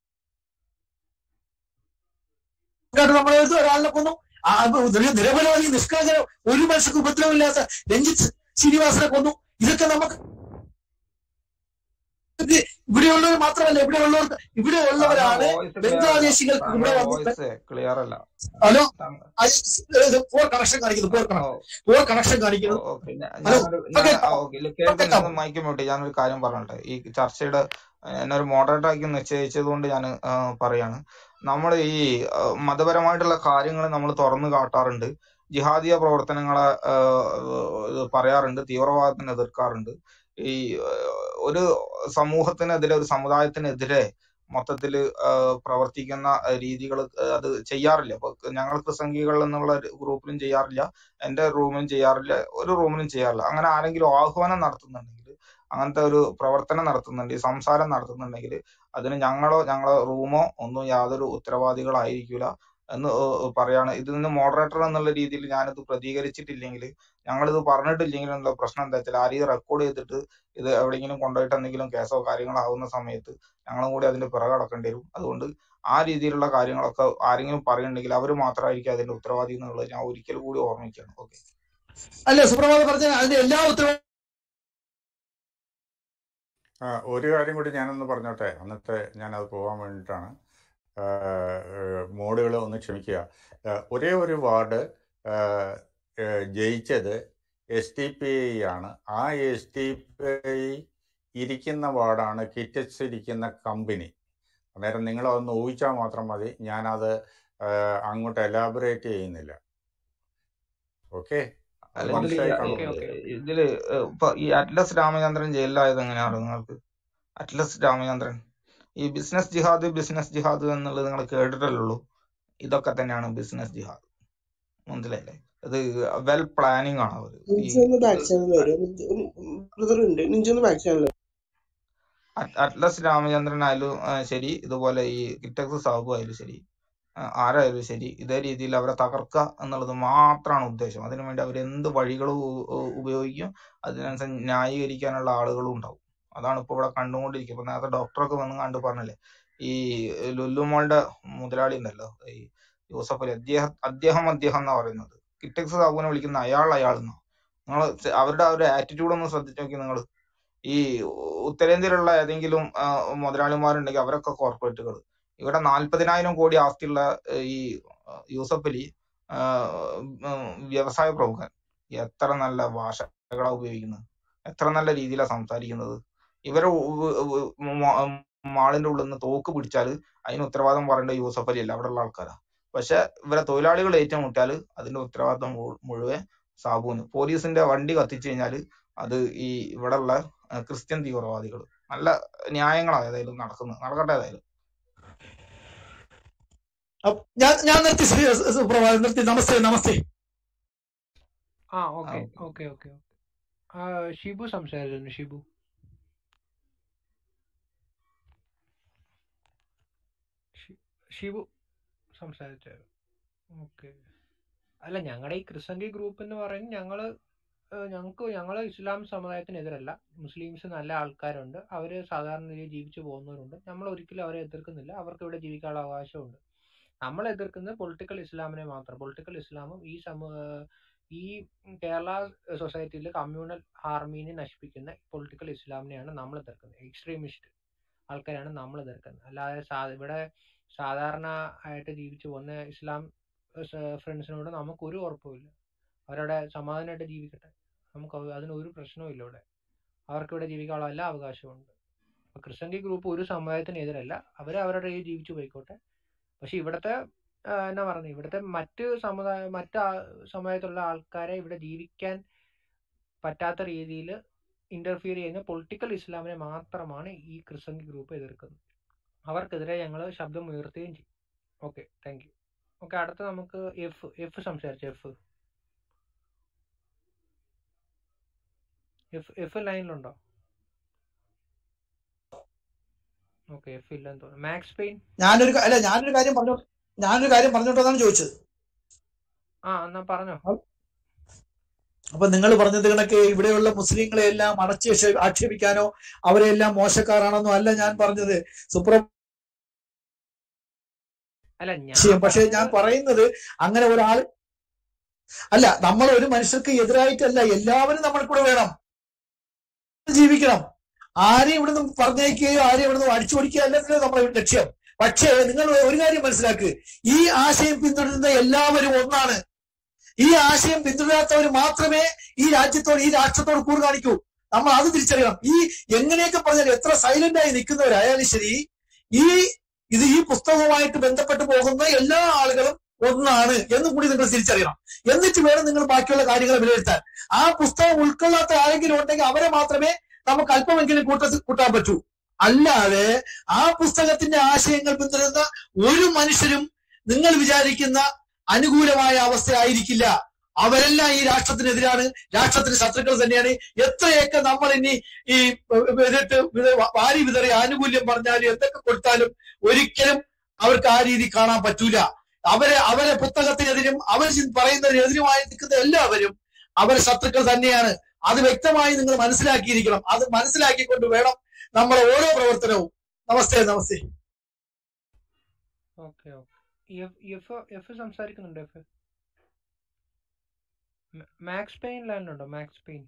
നമ്മളെ ഒരാളിനെ കൊന്നു, നിരപരാധി നിഷ്കളങ്കരം ഒരു മനുഷ്യർക്ക് ഉപദ്രവമില്ലാത്ത രഞ്ജിത്ത് ശ്രീനിവാസനെ കൊന്നു. ഇതൊക്കെ നമുക്ക് ഇവിടെയുള്ളവർ മാത്രമല്ല, ഇവിടെയുള്ളവരാണ് ബംഗ്ലാദേശികൾക്ക് ഇവിടെ വന്നിട്ട്. ഹലോ, പോർ കണക്ഷൻ കാണിക്കുന്നു. മൈക്കുമോട്ടെ, ഞാനൊരു കാര്യം പറഞ്ഞോട്ടെ. ഈ ചർച്ചയുടെ എന്നൊരു മോഡറേറ്റർ ആക്കി നിശ്ചയിച്ചത് കൊണ്ട് ഞാൻ പറയാണ്. നമ്മൾ ഈ മതപരമായിട്ടുള്ള കാര്യങ്ങൾ നമ്മൾ തുറന്നു കാട്ടാറുണ്ട്. ജിഹാദിയ പ്രവർത്തനങ്ങളെ പറയാറുണ്ട്, തീവ്രവാദത്തിനെ എതിർക്കാറുണ്ട്. ഈ ഒരു സമൂഹത്തിനെതിരെ, ഒരു സമുദായത്തിനെതിരെ മൊത്തത്തിൽ പ്രവർത്തിക്കുന്ന രീതികൾ അത് ചെയ്യാറില്ല. അപ്പൊ ഞങ്ങൾ ക്രിസംഖികൾ എന്നുള്ള ഗ്രൂപ്പിലും ചെയ്യാറില്ല, എന്റെ റൂമിലും ചെയ്യാറില്ല, ഒരു റൂമിലും ചെയ്യാറില്ല. അങ്ങനെ ആരെങ്കിലും ആഹ്വാനം നടത്തുന്നുണ്ടെങ്കിൽ, അങ്ങനത്തെ ഒരു പ്രവർത്തനം നടത്തുന്നുണ്ടെങ്കിൽ, സംസാരം നടത്തുന്നുണ്ടെങ്കിൽ, അതിന് ഞങ്ങളെ റൂമോ ഒന്നും യാതൊരു ഉത്തരവാദികളായിരിക്കില്ല എന്ന് പറയാണ്. ഇതിൽ മോഡറേറ്റർ എന്നുള്ള രീതിയിൽ ഞാനിത് പ്രതികരിച്ചിട്ടില്ലെങ്കിൽ, ഞങ്ങളിത് പറഞ്ഞിട്ടില്ലെങ്കിൽ എന്നുള്ള പ്രശ്നം എന്താ വെച്ചാൽ, ആരെയും റെക്കോർഡ് ചെയ്തിട്ട് ഇത് എവിടെയെങ്കിലും കൊണ്ടുപോയിട്ട് എന്തെങ്കിലും കേസോ കാര്യങ്ങളോ ആവുന്ന സമയത്ത് ഞങ്ങളും കൂടി അതിന്റെ പിറകെ നടക്കേണ്ടി വരും. അതുകൊണ്ട് ആ രീതിയിലുള്ള കാര്യങ്ങളൊക്കെ ആരെങ്കിലും പറയുന്നുണ്ടെങ്കിൽ അവർ മാത്രമായിരിക്കും അതിന്റെ ഉത്തരവാദി എന്നുള്ളത് ഞാൻ ഒരിക്കൽ കൂടി ഓർമ്മിക്കുകയാണ്. ഓക്കെ, അല്ലേ സുപ്രഭാതം പറഞ്ഞ അതിന്റെ എല്ലാ ഉത്തരവാദിത്വം. ഒരു കാര്യം കൂടി ഞാനൊന്ന് പറഞ്ഞോട്ടെ, അന്നത്തെ ഞാനത് പോകാൻ വേണ്ടിയിട്ടാണ്. മോഡുകൾ ഒന്ന് ക്ഷമിക്കുക. ഒരേ ഒരു വാർഡ് ജയിച്ചത് STPI ആണ്. ആ STPI ഇരിക്കുന്ന വാർഡാണ് കിറ്റക്സ് ഇരിക്കുന്ന കമ്പനി. അന്നേരം നിങ്ങളതൊന്ന് ഊഹിച്ചാൽ മാത്രം മതി. ഞാനത് അങ്ങോട്ട് എലാബറേറ്റ് ചെയ്യുന്നില്ല. ഓക്കെ, ഇതില് ഇപ്പൊ ഈ അറ്റ്ലസ് രാമചന്ദ്രൻ ജയിലിലായത് എങ്ങനെയാണ് നിങ്ങൾക്ക്? അറ്റ്ലസ് രാമചന്ദ്രൻ ഈ ബിസിനസ് ജിഹാദ് എന്നുള്ളത് നിങ്ങൾ കേട്ടിട്ടല്ലുള്ളൂ. ഇതൊക്കെ തന്നെയാണ് ബിസിനസ് ജിഹാദ്, മനസ്സിലായില്ലേ? ഇത് വെൽ പ്ലാനിങ് ആണ് അവര്. അറ്റ്ലസ് രാമചന്ദ്രൻ ആയാലും ശരി, ഇതുപോലെ ഈ കിറ്റക്സ് സാബു ആയാലും ശരി, ആരായാലും ശരി, ഇതേ രീതിയിൽ അവരെ തകർക്കുക എന്നുള്ളത് മാത്രമാണ് ഉദ്ദേശം. അതിനുവേണ്ടി അവരെന്ത് വഴികളും ഉപയോഗിക്കും. അതിനനുസരിച്ച് ന്യായീകരിക്കാനുള്ള ആളുകളും ഉണ്ടാവും. അതാണ് ഇപ്പൊ ഇവിടെ കണ്ടുകൊണ്ടിരിക്കുക. ഇപ്പൊ നേരത്തെ ഡോക്ടറൊക്കെ വന്ന് കണ്ടു പറഞ്ഞില്ലേ, ഈ ലുല്ലുമോളുടെ മുതലാളി ഉണ്ടല്ലോ, ഈ യൂസഫ് അലി, അദ്ദേഹം എന്നാ പറയുന്നത്. കിറ്റക്സ് സാബുവിനെ വിളിക്കുന്ന അയാൾ എന്നോ. നിങ്ങൾ അവരുടെ ആ ഒരു ആറ്റിറ്റ്യൂഡ് ഒന്ന് ശ്രദ്ധിച്ചു നോക്കി നിങ്ങൾ. ഈ ഉത്തരേന്ത്യയിലുള്ള ഏതെങ്കിലും മുതലാളിമാരുണ്ടെങ്കിൽ അവരൊക്കെ കോർപ്പറേറ്റുകൾ. ഇവിടെ 40,000 കോടി ആസ്തിയുള്ള ഈ യൂസഫ് അലി വ്യവസായ പ്രമുഖൻ. എത്ര നല്ല ഭാഷകളാണ് ഉപയോഗിക്കുന്നത്, എത്ര നല്ല രീതിയിലാണ് സംസാരിക്കുന്നത്. ഇവരെ മാളിന്റെ ഉള്ളിൽ നിന്ന് തോക്ക് പിടിച്ചാൽ അതിന് ഉത്തരവാദിത്തം പറയേണ്ട യൂസഫ് അലി അല്ല, അവിടെയുള്ള ആൾക്കാരാ. പക്ഷെ ഇവരെ തൊഴിലാളികൾ ഏറ്റുമുട്ടിയാൽ അതിന്റെ ഉത്തരവാദിത്തം മുഴുവൻ സാബുവിന്. പോലീസിന്റെ വണ്ടി കത്തിച്ചു കഴിഞ്ഞാൽ അത് ഈ ഇവിടെയുള്ള ക്രിസ്ത്യൻ തീവ്രവാദികൾ. നല്ല ന്യായങ്ങളാണ് ഏതായാലും നടക്കട്ടെ ഏതായാലും. ഞാൻ നിർത്തി സുപ്രഭാതം നിർത്തി. നമസ്തേ. ഓക്കെ. ഷിബു സംസാരിക്കുന്നു. ഷിബു സംസാരിച്ചായിരുന്നു. ഓക്കെ. അല്ല, ഞങ്ങളുടെ ഈ ക്രിസംഗി ഗ്രൂപ്പ് എന്ന് പറയുന്നത് ഞങ്ങള് ഇസ്ലാം സമുദായത്തിനെതിരല്ല. മുസ്ലിംസ് നല്ല ആൾക്കാരുണ്ട്, അവര് സാധാരണ രീതിയിൽ ജീവിച്ചു പോകുന്നവരുണ്ട്. നമ്മൾ ഒരിക്കലും അവരെ എതിർക്കുന്നില്ല. അവർക്ക് ഇവിടെ ജീവിക്കാനുള്ള അവകാശമുണ്ട്. നമ്മൾ എതിർക്കുന്നത് പൊളിറ്റിക്കൽ ഇസ്ലാമിനെ മാത്രം. പൊളിറ്റിക്കൽ ഇസ്ലാമും ഈ കേരള സൊസൈറ്റിയിൽ കമ്മ്യൂണൽ ഹാർമീനെ നശിപ്പിക്കുന്ന പൊളിറ്റിക്കൽ ഇസ്ലാമിനെയാണ് നമ്മൾ എതിർക്കുന്നത്. എക്സ്ട്രീമിസ്റ്റ് ആൾക്കാരാണ് നമ്മൾ എതിർക്കുന്നത്. അല്ലാതെ ഇവിടെ സാധാരണ ആയിട്ട് ജീവിച്ചു പോകുന്ന ഇസ്ലാം ഫ്രണ്ട്സിനോട് നമുക്കൊരു ഉറപ്പുമില്ല. അവരവിടെ സമാധാനമായിട്ട് ജീവിക്കട്ടെ, നമുക്ക് അതിനൊരു പ്രശ്നവും ഇവിടെ. അവർക്കിവിടെ ജീവിക്കാനുള്ള എല്ലാ അവകാശമുണ്ട്. അപ്പൊ ക്രിസംഗി ഗ്രൂപ്പ് ഒരു സമുദായത്തിനെതിരല്ല, അവരുടെ രീതിയിൽ ജീവിച്ചു പോയിക്കോട്ടെ. പക്ഷെ ഇവിടുത്തെ ഇവിടുത്തെ മറ്റ് സമുദായത്തിലുള്ള ആൾക്കാരെ ഇവിടെ ജീവിക്കാൻ പറ്റാത്ത രീതിയിൽ ഇന്റർഫിയർ ചെയ്യുന്ന പൊളിറ്റിക്കൽ ഇസ്ലാമിനെ മാത്രമാണ് ഈ ക്രിസംഗി ഗ്രൂപ്പ് എതിർക്കുന്നത്. അവർക്കെതിരെ ഞങ്ങൾ ശബ്ദം ഉയർത്തുകയും ചെയ്യും. Okay, thank you. ഓക്കെ, അടുത്ത നമുക്ക് എഫ് സംസാരിച്ചു. എഫ് ലൈനിലുണ്ടോ? ഓക്കെ, എഫ് ഇല്ലെന്ന് തോന്നുന്നു. Max pain. ഞാനൊരു കാര്യം പറഞ്ഞോട്ടെന്നാണ് ചോദിച്ചത്. എന്നാ പറഞ്ഞോ. അപ്പൊ നിങ്ങൾ പറഞ്ഞത് കണക്ക് ഇവിടെയുള്ള മുസ്ലിങ്ങളെ എല്ലാം അടച്ച് ആക്ഷേപിക്കാനോ അവരെല്ലാം മോശക്കാരാണെന്നോ അല്ല ഞാൻ പറഞ്ഞത് പക്ഷെ ഞാൻ പറയുന്നത് അങ്ങനെ ഒരാൾ അല്ല. നമ്മൾ ഒരു മനുഷ്യർക്ക് എതിരായിട്ടല്ല, എല്ലാവരും നമ്മൾക്കൂടെ വേണം, ജീവിക്കണം. ആരെയും ഇവിടുന്ന് പറഞ്ഞയക്കുകയോ ആരെയും ഇവിടുന്ന് അടിച്ചോടിക്കുകയോ അല്ലല്ലോ നമ്മുടെ ലക്ഷ്യം. പക്ഷേ നിങ്ങൾ ഒരു കാര്യം മനസ്സിലാക്കുക, ഈ ആശയം പിന്തുടരുന്ന എല്ലാവരും ഒന്നാണ്. ഈ ആശയം പിന്തുടരാത്തവർ മാത്രമേ ഈ രാഷ്ട്രത്തോട് കൂറ് കാണിക്കൂ. നമ്മൾ അത് തിരിച്ചറിയണം. ഈ എങ്ങനെയൊക്കെ പറഞ്ഞാൽ എത്ര സൈലന്റ് ആയി നിൽക്കുന്നവരായാലും ശരി, ഈ പുസ്തകവുമായിട്ട് ബന്ധപ്പെട്ട് പോകുന്ന എല്ലാ ആളുകളും ഒന്നാണ് എന്നും കൂടി നിങ്ങൾ തിരിച്ചറിയണം. എന്നിട്ട് വേണം നിങ്ങൾ ബാക്കിയുള്ള കാര്യങ്ങൾ വിലയിരുത്താൻ. ആ പുസ്തകം ഉൾക്കൊള്ളാത്ത ആരെങ്കിലും ഉണ്ടെങ്കിൽ അവരെ മാത്രമേ നമുക്ക് അല്പമെങ്കിലും കൂട്ടാൻ പറ്റൂ. അല്ലാതെ ആ പുസ്തകത്തിന്റെ ആശയങ്ങൾ പിന്തുടരുന്ന ഒരു മനുഷ്യരും നിങ്ങൾ വിചാരിക്കുന്ന അനുകൂലമായ അവസ്ഥ ആയിരിക്കില്ല. അവരെല്ലാം ഈ രാഷ്ട്രത്തിനെതിരാണ്, രാഷ്ട്രത്തിന് ശത്രുക്കൾ തന്നെയാണ്. എത്രയൊക്കെ നമ്മൾ ഇനി ഈ വാരി വിതറി ആനുകൂല്യം പറഞ്ഞാലും എന്തൊക്കെ കൊടുത്താലും ഒരിക്കലും അവർക്ക് ആ രീതി കാണാൻ പറ്റൂല. അവരെ പുസ്തകത്തിനെതിരും അവർ പറയുന്നതിനെതിരുമായി നിൽക്കുന്ന എല്ലാവരും അവരെ ശത്രുക്കൾ തന്നെയാണ്. അത് വ്യക്തമായി നിങ്ങൾ മനസ്സിലാക്കിയിരിക്കണം. അത് മനസ്സിലാക്കിക്കൊണ്ട് വേണം നമ്മുടെ ഓരോ പ്രവർത്തനവും. നമസ്തേ. ഓക്കെ. എഫ് സംസാരിക്കുന്നുണ്ട്. എഫ് മാക്സ് പെയിൻ ലൈനിലുണ്ടോ? Max pain.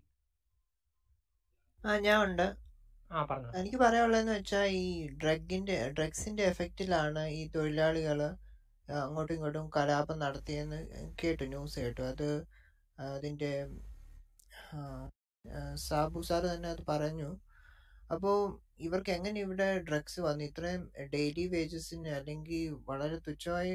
ഞാൻ ഉണ്ട്. പറഞ്ഞു. എനിക്ക് പറയാനുള്ളതെന്ന് വെച്ചാൽ ഈ ഡ്രഗ്സിന്റെ എഫക്റ്റിലാണ് ഈ തൊഴിലാളികൾ അങ്ങോട്ടും ഇങ്ങോട്ടും കലാപം നടത്തിയെന്ന് ന്യൂസ് കേട്ടു. അത് അതിന്റെ സാബു സാർ തന്നെ അത് പറഞ്ഞു. അപ്പോൾ ഇവർക്ക് എങ്ങനെ ഇവിടെ ഡ്രഗ്സ് വന്നു? ഇത്രയും ഡെയിലി വേജസിന് അല്ലെങ്കിൽ വളരെ തുച്ഛമായി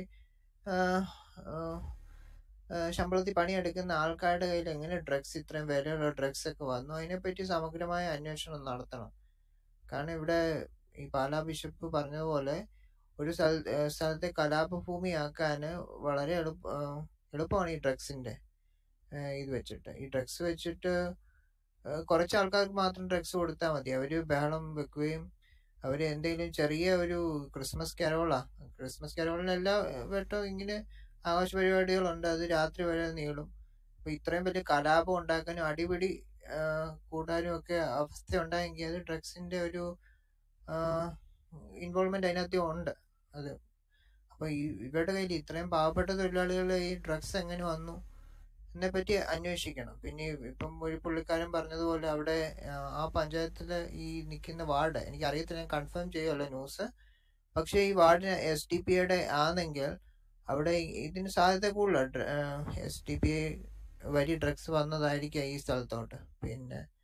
ശമ്പളത്തിൽ പണിയെടുക്കുന്ന ആൾക്കാരുടെ കയ്യിൽ എങ്ങനെ ഇത്രയും വിലയുള്ള ഡ്രഗ്സ് ഒക്കെ വന്നു? അതിനെപ്പറ്റി സമഗ്രമായ അന്വേഷണം നടത്തണം. കാരണം ഇവിടെ ഈ പാലാ ബിഷപ്പ് പറഞ്ഞതുപോലെ ഒരു സ്ഥലത്തെ കലാപഭൂമിയാക്കാൻ വളരെ എളുപ്പമാണ് ഈ ഡ്രഗ്സിന്റെ ഇത് വെച്ചിട്ട്. ഈ ഡ്രഗ്സ് വെച്ചിട്ട് കുറച്ച് ആൾക്കാർക്ക് മാത്രം ഡ്രഗ്സ് കൊടുത്താൽ മതി. അവര് ബഹളം വെക്കുകയും അവര് എന്തെങ്കിലും ചെറിയ ഒരു ക്രിസ്മസ് കരോളിന് എല്ലാ വട്ടവും ഇങ്ങനെ ആഘോഷ പരിപാടികളുണ്ട്, അത് രാത്രി വരെ നീളും. അപ്പൊ ഇത്രയും വലിയ കലാപം ഉണ്ടാക്കാനും അടിപിടി കൂടാനും ഒക്കെ അവസ്ഥ ഉണ്ടായെങ്കിൽ അത് ഡ്രഗ്സിന്റെ ഒരു ഇൻവോൾവ്മെന്റ് അതിനകത്ത് ഉണ്ട്. അത് അപ്പൊ ഇവരുടെ കയ്യിൽ ഇത്രയും പാവപ്പെട്ട തൊഴിലാളികൾ ഈ ഡ്രഗ്സ് എങ്ങനെ വന്നു എന്നെ പറ്റി അന്വേഷിക്കണം. പിന്നെ ഇപ്പം ഒരു പുള്ളിക്കാരൻ പറഞ്ഞതുപോലെ അവിടെ ആ പഞ്ചായത്തില് ഈ നിൽക്കുന്ന വാർഡ് എനിക്കറിയത്തില്ല, ഞാൻ കൺഫേം ചെയ്യുമല്ലോ ന്യൂസ്. പക്ഷെ ഈ വാർഡിന് SDPA ആണെങ്കിൽ അവിടെ ഇതിന് സാധ്യത കൂടുതലാണ്. SDPA വഴി ഡ്രഗ്സ് വന്നതായിരിക്കാം ഈ സ്ഥലത്തോട്ട്. പിന്നെ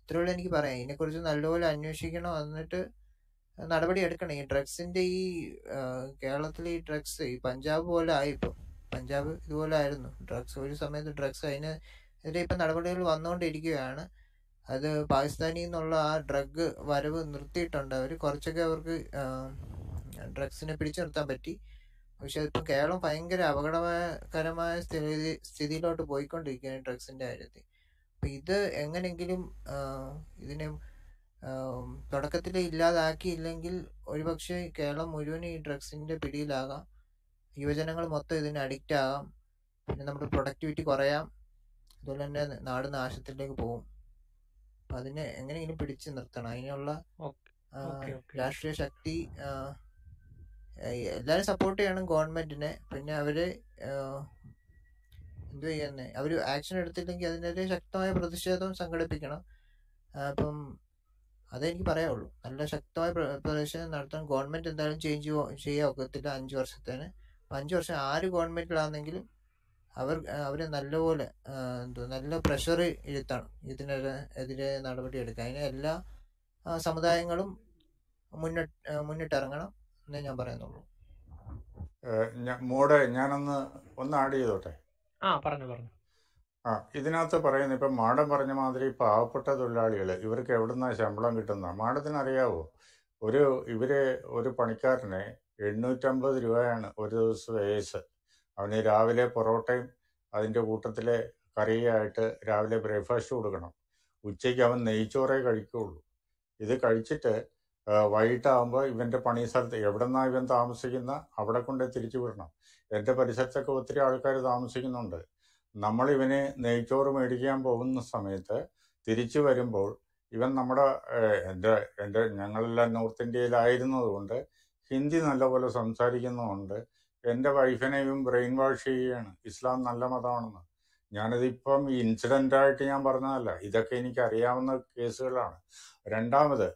ഇത്രയുള്ള എനിക്ക് പറയാം. ഇതിനെക്കുറിച്ച് നല്ലപോലെ അന്വേഷിക്കണം, എന്നിട്ട് നടപടി എടുക്കണം. ഈ ഡ്രഗ്സിന്റെ ഈ കേരളത്തിലെ ഈ ഡ്രഗ്സ് ഈ പഞ്ചാബ് പോലെ ആയിപ്പോ. പഞ്ചാബ് ഇതുപോലെ ആയിരുന്നു ഡ്രഗ്സ്, ഒരു സമയത്ത് ഡ്രഗ്സ്. അതിനെതിരെ ഇപ്പൊ നടപടികൾ വന്നുകൊണ്ടിരിക്കുകയാണ്. അത് പാകിസ്ഥാനിൽ നിന്നുള്ള ആ ഡ്രഗ് വരവ് നിർത്തിയിട്ടുണ്ട് അവർ. കുറച്ചൊക്കെ അവർക്ക് ഡ്രഗ്സിനെ പിടിച്ചു നിർത്താൻ പറ്റി. പക്ഷെ ഇപ്പം കേരളം ഭയങ്കര അപകടകരമായ സ്ഥിതിയിലോട്ട് പോയിക്കൊണ്ടിരിക്കുകയാണ് ഡ്രഗ്സിന്റെ കാര്യത്തിൽ. അപ്പൊ ഇത് എങ്ങനെങ്കിലും ഇതിനെ തുടക്കത്തിൽ ഇല്ലാതാക്കിയില്ലെങ്കിൽ ഒരുപക്ഷെ കേരളം മുഴുവൻ ഈ ഡ്രഗ്സിന്റെ പിടിയിലാകാം. യുവജനങ്ങൾ മൊത്തം ഇതിന് അഡിക്റ്റ് ആകാം. പിന്നെ നമ്മുടെ പ്രൊഡക്ടിവിറ്റി കുറയാം. അതുപോലെ തന്നെ നാട് നാശത്തിലേക്ക് പോകും. അപ്പൊ അതിനെ എങ്ങനെയെങ്കിലും പിടിച്ചു നിർത്തണം. അതിനുള്ള രാഷ്ട്രീയ ശക്തി എല്ലാരും സപ്പോർട്ട് ചെയ്യണം ഗവൺമെന്റിനെ. പിന്നെ അവര് എന്തു ചെയ്യുന്നേ, അവര് ആക്ഷൻ എടുത്തില്ലെങ്കിൽ അതിനെതിരെ ശക്തമായ പ്രതിഷേധം സംഘടിപ്പിക്കണം. അപ്പം അതേ എനിക്ക് പറയാവുള്ളൂ. നല്ല ശക്തമായ പ്രതിഷേധം നടത്താൻ ഗവൺമെന്റ് എന്തായാലും ചേഞ്ച് ചെയ്യാൻ ഒക്കത്തില്ല 5 വർഷത്തേന്. 5 വർഷം ആര് ഗവൺമെന്റിലാണെങ്കിലും അവരെ നല്ലപോലെ നല്ല പ്രഷർ ഇരുത്തണം ഇതിനെതിരെ നടപടി എടുക്കാൻ. അതിന് എല്ലാ സമുദായങ്ങളും മുന്നിട്ടിറങ്ങണം എന്നേ ഞാൻ പറയുന്നുള്ളൂ. മോടെ ഞാനൊന്ന് ആഡ് ചെയ്തോട്ടെ. പറഞ്ഞു. ഇതിനകത്ത് പറയുന്നത് ഇപ്പം മാഡം പറഞ്ഞ മാതിരി പാവപ്പെട്ട തൊഴിലാളികൾ ഇവർക്ക് എവിടുന്നാ ശമ്പളം കിട്ടുന്ന മാഡത്തിന് അറിയാവോ? ഒരു പണിക്കാരനെ 850 രൂപയാണ് ഒരു ദിവസം വേസ്. അവന് രാവിലെ പൊറോട്ടയും അതിൻ്റെ കൂട്ടത്തിലെ കറിയായിട്ട് രാവിലെ ബ്രേക്ക്ഫാസ്റ്റ് കൊടുക്കണം. ഉച്ചയ്ക്ക് അവൻ നെയ്ച്ചോറേ കഴിക്കുകയുള്ളൂ. ഇത് കഴിച്ചിട്ട് വൈകിട്ടാകുമ്പോൾ ഇവൻ്റെ പണി സ്ഥലത്ത് എവിടെന്നാ ഇവൻ താമസിക്കുന്ന അവിടെ കൊണ്ട് തിരിച്ചു വിടണം. എൻ്റെ പരിസരത്തൊക്കെ ഒത്തിരി ആൾക്കാർ താമസിക്കുന്നുണ്ട്. നമ്മളിവന് നെയ്ച്ചോറ് മേടിക്കാൻ പോകുന്ന സമയത്ത് തിരിച്ചു വരുമ്പോൾ ഇവൻ നമ്മുടെ ഞങ്ങളെല്ലാം നോർത്ത് ഇന്ത്യയിലായിരുന്നതുകൊണ്ട് ഹിന്ദി നല്ലപോലെ സംസാരിക്കുന്നതുകൊണ്ട് എൻ്റെ വൈഫിനെ ഇവൻ ബ്രെയിൻ വാഷ് ചെയ്യുകയാണ് ഇസ്ലാം നല്ല മതമാണെന്ന്. ഞാനിതിപ്പം ഇൻസിഡൻ്റായിട്ട് ഞാൻ പറഞ്ഞതല്ല, ഇതൊക്കെ എനിക്ക് അറിയാവുന്ന കേസുകളാണ്. രണ്ടാമത്,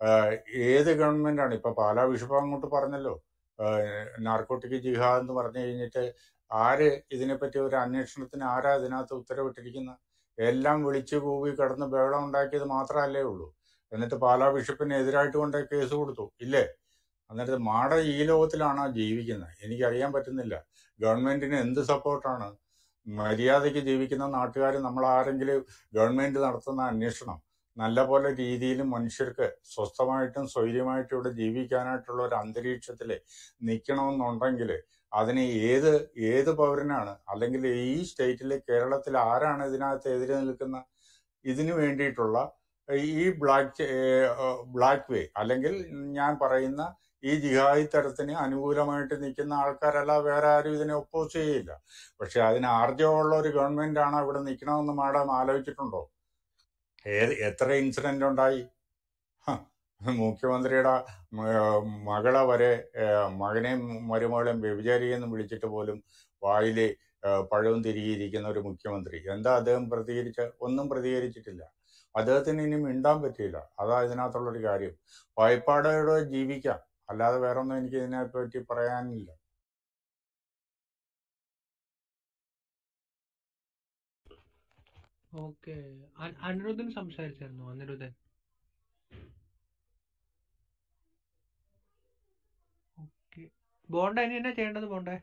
ഏത് ഗവൺമെൻറ്റാണ് ഇപ്പം പാലാ ബിഷപ്പ് അങ്ങോട്ട് പറഞ്ഞല്ലോ നാർക്കോട്ടിക് ജിഹാദ് എന്ന് പറഞ്ഞു കഴിഞ്ഞിട്ട് ഇതിനെപ്പറ്റി ഒരു അന്വേഷണത്തിന് ആരാ ഇതിനകത്ത് ഉത്തരവിട്ടിരിക്കുന്ന? എല്ലാം വിളിച്ചു കൂവി കിടന്ന് ബഹളം ഉണ്ടാക്കിയത് മാത്രമല്ലേ ഉള്ളൂ. എന്നിട്ട് പാലാ ബിഷപ്പിന് എതിരായിട്ട് കൊണ്ട് കേസ് കൊടുത്തു ഇല്ലേ? എന്നിട്ട് മാട ഈ ലോകത്തിലാണോ ജീവിക്കുന്നത്? എനിക്കറിയാൻ പറ്റുന്നില്ല. ഗവൺമെന്റിന് എന്ത് സപ്പോർട്ടാണ്? മര്യാദയ്ക്ക് ജീവിക്കുന്ന നാട്ടുകാർ നമ്മൾ ആരെങ്കിലും ഗവൺമെന്റ് നടത്തുന്ന അന്വേഷണം നല്ല പോലെ രീതിയിലും മനുഷ്യർക്ക് സ്വസ്ഥമായിട്ടും സ്വൈര്യമായിട്ടും ഇവിടെ ജീവിക്കാനായിട്ടുള്ള ഒരു അന്തരീക്ഷത്തിൽ നിൽക്കണമെന്നുണ്ടെങ്കിൽ അതിന് ഏത് പൗരനാണ്, അല്ലെങ്കിൽ ഈ സ്റ്റേറ്റിൽ കേരളത്തിൽ ആരാണ് ഇതിനകത്ത് എതിരെ നിൽക്കുന്ന? ഇതിനു വേണ്ടിയിട്ടുള്ള ഈ ബ്ലാക്ക് വേ അല്ലെങ്കിൽ ഞാൻ പറയുന്ന ഈ ജിഹാദി തരത്തിന് അനുകൂലമായിട്ട് നിൽക്കുന്ന ആൾക്കാരല്ല വേറെ ആരും ഇതിനെ ഒപ്പോസ് ചെയ്യില്ല. പക്ഷെ അതിന് ആർജവമുള്ള ഒരു ഗവൺമെന്റ് ആണോ ഇവിടെ നിൽക്കണമെന്ന് മാഡം ആലോചിച്ചിട്ടുണ്ടോ? എത്ര ഇൻസിഡന്റ് ഉണ്ടായി? മുഖ്യമന്ത്രിയുടെ മകളെ വരെ മകനെയും മരുമകളെയും വ്യഭിചാരിയെന്ന് വിളിച്ചിട്ട് പോലും വായില് പഴവും തിരികിയിരിക്കുന്ന ഒരു മുഖ്യമന്ത്രി. എന്താ അദ്ദേഹം ഒന്നും പ്രതികരിച്ചിട്ടില്ല. അദ്ദേഹത്തിന് ഇനി മിണ്ടാൻ പറ്റിയില്ല. അതാ ഇതിനകത്തുള്ളൊരു കാര്യം. വായ്പാടോടെ ജീവിക്കാം, അല്ലാതെ വേറെ ഒന്നും എനിക്ക് ഇതിനെ പറ്റി പറയാനില്ല. ഓക്കെ, അനിരുദ്ധൻ സംസാരിച്ചായിരുന്നു. അനിരുദ്ധൻ ഓക്കെ. ബോണ്ട ഇനി എന്നാ ചെയ്യേണ്ടത്? ബോണ്ടേ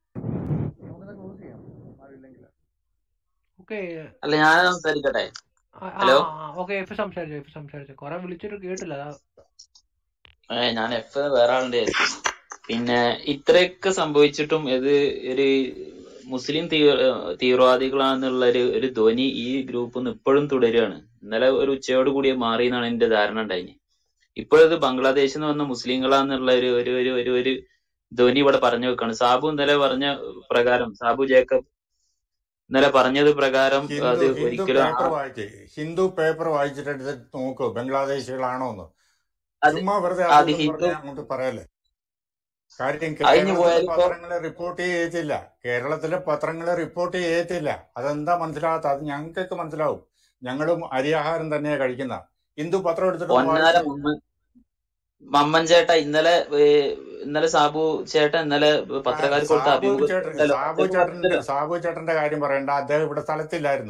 ഓക്കെ. അല്ല ഞാൻ സംസാരിക്കട്ടെ? Hello, okay. എഫ് സംസാരിച്ചു. കൊറേ വിളിച്ചിട്ട് കേട്ടില്ല. ഞാൻ എഫ് വേറെ ആളുടെ ആയിരിക്കും. പിന്നെ ഇത്രയൊക്കെ സംഭവിച്ചിട്ടും ഇത് ഒരു മുസ്ലിം തീവ്രവാദികളാണെന്നുള്ള ഒരു ധ്വനി ഈ ഗ്രൂപ്പിൽ നിന്ന് ഇപ്പോഴും തുടരുകയാണ്. ഇന്നലെ ഒരു ഉച്ചയോട് കൂടി മാറി എന്നാണ് എന്റെ ധാരണ ഉണ്ടായിന്. ഇപ്പോഴത് ബംഗ്ലാദേശിൽ നിന്ന് വന്ന മുസ്ലിങ്ങളാന്നുള്ള ഒരു ധ്വനി ഇവിടെ പറഞ്ഞു വെക്കാണ്. സാബു ഇന്നലെ പറഞ്ഞ പ്രകാരം, സാബു ജേക്കബ് ഇന്നലെ പറഞ്ഞത് പ്രകാരം അത് ഒരിക്കലും ഹിന്ദു പേപ്പർ വായിച്ചിട്ട് നോക്കൂ ബംഗ്ലാദേശികളാണോന്ന്. ചുമ്മാ വെറുതെ അങ്ങോട്ട് പറയല്ലേ. കാര്യം പത്രങ്ങളെ റിപ്പോർട്ട് ചെയ്യത്തില്ല, കേരളത്തിലെ പത്രങ്ങളെ റിപ്പോർട്ട് ചെയ്യത്തില്ല. അതെന്താ മനസ്സിലാകാത്ത? അത് ഞങ്ങൾക്കൊക്കെ മനസ്സിലാവും. ഞങ്ങളും അരിയാഹാരം തന്നെയാ കഴിക്കുന്ന. ഹിന്ദു പത്രം എടുത്തിട്ട് മമ്മൻ ചേട്ടാ ഇന്നലെ സാബു ചേട്ടൻ ഇന്നലെ പത്രക്കാർക്ക് കൊടുത്ത സാബു ചേട്ടന്റെ കാര്യം പറയണ്ട. അദ്ദേഹം ഇവിടെ സ്ഥലത്തില്ലായിരുന്നു.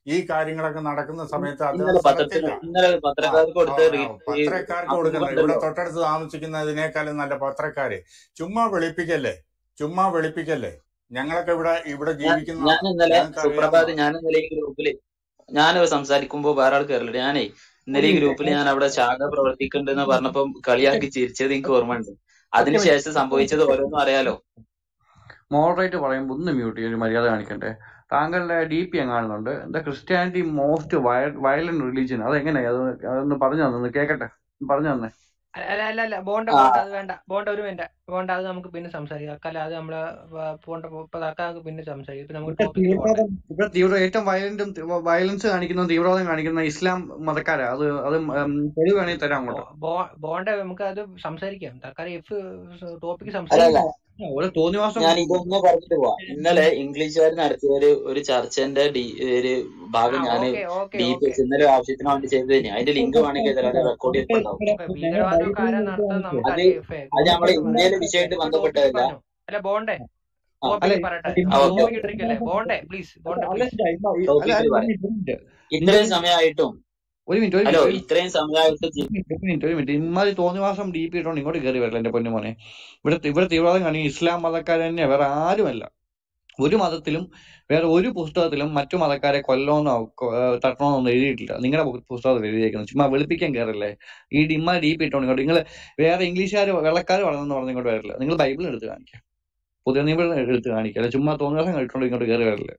ഈ കാര്യങ്ങളൊക്കെ നടക്കുന്ന സമയത്ത് അദ്ദേഹം ഇന്നലെ സ്ഥലത്തില്ല. പത്രക്കാർക്ക് കൊടുത്ത പത്രക്കാർക്ക് കൊടുക്കണ്ട, ഇവിടെ തൊട്ടടുത്ത് താമസിക്കുന്നതിനേക്കാളും നല്ല പത്രക്കാര്. ചുമ്മാ വെളുപ്പിക്കല്ലേ. ഞങ്ങളൊക്കെ ഇവിടെ ജീവിക്കുന്ന ഞാൻ ഇന്നലെ സുപ്രഭാത് ഞങ്ങൾക്ക് ഈ ഗ്രൂപ്പില് ഞാൻ സംസാരിക്കുമ്പോ വേറെ ആൾ കയറില്ല. ഞാനേ ഇന്നലെ ഈ ഗ്രൂപ്പിൽ ഞാൻ അവിടെ ശാഖ പ്രവർത്തിക്കുന്നുണ്ടെന്ന് പറഞ്ഞപ്പോ കളിയാക്കി ചിരിച്ചത് എനിക്ക് ഓർമ്മയുണ്ട്. അതിനുശേഷം സംഭവിച്ചത് ഓരോന്നും അറിയാലോ. മോഡറേറ്റ് പറയുമ്പോൾ ഒന്ന് മ്യൂട്ട് ചെയ്ത് മര്യാദ കാണിക്കണ്ടേ? താങ്കളുടെ DP ഞാൻ കാണുന്നുണ്ട്, എന്താ ക്രിസ്ത്യാനിറ്റി മോസ്റ്റ് വയലന്റ് റിലീജിയൻ, അതെങ്ങനെയാ? അതൊന്ന് പറഞ്ഞു തന്നെ കേക്കട്ടെ, പറഞ്ഞു തന്നെ. അല്ല ബോണ്ട അത് വേണ്ട. ബോണ്ട ഒരു മിനിറ്റ് ബോണ്ട, അത് നമുക്ക് പിന്നെ സംസാരിക്കാം. അക്കല്ല അത് നമ്മള് ബോണ്ട തൽക്കാലം പിന്നെ സംസാരിക്കാം. ഇപ്പൊ നമുക്ക് ടോപ്പിക്കിൽ പോകട്ടെ. ഇവിടെ ഏറ്റവും വയലൻസ് കാണിക്കുന്ന തീവ്രവാദം കാണിക്കുന്ന ഇസ്ലാം മതക്കാരാ. അത് തെളിവ് വേണമെങ്കിൽ തരാം അങ്ങോട്ട്. ബോണ്ട നമുക്ക് അത് സംസാരിക്കാം. തൽക്കാലം ടോപ്പിക്ക് അല്ലല്ല, സംസാരിക്കാം. ഒരു തോന്നിവാസം ഞാൻ ഇതൊന്ന് പറഞ്ഞിട്ട് പോവാം. ഇന്നലെ ഇംഗ്ലീഷുകാർ നടത്തിയ ഒരു ചർച്ചന്റെ ഒരു ഭാഗം ഞാൻ ഡീപ്പ് ഇന്നലെ ആവശ്യത്തിന് വേണ്ടി ചെയ്തു കഴിഞ്ഞു. അതിന്റെ ലിങ്ക് വേണമെങ്കിൽ തരാം, റെക്കോർഡ് ചെയ്തിട്ടുണ്ടാവും. ഭീകരവാദമൊക്കെ ആരാ നടത്തുന്നത് നമുക്ക് അത് അറിയാം. നമ്മുടെ ഇന്ത്യയിലെ വിഷയമായിട്ട് ബന്ധപ്പെട്ടതല്ല. അല്ല ബോണ്ടേ ആ ടോപ്പിക്ക് പറയട്ടെ. ഓക്കെ ടോപ്പിക്ക് ഇട്ടിരിക്കല്ലേ ബോണ്ടേ, പ്ലീസ് ബോണ്ട പ്ലീസ്. ടോപ്പിക്കിൽ പറയാം. ഇത്രയും സമയമായിട്ടും ഒരു മിനിറ്റ് ഹലോ ഇത്രയും സമയമായിട്ട് ഒരു മിനിറ്റ് ഇമാതിരി തോന്നിവാസം DP ഇട്ടോണ്ട് ഇങ്ങോട്ട് കയറി വരില്ല എന്റെ പൊന്നുമോനെ. ഇവിടെ തീവ്രവാദം കാണിക്കും ഇസ്ലാം മതക്കാർ തന്നെ, വേറെ ആരുമല്ല. ഒരു മതത്തിലും വേറെ ഒരു പുസ്തകത്തിലും മറ്റു മതക്കാരെ കൊല്ലണമെന്നോ തട്ടണമെന്നൊന്നും എഴുതിയിട്ടില്ല. നിങ്ങളുടെ പുസ്തകത്തിൽ എഴുതിയിരിക്കുന്നത്. ചുമ്മാ വെളുപ്പിക്കാൻ കയറില്ലേ ഈ DP ഇട്ടോണ്ട് ഇങ്ങോട്ട്. നിങ്ങൾ വേറെ ഇംഗ്ലീഷുകാർ വെള്ളക്കാർ വളർന്നെന്ന് പറഞ്ഞ് ഇങ്ങോട്ട് വരില്ല. നിങ്ങൾ ബൈബിൾ എടുത്ത് കാണിക്കുക, പുതിയ നിയമം എടുത്ത് കാണിക്കുക. ചുമ്മാ തോന്നിവാസം ഇട്ടോണ്ട് ഇങ്ങോട്ട് കയറി വരില്ല.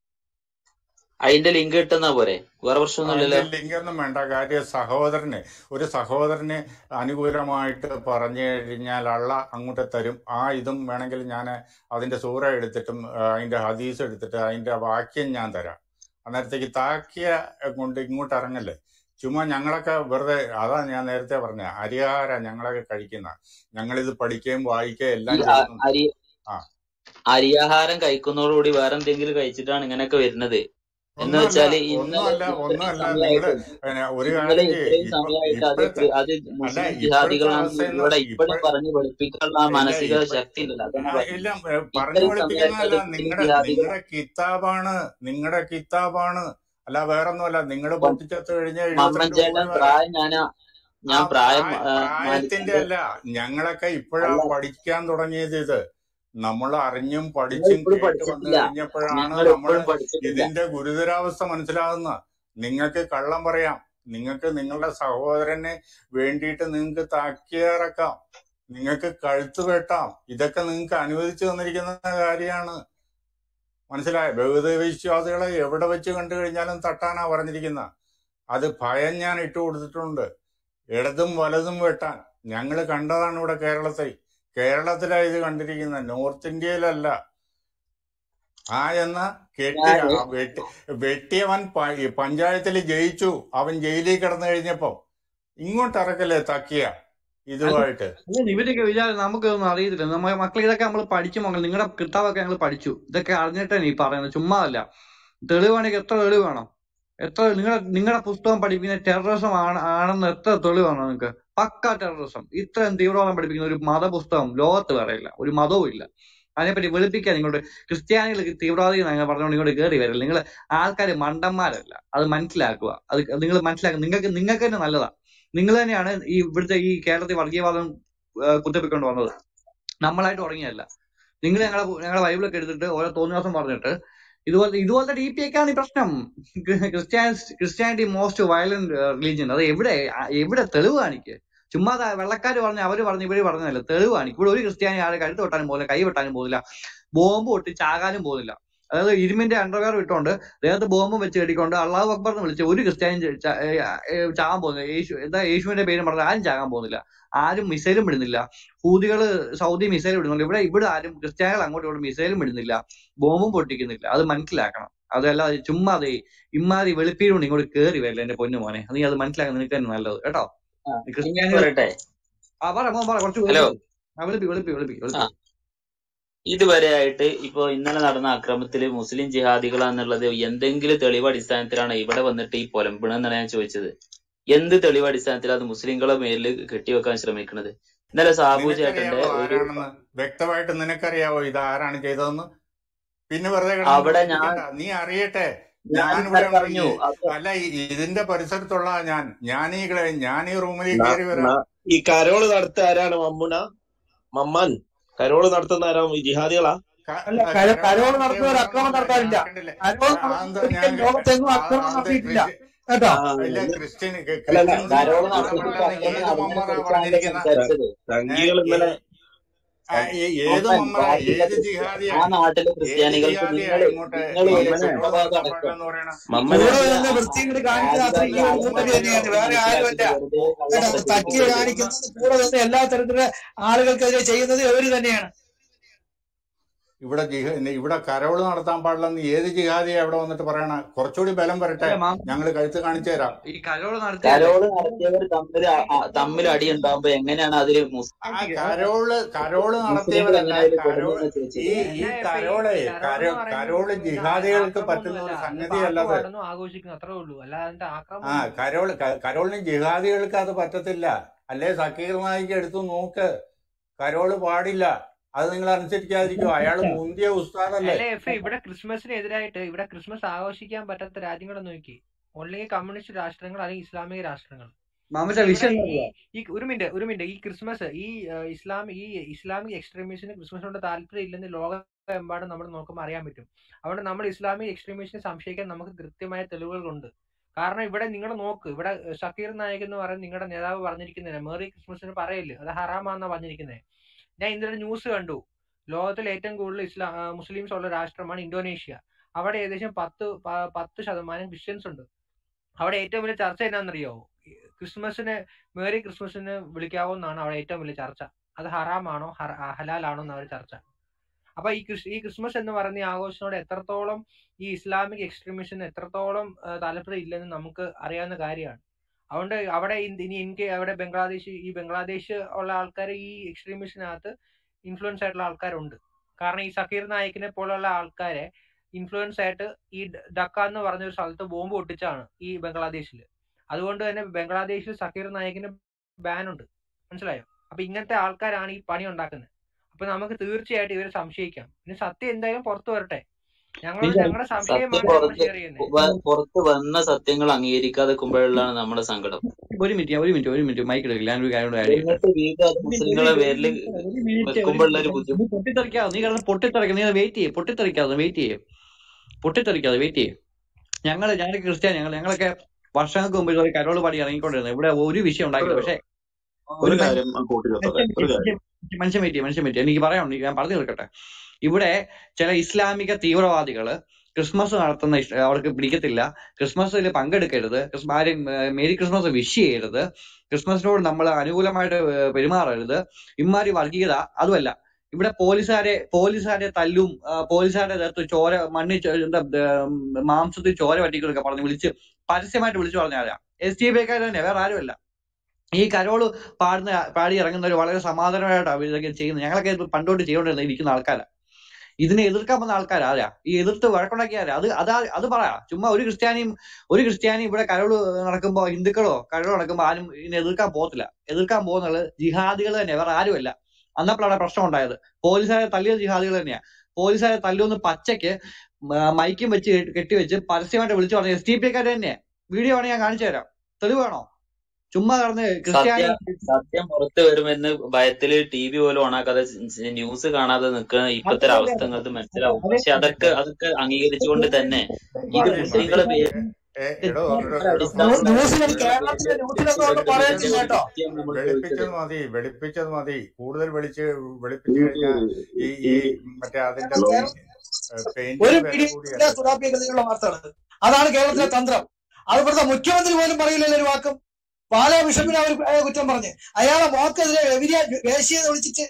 അതിന്റെ ലിങ്ക് കിട്ടുന്ന പോരെ, വേറെ പ്രശ്നമൊന്നുമില്ലല്ലോ. അതിന്റെ ലിങ്ക് ഒന്നും വേണ്ട. കാര്യം ഒരു സഹോദരന് അനുകൂലമായിട്ട് പറഞ്ഞു കഴിഞ്ഞാൽ അള്ള അങ്ങോട്ട് തരും. ഇതും വേണമെങ്കിൽ ഞാൻ അതിന്റെ സൂറ എടുത്തിട്ടും അതിന്റെ ഹദീസ് എടുത്തിട്ട് അതിന്റെ വാക്യം ഞാൻ തരാം. അന്നേരത്തേക്ക് താക്കിയ കൊണ്ട് ഇങ്ങോട്ട് ഇറങ്ങല്ലേ. ചുമ്മാ ഞങ്ങളൊക്കെ വെറുതെ, അതാ ഞാൻ നേരത്തെ പറഞ്ഞ അരിഹാര ഞങ്ങളൊക്കെ കഴിക്കുന്ന, ഞങ്ങളിത് പഠിക്കുകയും വായിക്കുകയും എല്ലാം ചെയ്യുന്നുണ്ട്. അരിയാഹാരം കഴിക്കുന്നതോടുകൂടി വേറെ എന്തെങ്കിലും കഴിച്ചിട്ടാണ് ഇങ്ങനെയൊക്കെ വരുന്നത്. എന്ന് വെച്ചാല് ഒന്നുമല്ല നിങ്ങള് ഒരു കാര്യം ഇത്രയും സമയമായിട്ട് അത് മുസ്ലിം ജിഹാദികളാണ് ഇവിടെ ഇപ്പോഴും പറഞ്ഞു പഠിപ്പിക്കാനുള്ള മാനസിക ശക്തി ഇല്ലല്ലോ. ഇല്ല പറഞ്ഞു പഠിപ്പിക്കുന്നതല്ല, നിങ്ങളുടെ കിതാബാണ് അല്ല വേറൊന്നുമല്ല. നിങ്ങൾ പൊട്ടിച്ചെത്ത് കഴിഞ്ഞാൽ പ്രായത്തിന്റെ അല്ല, ഞങ്ങളൊക്കെ ഇപ്പോഴാ പഠിക്കാൻ തുടങ്ങിയത്. ഇത് നമ്മൾ അറിഞ്ഞും പഠിച്ചും കേട്ട് വന്നു കഴിഞ്ഞപ്പോഴാണ് നമ്മൾ ഇതിന്റെ ഗുരുതരാവസ്ഥ മനസ്സിലാകുന്ന. നിങ്ങൾക്ക് കള്ളം പറയാം, നിങ്ങൾക്ക് നിങ്ങളുടെ സഹോദരന് വേണ്ടിയിട്ട് നിങ്ങൾക്ക് താക്കിയിറക്കാം, നിങ്ങൾക്ക് കഴുത്ത് വെട്ടാം. ഇതൊക്കെ നിങ്ങൾക്ക് അനുവദിച്ചു തന്നിരിക്കുന്ന കാര്യമാണ്. മനസ്സിലായ? ബഹുദൈവ വിശ്വാസികളെ എവിടെ വെച്ച് കണ്ടു കഴിഞ്ഞാലും തട്ടാനാ പറഞ്ഞിരിക്കുന്ന. അത് ഭയം ഞാൻ ഇട്ടു കൊടുത്തിട്ടുണ്ട്. ഇടതും വലതും വെട്ടാൻ ഞങ്ങൾ കണ്ടതാണ് ഇവിടെ കേരളത്തിലാണ് ഇത് കണ്ടിരിക്കുന്നത്, നോർത്ത് ഇന്ത്യയിലല്ല. എന്ന വെട്ടിയവൻ പഞ്ചായത്തിൽ ജയിച്ചു, അവൻ ജയിലിൽ കിടന്നു കഴിഞ്ഞപ്പോ ഇങ്ങോട്ട് ഇറക്കല്ലേ തക്കിയ ഇതുമായിട്ട്. ഇവരൊക്കെ വിചാരം നമുക്കൊന്നും അറിയത്തില്ല. നമ്മുടെ മക്കൾ ഇതൊക്കെ നമ്മൾ പഠിച്ചു. മക്കൾ നിങ്ങളുടെ കിതാബൊക്കെ ഞങ്ങൾ പഠിച്ചു. ഇതൊക്കെ അറിഞ്ഞിട്ടാണ് ഈ പറയുന്നത്, ചുമ്മാ അല്ല. തെളിവാണെങ്കിൽ എത്ര തെളിവ് വേണം? നിങ്ങളുടെ പുസ്തകം പഠിപ്പിക്കുന്ന ടെററിസം ആണെന്ന് എത്ര തെളിവാണോ നിങ്ങൾക്ക്? പക്ക ടെററിസം. ഇത്രയും തീവ്രവാദം പഠിപ്പിക്കുന്ന ഒരു മതപുസ്തകം ലോകത്ത് വേറെയില്ല, ഒരു മതവും ഇല്ല. അതിനെപ്പറ്റി വെളുപ്പിക്കാൻ ഇങ്ങോട്ട് ക്രിസ്ത്യാനികൾ തീവ്രവാദി പറഞ്ഞുകൊണ്ട് ഇങ്ങോട്ട് കയറി വരില്ല. നിങ്ങൾ ആൾക്കാർ മണ്ടന്മാരല്ല, അത് മനസ്സിലാക്കുക. അത് നിങ്ങൾ മനസ്സിലാക്കുക. നിങ്ങൾക്ക് തന്നെ നല്ലതാ. നിങ്ങൾ തന്നെയാണ് ഇവിടുത്തെ ഈ കേരളത്തിൽ വർഗീയവാദം കുത്തിപ്പിക്കൊണ്ട് വന്നത്, നമ്മളായിട്ട് തുടങ്ങിയല്ല. നിങ്ങൾ ഞങ്ങളെ ബൈബിളൊക്കെ എടുത്തിട്ട് ഓരോ തോന്നിവാസം പറഞ്ഞിട്ട് ഇതുപോലത്തെ DP ഒക്കെയാണ് ഈ പ്രശ്നം. Christianity most violent religion. അത് എവിടെ തെളിവ് കാണിക്കുക? ചുമ്മാ വെള്ളക്കാര് പറഞ്ഞ് അവര് പറഞ്ഞ് ഇവര് പറഞ്ഞതല്ല, തെളിവ് കാണിക്കും. ഇവിടെ ഒരു ക്രിസ്ത്യാനി ആരെ കഴുത്ത് വെട്ടാനും പോകുന്നില്ല, കൈ വെട്ടാനും പോകുന്നില്ല, ബോംബ് പൊട്ടി ചാകാനും പോകുന്നില്ല. അതായത് ഇരുമിന്റെ അണ്ടർവെയർ ഇട്ടുകൊണ്ട് ദേഹത്ത് ബോംബും വെച്ച് കെട്ടിക്കൊണ്ട് അള്ളാഹു അക്ബർ എന്ന് വിളിച്ച് ഒരു ക്രിസ്ത്യാനി ചാകാൻ പോകുന്നില്ല. യേശുവിന്റെ പേരും പറഞ്ഞാൽ ആരും ചാകാൻ പോകുന്നില്ല. ആരും മിസൈലും വിടുന്നില്ല. ഹൂതികള് സൗദി മിസൈൽ വിടുന്നുണ്ട്. ഇവിടെ ആരും ക്രിസ്ത്യാനികൾ അങ്ങോട്ടും മിസൈലും വിടുന്നില്ല, ബോംബും പൊട്ടിക്കുന്നില്ല. അത് മനസ്സിലാക്കണം. അതല്ലാതെ ചുമ്മാ ഇമ്മാതി വെളുപ്പീരുണ്ട് ഇങ്ങോട്ട് കയറി വരില്ല എന്റെ പൊന്നു മോനെ. നീ അത് മനസ്സിലാക്കാൻ നിനക്ക് തന്നെ നല്ലത് കേട്ടോ. ക്രിസ്ത്യാനികൾ കുറച്ച് വെളുപ്പി. ഇതുവരെയായിട്ട് ഇപ്പൊ ഇന്നലെ നടന്ന അക്രമത്തില് മുസ്ലിം ജിഹാദികളാന്നുള്ളത് എന്തെങ്കിലും തെളിവ് അടിസ്ഥാനത്തിലാണ് ഇവിടെ വന്നിട്ട് ഈ പൊലമ്പണെന്നാണ് ഞാൻ ചോദിച്ചത്. എന്ത് തെളിവ് അടിസ്ഥാനത്തിലാണ് അത് മുസ്ലിങ്ങളെ മേലിൽ കെട്ടിവെക്കാൻ ശ്രമിക്കുന്നത്? ഇന്നലെ സാബു ചേട്ടന്റെ വ്യക്തമായിട്ട് നിനക്കറിയാവോ ഇത് ആരാണ് ചെയ്തതെന്ന്? പിന്നെ വെറുതെ അവിടെ നീ അറിയട്ടെ, ഞാൻ ഞാൻ ഇവിടെ ഉണ്ട്. പറഞ്ഞു അപ്പൊ അല്ല, ഇതിന്റെ പരിസരത്തുള്ള ഞാൻ ഈ റൂമിൽ ന- കയറി വരാം. ന- ഈ കരോള് നടത്തുക ആരാണ്? മമ്മാൻ കരോള് നടത്തുന്ന ആരാ? ഈ ജിഹാദികളാ? അല്ല, കരോള് കരോള് നടത്തിയ നടത്തുന്നവർ അക്രമം ഒരാളൊന്നും നടത്താറില്ല. കണ്ടില്ല. കരോള് അതെന്താ നടത്തുന്നവർ ഞാൻ ലോകത്തെങ്ങും അക്രമം അത് നടത്തിയിട്ടില്ല കേട്ടോ. ഇല്ല, അല്ലല്ല, ക്രിസ്ത്യൻസിന് കരോള് അക്രമം നടത്തിയിട്ട് നടത്തുന്ന അക്രമം ഏത് അതിനെ മമ്മറാ കുറിച്ചാണല്ലോ പറഞ്ഞിരിക്കുന്ന? സംസാരിച്ചത്. സംഘികൾ ഇന്നലെ ഏത് മമ്മൻ മമ്മറ? ബാക്കിയുള്ള ഏത് ജിഹാദിയാ? ആ നാട്ടിലെ ഏത് ക്രിസ്ത്യാനികൾക്ക് ജിഹാദിയാ നിങ്ങൾ ഇങ്ങോട്ട് നിങ്ങൾ ഈ വരെ മമ്മനെ കരോള് സുപ്രഭാതം നടത്താൻ അടക്കം പാടില്ലെന്ന് പറയണ? മമ്മനെ കൂടെ നിങ്ങൾ നിന്ന് വൃത്തികേട് കാണിക്കുന്ന ആ രാജുഭായി സംഘികൾ ആദ്യമായി മൂപ്പര് തന്നെയാണ്, വേറെ മനസ്സിലാക്കിയിട്ട് ആരുമല്ല വെറുതെ കള്ളം കേട്ടോ. തക്കിയ പ്രചരിപ്പിക്കരുത്. കാണിക്കുന്നത് കൂടെ നിന്ന് എല്ലാ തരത്തിലുള്ള ആളുകൾക്കെതിരെ ചെയ്യുന്നത് ഇവര് തന്നെയാണ്. ഇവിടെ കരോള് നടത്താൻ പാടില്ലെന്ന് ഏത് ജിഹാദിയാ ഇവിടെ വന്നിട്ട് പറയണ? കുറച്ചുകൂടി ബലം വരട്ടെ, അല്ല മാമ, ഞങ്ങള് കഴുത്ത് കാണിച്ചു തരാം. ഈ കരോള് നടത്തിയവരെ കരോള് നടത്തിയവർ തമ്മിൽ അടി ഉണ്ടാകുമ്പോ എങ്ങനെയാണ് അതില് ആ കരോള് മുസ്ലിങ്ങൾ നടത്തിയവരല്ല. എങ്ങനെ അതിൽ പെടുന്നത് ചോദിച്ചത്? ഈ അല്ല എഫ് കരോള് ഈ കരോൾ എന്ന് കരോള് പറയുന്നത് ജിഹാദികൾക്ക് പറ്റുന്ന ആക്രമമൊന്നുമല്ല, ഒരു അത് സംഗതി പാട്ട് അല്ലത്. പാടുന്നു ആഘോഷിക്കുന്നു അത്രേ ഉള്ളൂ, അല്ലാതെ അതിന്റെ ആ ആക്രമമൊന്നുമില്ല. കരോളിന് ജിഹാദികൾക്ക് അത് പറ്റത്തില്ല. അല്ലേ സക്കീർ നായിക്ക് എടുത്തു നോക്ക്, കരോള് പാടില്ല. അത് നിങ്ങൾ അനുസരിക്കാതിരിക്കും. അയാള് മുന്തിയ ഉസ്താദല്ലേ? അല്ല എഫ് ഇവിടെ ക്രിസ്മസിന് എതിരായിട്ട് ഇവിടെ ക്രിസ്മസ് ആഘോഷിക്കാൻ പറ്റാത്ത രാജ്യങ്ങളെ നോക്കി, ഒന്നെങ്കിൽ കമ്മ്യൂണിസ്റ്റ് രാഷ്ട്രങ്ങൾ അല്ലെങ്കിൽ ഇസ്ലാമിക രാഷ്ട്രങ്ങൾ. മാമച്ച ഇവിടെ വിഷയം ഈ ഒരു മിനിറ്റ് ഈ ക്രിസ്മസ് ഈ ഇസ്ലാമിക് എക്സ്ട്രീമിസ്റ്റിന് ക്രിസ്മസിനോട് താല്പര്യം ഇല്ലെന്ന് ലോകമെമ്പാടും നമ്മൾ നോക്കുമ്പോൾ അറിയാൻ പറ്റും. അതുകൊണ്ട് നമ്മൾ ഇസ്ലാമിക് എക്സ്ട്രീമിസ്റ്റിനെ സംശയിക്കാൻ നമുക്ക് കൃത്യമായ തെളിവുകളുണ്ട്. കാരണം ഇവിടെ നിങ്ങൾ നോക്ക്, ഇവിടെ ഷക്കീർ നായിക് എന്ന് പറയുന്ന നിങ്ങളുടെ നേതാവ് പറഞ്ഞിരിക്കുന്നില്ല മേറി ക്രിസ്മസിന് പറയല്ലേ, അത് ഹറാമാന്നാ പറഞ്ഞിരിക്കുന്നത്. ഞാൻ ഇന്നലെ ന്യൂസ് കണ്ടു, ലോകത്തിൽ ഏറ്റവും കൂടുതൽ മുസ്ലിംസ് ഉള്ള രാഷ്ട്രമാണ് ഇന്തോനേഷ്യ. അവിടെ ഏകദേശം 10% ക്രിസ്ത്യൻസ് ഉണ്ട്. അവിടെ ഏറ്റവും വലിയ ചർച്ച എന്നാണെന്നറിയാവോ? മേരി ക്രിസ്മസിന് വിളിക്കാവോ എന്നാണ് അവിടെ ഏറ്റവും വലിയ ചർച്ച. അത് ഹറാമാണോ ഹലാലാണോ എന്നാണ് ചർച്ച. അപ്പൊ ഈ ക്രിസ്മസ് എന്ന് പറയുന്ന ഈ ആഘോഷത്തോടെ എത്രത്തോളം ഈ ഇസ്ലാമിക് എക്സ്ട്രീമിസ്റ്റിന് എത്രത്തോളം താല്പര്യം ഇല്ലെന്ന് നമുക്ക് അറിയാവുന്ന കാര്യമാണ്. അതുകൊണ്ട് അവിടെ അവിടെ ബംഗ്ലാദേശ് ഉള്ള ആൾക്കാർ ഈ എക്സ്ട്രീമിസ്റ്റിനകത്ത് ഇൻഫ്ലുവൻസ് ആയിട്ടുള്ള ആൾക്കാരുണ്ട്. കാരണം ഈ സക്കീർ നായിക്കിനെ പോലുള്ള ആൾക്കാരെ ഇൻഫ്ലുവൻസ് ആയിട്ട് ഈ ഡക്ക എന്ന് പറഞ്ഞ ഒരു സ്ഥലത്ത് ബോംബ് പൊട്ടിച്ചാണ് ഈ ബംഗ്ലാദേശിൽ. അതുകൊണ്ട് തന്നെ ബംഗ്ലാദേശിൽ സക്കീർ നായിക്കിന് ബാൻ ഉണ്ട്, മനസ്സിലായോ? അപ്പൊ ഇങ്ങനത്തെ ആൾക്കാരാണ് ഈ പണി ഉണ്ടാക്കുന്നത്. അപ്പൊ നമുക്ക് തീർച്ചയായിട്ടും ഇവരെ സംശയിക്കാം. പിന്നെ സത്യം എന്തായാലും പുറത്തു വരട്ടെ. ഞങ്ങളുടെ സംശയമാണ് ഞങ്ങൾ ഷെയർ ചെയ്യുന്നത്. പുറത്ത് വന്ന സത്യങ്ങൾ അംഗീകരിക്കാതെ നിൽക്കുമ്പോഴാണ് നമ്മുടെ സങ്കടം. ഒരു മിനിറ്റ് മൈക്ക് എടുക്കില്ല. ഞാനൊരു കാര്യം കൂടെ ആഡ് ചെയ്യട്ടെ. എന്നിട്ട് വീണ്ടും അത് മുസ്ലിങ്ങളെ പേരിൽ വെക്കുമ്പോഴുള്ള ഒരു ബുദ്ധിമുട്ട്. പൊട്ടിത്തെറിക്കാതെ നീ കിടന്ന് പൊട്ടിത്തെറിക്കാം. നീ വെയിറ്റ് ചെയ്യേ, പൊട്ടിത്തെറിക്കാതെ വെയിറ്റ് ചെയ്യേ. ഞങ്ങളൊക്കെ ക്രിസ്ത്യാനി, ഞങ്ങളൊക്കെ വർഷങ്ങൾക്ക് മുമ്പ് ഇതുപോലെ കരോള് പാടി ഇറങ്ങിക്കൊണ്ടിരുന്നത്. ഇവിടെ ഒരു വിഷയം ഉണ്ടാക്കില്ല. പക്ഷെ ഒരു കാര്യം കൂട്ടിച്ചേർത്തോട്ടെ. ഒരു കാര്യം മനുഷ്യൻ വെയിറ്റ് എനിക്ക് പറയാം, ഞാൻ പറഞ്ഞു തീർക്കട്ടെ. ഇവിടെ ചില ഇസ്ലാമിക തീവ്രവാദികള് ക്രിസ്മസ് നടത്തുന്ന അവർക്ക് പിടിക്കത്തില്ല, ക്രിസ്മസിൽ പങ്കെടുക്കരുത്, ആരും മേരി ക്രിസ്മസ് വിഷ് ചെയ്യരുത്, ക്രിസ്മസിനോട് നമ്മൾ അനുകൂലമായിട്ട് പെരുമാറരുത്, ഇമ്മാരി വർഗീയത. അതുമല്ല, ഇവിടെ പോലീസുകാരെ തല്ലും, പോലീസുകാരുടെ നേരത്ത് ചോര മാംസത്തിൽ ചോര പറ്റിക്കുന്നൊക്കെ പറഞ്ഞ് പരസ്യമായിട്ട് വിളിച്ചു പറഞ്ഞാൽ SDPക്കാർ തന്നെ, വേറെ ആരുമല്ല. ഈ കരോള് പാടി ഇറങ്ങുന്നവർ വളരെ സമാധാനമായിട്ടാണ് ഇതൊക്കെ ചെയ്യുന്നത്. ഞങ്ങളൊക്കെ പണ്ടോട്ട് ഇരിക്കുന്ന ആൾക്കാരാ. ഇതിനെ എതിർക്കാൻ വന്ന ആൾക്കാരാരാ? ഈ എതിർത്ത് വഴക്കുണ്ടാക്കിയാരാ? അത് പറയാ. ചുമ്മാ ഒരു ക്രിസ്ത്യാനി ഇവിടെ കരോള് നടക്കുമ്പോ, ഹിന്ദുക്കളോ കരോള് നടക്കുമ്പോ ആരും ഇതിനെ എതിർക്കാൻ പോകത്തില്ല. എതിർക്കാൻ പോകുന്നത് ജിഹാദികൾ തന്നെ, വേറെ ആരുമല്ല. അന്നപ്പോഴാണ് പ്രശ്നം ഉണ്ടായത്. പോലീസുകാരെ തല്ലിയത് ജിഹാദികൾ തന്നെയാ. പോലീസുകാരെ തല്ലുമെന്ന് പച്ചയ്ക്ക് മൈക്കും വെച്ച് കെട്ടിവെച്ച് പരസ്യമായിട്ട് വിളിച്ചു പറഞ്ഞ SDPക്കാർ തന്നെയാ. വീഡിയോ വേണേ ഞാൻ കാണിച്ചു തരാം. തെളിവ് വേണോ? ചുമ്മാ കടന്ന് സത്യം പുറത്ത് വരുമെന്ന് ഭയത്തില് TV പോലും ഓണാക്കാതെ ന്യൂസ് കാണാതെ നിൽക്കുന്ന ഇപ്പോഴത്തെ ഒരു അവസ്ഥ നിങ്ങൾക്ക് മനസ്സിലാവും. പക്ഷെ അതൊക്കെ അംഗീകരിച്ചുകൊണ്ട് തന്നെ ഇത് മുസ്ലിങ്ങളെ വെളിപ്പിച്ചത് മതി. കൂടുതൽ വെളിപ്പിച്ചു കഴിഞ്ഞാൽ ഈ മറ്റേ അതിന്റെ വാർത്തകൾ. അതാണ് കേരളത്തിലെ തന്ത്രം. അത് ഇവിടുത്തെ മുഖ്യമന്ത്രി പോലും പറയില്ലല്ലോ ഒരു വാക്കും. പാലാ ബിഷപ്പിനെ അവർ കുറ്റം പറഞ്ഞ് അയാളെ മോക്കെതിരെ വേശ്യയെ വിളിച്ചിട്ട്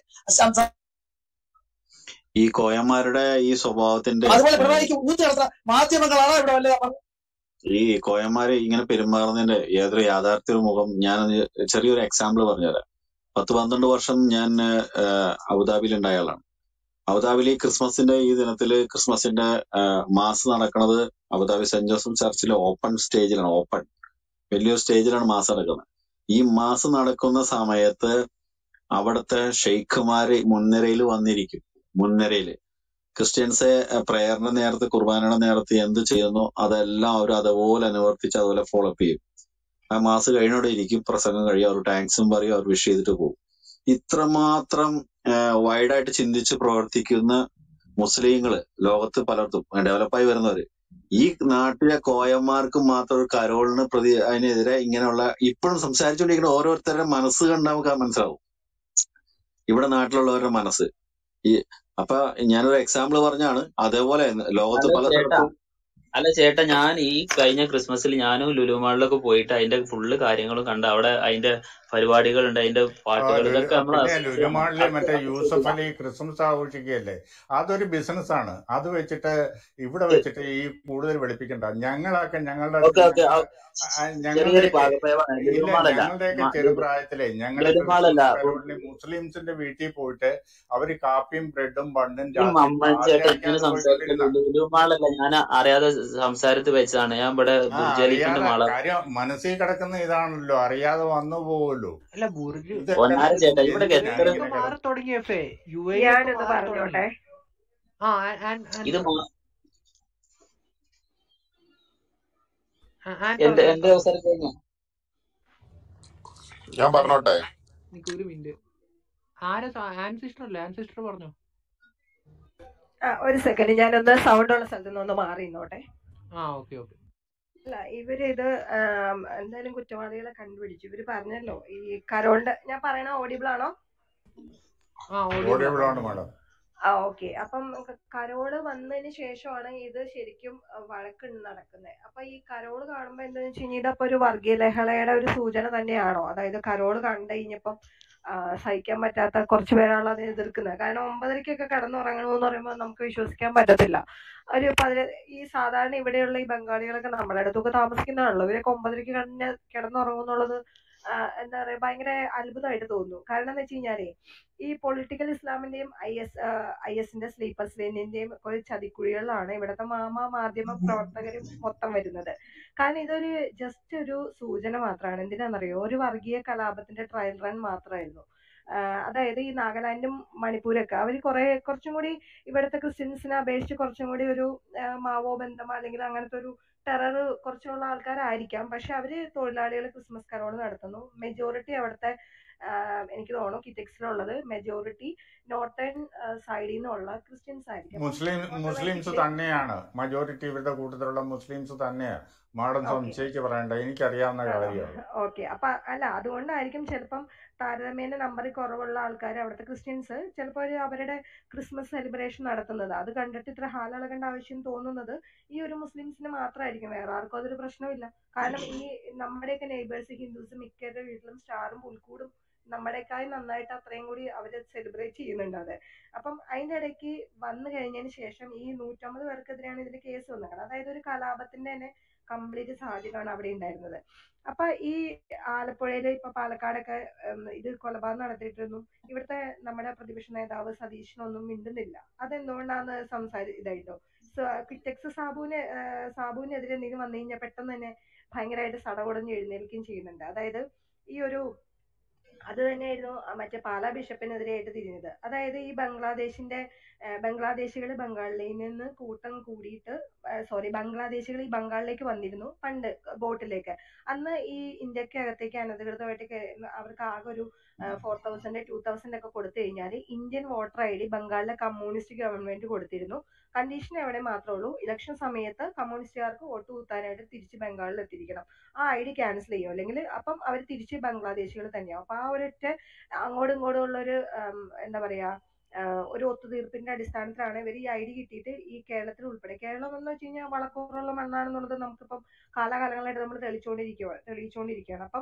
ഈ കോയന്മാരുടെ ഈ സ്വഭാവത്തിന്റെ അതുപോലെ പിണറായിക്ക് ഊത്തി നടത്തുന്ന മാധ്യമങ്ങളാണ് ഇവിടെ വല്ല ഈ കോയന്മാരെ ഇങ്ങനെ പെരുമാറുന്നതിന്റെ ഏതൊരു യാഥാർത്ഥ്യ മുഖം ഞാൻ ചെറിയൊരു എക്സാമ്പിൾ പറഞ്ഞുതരാം. 10-12 വർഷം ഞാൻ അബുദാബിയിൽ ഉണ്ടായ ആളാണ്. അബുദാബിയിൽ ക്രിസ്മസിന്റെ ഈ ദിനത്തില് ക്രിസ്മസിന്റെ മാസ് നടക്കുന്നത് അബുദാബി സെന്റ് ജോസഫ് ചർച്ചിലെ ഓപ്പൺ സ്റ്റേജിലാണ്. വലിയൊരു സ്റ്റേജിലാണ് മാസ് നടക്കുന്നത്. ഈ മാസ് നടക്കുന്ന സമയത്ത് അവിടുത്തെ ഷെയ്ഖുമാര് മുൻനിരയിൽ വന്നിരിക്കും. ക്രിസ്ത്യൻസ് പ്രേയറിന്റെ നേരത്ത് കുർബാനയുടെ നേരത്ത് എന്ത് ചെയ്യുന്നു അതെല്ലാം അവർ അതുപോലെ അനുവർത്തിച്ച് അതുപോലെ ഫോളോ അപ്പ് ചെയ്യും. ആ മാസം കഴിഞ്ഞോടെ ഇരിക്കും, പ്രസംഗം കഴിയും, അവർ താങ്ക്സും പറയും, അവർ വിഷ് ചെയ്തിട്ട് പോകും. ഇത്രമാത്രം വൈഡായിട്ട് ചിന്തിച്ച് പ്രവർത്തിക്കുന്ന മുസ്ലിങ്ങള് ലോകത്ത് പലർത്തും ഡെവലപ്പായി വരുന്നവര് ഈ നാട്ടിലെ കോയന്മാർക്ക് മാത്രം ഒരു കരോളിന് അതിനെതിരെ ഇങ്ങനെയുള്ള ഇപ്പോഴും സംസാരിച്ചുകൊണ്ടിരിക്കുന്ന ഓരോരുത്തരുടെ മനസ്സ് കണ്ടാൽ നമുക്ക് മനസ്സിലാവും ഇവിടെ നാട്ടിലുള്ളവരുടെ മനസ്സ്. ഈ അപ്പൊ ഞാനൊരു എക്സാമ്പിൾ പറഞ്ഞാണ്. അതേപോലെ ലോകത്ത് പല സ്ഥലത്തും അല്ല ചേട്ടാ, ഞാൻ ഈ കഴിഞ്ഞ ക്രിസ്മസിൽ ഞാനും ലുലു മാളിലൊക്കെ പോയിട്ട് അതിന്റെ ഫുള്ള് കാര്യങ്ങളും കണ്ട് അവിടെ അതിന്റെ പരിപാടികളുണ്ട്, അതിന്റെ പാട്ടുകൾ, ഇതൊക്കെ നമ്മൾ പിന്നെ ലുലുമാളില് മറ്റേ യൂസഫ് അലി ക്രിസ്മസ് ആഘോഷിക്കുകയല്ലേ, അതൊരു ബിസിനസ്സാണ്. അത് വെച്ചിട്ട് ഇവിടെ വെച്ചിട്ട് ഈ കൂടുതൽ വെളുപ്പിക്കണ്ട. ഞങ്ങളൊക്കെ ഞങ്ങളുടെയൊക്കെ ചെറുപ്രായത്തിലെ ഞങ്ങളുടെ ക്രിസ്മസ് മുസ്ലിംസിന്റെ വീട്ടിൽ പോയിട്ട് അവര് കാപ്പിയും ബ്രെഡും ബണ്ണും ലുലുമാളല്ല, ഞാൻ അറിയാതെ സംസാരത്തിൽ വെച്ചതാണ്. ഞാൻ ഇവിടെ കാര്യം മനസ്സിൽ കിടക്കുന്ന ഇതാണല്ലോ, അറിയാതെ വന്നു പോവല്ലോ. ചേട്ടാ ഇവിടെ തുടങ്ങിയേ പറഞ്ഞോട്ടെ. ഇത് എന്റെ അവസരം കഴിഞ്ഞു. ഞാൻ പറഞ്ഞോട്ടെ, ഒരു മിനിറ്റ്. ആൻ സിസ്റ്റർ പറഞ്ഞോ. ഒരു സെക്കൻഡ്, ഞാനൊന്ന് സൗണ്ട് ഉള്ള സ്ഥലത്ത് നിന്ന് മാറി നിന്നോട്ടെ. അല്ല, ഇവരിത് എന്തായാലും കുറ്റവാളികളെ കണ്ടുപിടിച്ചു. ഇവര് പറഞ്ഞല്ലോ ഈ കരോളിന്റെ, ഞാൻ പറയണ ഓഡിബിൾ ആണോ? ഓക്കെ. അപ്പം കരോള് വന്നതിന് ശേഷമാണ് ഇത് ശരിക്കും വഴക്ക് നടക്കുന്നത്. അപ്പൊ ഈ കരോള് കാണുമ്പോ എന്താന്ന് വെച്ച് കഴിഞ്ഞാൽ ഇതപ്പൊ ഒരു വർഗീയ ലഹളയുടെ ഒരു സൂചന തന്നെയാണോ? അതായത് കരോള് കണ്ടു കഴിഞ്ഞപ്പം സഹിക്കാൻ പറ്റാത്ത കുറച്ചു പേരാണല്ലോ അതിനെ എതിർക്കുന്നത്. കാരണം 9:30-ക്കൊക്കെ കിടന്നുറങ്ങണമെന്ന് പറയുമ്പോൾ നമുക്ക് വിശ്വസിക്കാൻ പറ്റത്തില്ല. ഒരു ഈ സാധാരണ ഇവിടെയുള്ള ഈ ബംഗാളികളൊക്കെ നമ്മുടെ അടുത്തൊക്കെ താമസിക്കുന്നതാണല്ലോ, ഇവരൊക്കെ 9:30-ക്ക് കിടന്നുറങ്ങുന്നുള്ളത് എന്താ പറയാ ഭയങ്കര അത്ഭുതമായിട്ട് തോന്നുന്നു. കാരണം എന്ന് വെച്ച് കഴിഞ്ഞാലേ ഈ പൊളിറ്റിക്കൽ ഇസ്ലാമിന്റെയും IS-ന്റെ സ്ലീപ്പർ സെല്ലിന്റെയും ഒരു ചതിക്കുഴികളിലാണ് ഇവിടുത്തെ മാധ്യമ പ്രവർത്തകരും മൊത്തം വരുന്നത്. കാരണം ഇതൊരു ജസ്റ്റ് ഒരു സൂചന മാത്രമാണ്. എന്തിനാണെന്നറിയോ? ഒരു വർഗീയ കലാപത്തിന്റെ ട്രയൽ റൺ മാത്രമായിരുന്നു. അതായത് ഈ നാഗാലാൻഡും മണിപ്പൂരൊക്കെ അവര് കുറച്ചും കൂടി ഇവിടുത്തെ ക്രിസ്ത്യൻസിനെ അപേക്ഷിച്ച് കുറച്ചും കൂടി ഒരു മാവോ ബന്ധം അല്ലെങ്കിൽ അങ്ങനത്തെ ഒരു ടെറർ കുറച്ചുള്ള ആൾക്കാരായിരിക്കാം. പക്ഷെ അവര് തൊഴിലാളികൾ ക്രിസ്മസ് കരോൾ നടത്തുന്നു. മെജോറിറ്റി അവിടുത്തെ എനിക്ക് തോന്നുന്നു കിറ്റക്സിലുള്ളത് മെജോറിറ്റി നോർത്തേൺ സൈഡിൽ നിന്നുള്ള ക്രിസ്ത്യൻസ് ആയിരിക്കും. മുസ്ലിംസ് തന്നെയാണ് മജോറിറ്റി, ഇവരുടെ കൂട്ടത്തിലുള്ള മുസ്ലിംസ് തന്നെയാണ്. മാഡം സംശയിച്ച് പറയണ്ട, എനിക്കറിയാവുന്ന കാര്യമാണ്. ഓക്കെ. അപ്പൊ അല്ല, അതുകൊണ്ടായിരിക്കും ചിലപ്പം താരതമ്യേന നമ്പറിൽ കുറവുള്ള ആൾക്കാർ അവിടുത്തെ ക്രിസ്ത്യൻസ് ചിലപ്പോൾ അവരുടെ ക്രിസ്മസ് സെലിബ്രേഷൻ നടത്തുന്നത് അത് കണ്ടിട്ട് ഇത്ര ഹാലളകേണ്ട ആവശ്യം തോന്നുന്നത് ഈ ഒരു മുസ്ലിംസിന് മാത്രമായിരിക്കും. വേറെ ആർക്കും അതൊരു പ്രശ്നമില്ല. കാരണം ഈ നമ്മുടെയൊക്കെ നെയ്ബേഴ്സ് ഹിന്ദുസ് മിക്കവരുടെ വീട്ടിലും സ്റ്റാറും പുൽക്കൂടും നമ്മുടെക്കായി നന്നായിട്ട് അത്രയും കൂടി അവര് സെലിബ്രേറ്റ് ചെയ്യുന്നുണ്ട്. അത് അപ്പം അതിന്റെ ഇടയ്ക്ക് വന്നു കഴിഞ്ഞതിന് ശേഷം ഈ 150 പേർക്കെതിരെയാണ് ഇതിന്റെ കേസ് വന്നത്. അതായത് ഒരു കലാപത്തിന്റെ തന്നെ കംപ്ലീറ്റ് സാധ്യതയാണ് അവിടെ ഉണ്ടായിരുന്നത്. അപ്പൊ ഈ ആലപ്പുഴയില് ഇപ്പൊ പാലക്കാടൊക്കെ ഇത് കൊലപാതകം നടത്തിയിട്ടൊന്നും ഇവിടുത്തെ നമ്മുടെ പ്രതിപക്ഷ നേതാവ് സതീഷിനൊന്നും മിണ്ടുന്നില്ല. അതെന്തുകൊണ്ടാന്ന് ഇതായിട്ടോ കിറ്റക്സ് സാബുവിനെതിരെ എന്തെങ്കിലും വന്നു കഴിഞ്ഞാൽ പെട്ടെന്ന് തന്നെ ഭയങ്കരമായിട്ട് സടകുടഞ്ഞ് എഴുന്നേൽക്കുകയും ചെയ്യുന്നുണ്ട്. അതായത് ഈ ഒരു അത് തന്നെയായിരുന്നു മറ്റേ പാലാ ബിഷപ്പിനെതിരെയായിട്ട് തിരിഞ്ഞത്. അതായത് ഈ ബംഗ്ലാദേശികൾ ബംഗാളിൽ നിന്ന് കൂട്ടം കൂടിയിട്ട് ബംഗ്ലാദേശികൾ ഈ ബംഗാളിലേക്ക് വന്നിരുന്നു പണ്ട് ബോട്ടിലേക്ക്. അന്ന് ഈ ഇന്ത്യക്കകത്തേക്ക് അനധികൃതമായിട്ട് അവർക്ക് ആകെ ഒരു 4000 2000 ഒക്കെ കൊടുത്തു കഴിഞ്ഞാൽ ഇന്ത്യൻ വോട്ടർ ID ബംഗാളിലെ കമ്മ്യൂണിസ്റ്റ് ഗവൺമെന്റ് കൊടുത്തിരുന്നു. കണ്ടീഷൻ എവിടെ മാത്രമേ ഉള്ളൂ, ഇലക്ഷൻ സമയത്ത് കമ്മ്യൂണിസ്റ്റുകാർക്ക് വോട്ട് കുത്താനായിട്ട് തിരിച്ച് ബംഗാളിൽ എത്തിയിരിക്കണം. ആ ID ക്യാൻസൽ ചെയ്യും, അല്ലെങ്കിൽ അപ്പം അവർ തിരിച്ച് ബംഗ്ലാദേശികൾ തന്നെയാവും. അപ്പൊ ആ ഒരൊറ്റ അങ്ങോട്ടും ഇങ്ങോട്ടും ഉള്ള ഒരു എന്താ പറയാ ഒരു ഒത്തുതീർപ്പിന്റെ അടിസ്ഥാനത്തിലാണ് ഇവർ ഈ ID കിട്ടിയിട്ട് ഈ കേരളത്തിൽ ഉൾപ്പെടെ, കേരളം എന്ന് വെച്ച് കഴിഞ്ഞാൽ വളക്കൂറുള്ള മണ്ണാണെന്നുള്ളത് നമുക്കിപ്പം കാലാകാലങ്ങളായിട്ട് നമ്മൾ തെളിയിച്ചുകൊണ്ടിരിക്കുകയാണ്. അപ്പം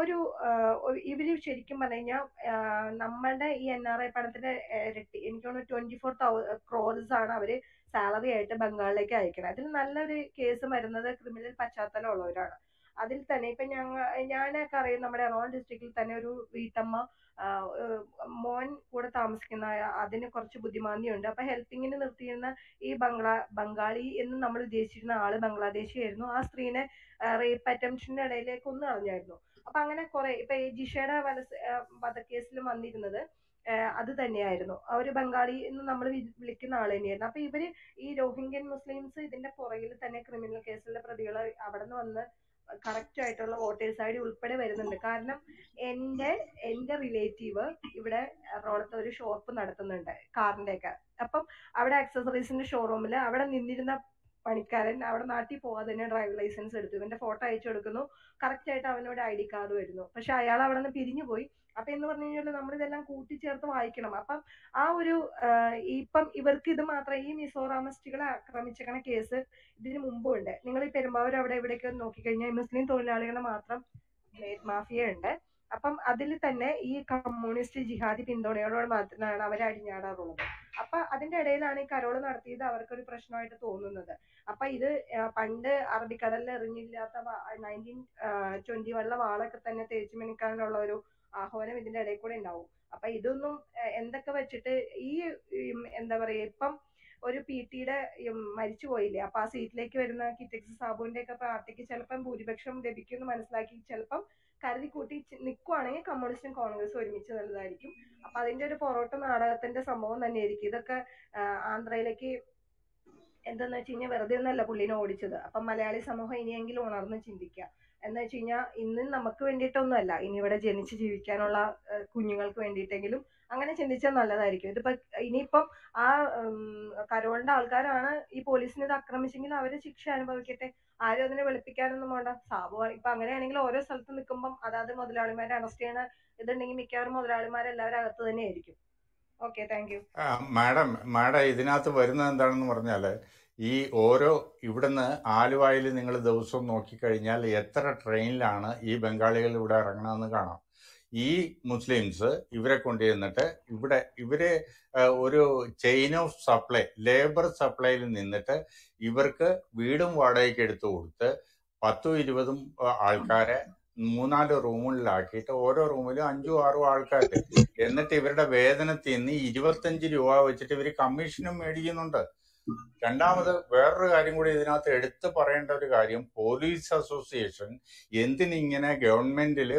ഇവര് ശരിക്കും പറഞ്ഞു കഴിഞ്ഞാൽ നമ്മളുടെ ഈ NRI പണത്തിന്റെ ഇരട്ടി, എനിക്ക് തോന്നുന്നു 24 crores ആണ് അവര് സാലറി ആയിട്ട് ബംഗാളിലേക്ക് അയക്കണം. അതിൽ നല്ലൊരു കേസ് വരുന്നത് ക്രിമിനൽ പശ്ചാത്തലം ഉള്ളവരാണ്. അതിൽ തന്നെ ഇപ്പൊ ഞാനൊക്കെ അറിയാം, നമ്മുടെ എറണാകുളം ഡിസ്ട്രിക്റ്റിൽ തന്നെ ഒരു വീട്ടമ്മ മോൻ കൂടെ താമസിക്കുന്ന അതിന് കുറച്ച് ബുദ്ധിമാന്യമുണ്ട്. അപ്പൊ ഹെൽപ്പിങ്ങിന് നിർത്തിയിരുന്ന ഈ ബംഗാളി എന്ന് നമ്മൾ ഉദ്ദേശിച്ചിരുന്ന ആള് ബംഗ്ലാദേശി ആയിരുന്നു. ആ സ്ത്രീനെ റേപ്പ് അറ്റംപ്ഷന്റെ ഇടയിലേക്ക് ഒന്ന് കളഞ്ഞായിരുന്നു. അപ്പൊ അങ്ങനെ കുറെ ഇപ്പൊ ജിഷയുടെ വധക്കേസിലും വന്നിരുന്നത് അത് തന്നെയായിരുന്നു. ഒരു ബംഗാളി എന്ന് നമ്മൾ വിളിക്കുന്ന ആൾ തന്നെയായിരുന്നു. അപ്പൊ ഇവര് ഈ റോഹിംഗ്യൻ മുസ്ലിംസ് ഇതിന്റെ പുറകിൽ തന്നെ ക്രിമിനൽ കേസിലെ പ്രതികൾ അവിടെ നിന്ന് വന്ന് കറക്റ്റ് ആയിട്ടുള്ള വോട്ടേഴ്സ് ഐ ഡി ഉൾപ്പെടെ വരുന്നുണ്ട്. കാരണം എന്റെ റിലേറ്റീവ് ഇവിടെ എറണാകുളത്ത് ഒരു ഷോപ്പ് നടത്തുന്നുണ്ട് കാറിന്റെ ഒക്കെ. അപ്പം അവിടെ ആക്സസറീസിന്റെ ഷോറൂമിൽ അവിടെ നിന്നിരുന്ന പണിക്കാരൻ അവിടെ നാട്ടിൽ പോവാതെ തന്നെ ഡ്രൈവിംഗ് ലൈസൻസ് എടുത്തു. ഇവന്റെ ഫോട്ടോ അയച്ചു കൊടുക്കുന്നു, കറക്റ്റ് ആയിട്ട് അവനോട് ID കാർഡ് വരുന്നു. പക്ഷെ അയാൾ അവിടെ നിന്ന് പിരിഞ്ഞു പോയി. അപ്പൊ എന്ന് പറഞ്ഞു കഴിഞ്ഞാൽ നമ്മളിതെല്ലാം കൂട്ടിച്ചേർത്ത് വായിക്കണം. അപ്പം ആ ഒരു ഇപ്പം ഇവർക്ക് ഇത് മാത്രം ഈ മിസോറാമിസ്റ്റുകളെ ആക്രമിച്ചേക്കണ കേസ് ഇതിന് മുമ്പും ഉണ്ട്. നിങ്ങൾ ഈ പെരുമ്പാവൂർ അവിടെ എവിടെയൊക്കെ നോക്കിക്കഴിഞ്ഞാൽ മുസ്ലിം തൊഴിലാളികളെ മാത്രം മാഫിയ ഉണ്ട്. അപ്പം അതിൽ തന്നെ ഈ കമ്മ്യൂണിസ്റ്റ് ജിഹാദി പിന്തുണയോട് മാത്രമാണ് അവർ അടിഞ്ഞാടാറുള്ളത്. അപ്പൊ അതിന്റെ ഇടയിലാണ് ഈ കരോള് നടത്തിയത് അവർക്കൊരു പ്രശ്നമായിട്ട് തോന്നുന്നത്. അപ്പൊ ഇത് പണ്ട് അറബിക്കടലിൽ എറിഞ്ഞില്ലാത്ത 1921 വാളൊക്കെ തന്നെ തേച്ചു മിനുക്കാനുള്ള ഒരു ആഹ്വാനം ഇതിന്റെ ഇടയിൽ കൂടെ ഉണ്ടാവും. അപ്പൊ ഇതൊന്നും എന്തൊക്കെ വെച്ചിട്ട് ഈ എന്താ പറയാ, ഇപ്പം ഒരു PT-യുടെ മരിച്ചു പോയില്ലേ, അപ്പൊ ആ സീറ്റിലേക്ക് വരുന്ന കിറ്റക്സ് സാബുവിന്റെ ഒക്കെ പാർട്ടിക്ക് ചിലപ്പം ഭൂരിപക്ഷം ലഭിക്കുമെന്ന് മനസ്സിലാക്കി ചിലപ്പം കരുതി കൂട്ടി നിൽക്കുവാണെങ്കിൽ കമ്മ്യൂണിസ്റ്റും കോൺഗ്രസും ഒരുമിച്ച് നല്ലതായിരിക്കും. അപ്പൊ അതിന്റെ ഒരു പൊറോട്ട നാടകത്തിന്റെ സംഭവം തന്നെയായിരിക്കും ഇതൊക്കെ. ആന്ധ്രയിലേക്ക് എന്താന്ന് വെച്ച് കഴിഞ്ഞാൽ വെറുതെ ഒന്നല്ല പുള്ളിനെ ഓടിച്ചത്. അപ്പം മലയാളി സമൂഹം ഇനിയെങ്കിലും ഉണർന്ന് ചിന്തിക്കുക. എന്ന് വെച്ച് കഴിഞ്ഞാൽ ഇന്ന് നമുക്ക് വേണ്ടിയിട്ടൊന്നുമല്ല, ഇനി ഇവിടെ ജനിച്ച് ജീവിക്കാനുള്ള കുഞ്ഞുങ്ങൾക്ക് വേണ്ടിയിട്ടെങ്കിലും അങ്ങനെ ചിന്തിച്ചാൽ നല്ലതായിരിക്കും. ഇതിപ്പോ ഇനിയിപ്പം ആ കരോളിന്റെ ആൾക്കാരാണ് ഈ പോലീസിനെ ഇത് ആക്രമിച്ചെങ്കിൽ അവര് ശിക്ഷ അനുഭവിക്കട്ടെ, ആരും അതിനെ വെളുപ്പിക്കാനൊന്നും വേണ്ട. സാബു ഇപ്പൊ അങ്ങനെയാണെങ്കിൽ ഓരോ സ്ഥലത്ത് നിൽക്കുമ്പോൾ അതാത് മുതലാളിമാരെ അറസ്റ്റ് ചെയ്യണ ഇതുണ്ടെങ്കിൽ മിക്കവാറും മുതലാളിമാരെല്ലാവരും അകത്ത് തന്നെ ആയിരിക്കും. Okay, thank you. മാഡം ഇതിനകത്ത് വരുന്നത് എന്താണെന്ന് പറഞ്ഞാല് ഈ ഓരോ ഇവിടുന്ന് ആലുവായിൽ നിങ്ങൾ ദിവസവും നോക്കിക്കഴിഞ്ഞാൽ എത്ര ട്രെയിനിലാണ് ഈ ബംഗാളികൾ ഇവിടെ ഇറങ്ങണമെന്ന് കാണാം. ഈ മുസ്ലിംസ് ഇവരെ കൊണ്ടുചെന്നിട്ട് ഇവര് ഒരു ചെയിൻ ഓഫ് സപ്ലൈ, ലേബർ സപ്ലൈയിൽ നിന്നിട്ട് ഇവർക്ക് വീടും വാടകയ്ക്ക് എടുത്തു കൊടുത്ത് 10-20 ആൾക്കാരെ 3-4 റൂമുകളിലാക്കിയിട്ട് ഓരോ റൂമിലും 5-6 ആൾക്കാർക്ക്, എന്നിട്ട് ഇവരുടെ വേതനത്തിൽ നിന്ന് 25 രൂപ വെച്ചിട്ട് ഇവർ കമ്മീഷനും മേടിക്കുന്നുണ്ട്. രണ്ടാമത് വേറൊരു കാര്യം കൂടി ഇതിനകത്ത് എടുത്തു പറയേണ്ട ഒരു കാര്യം, പോലീസ് അസോസിയേഷൻ എന്തിനിങ്ങനെ ഗവൺമെന്റില്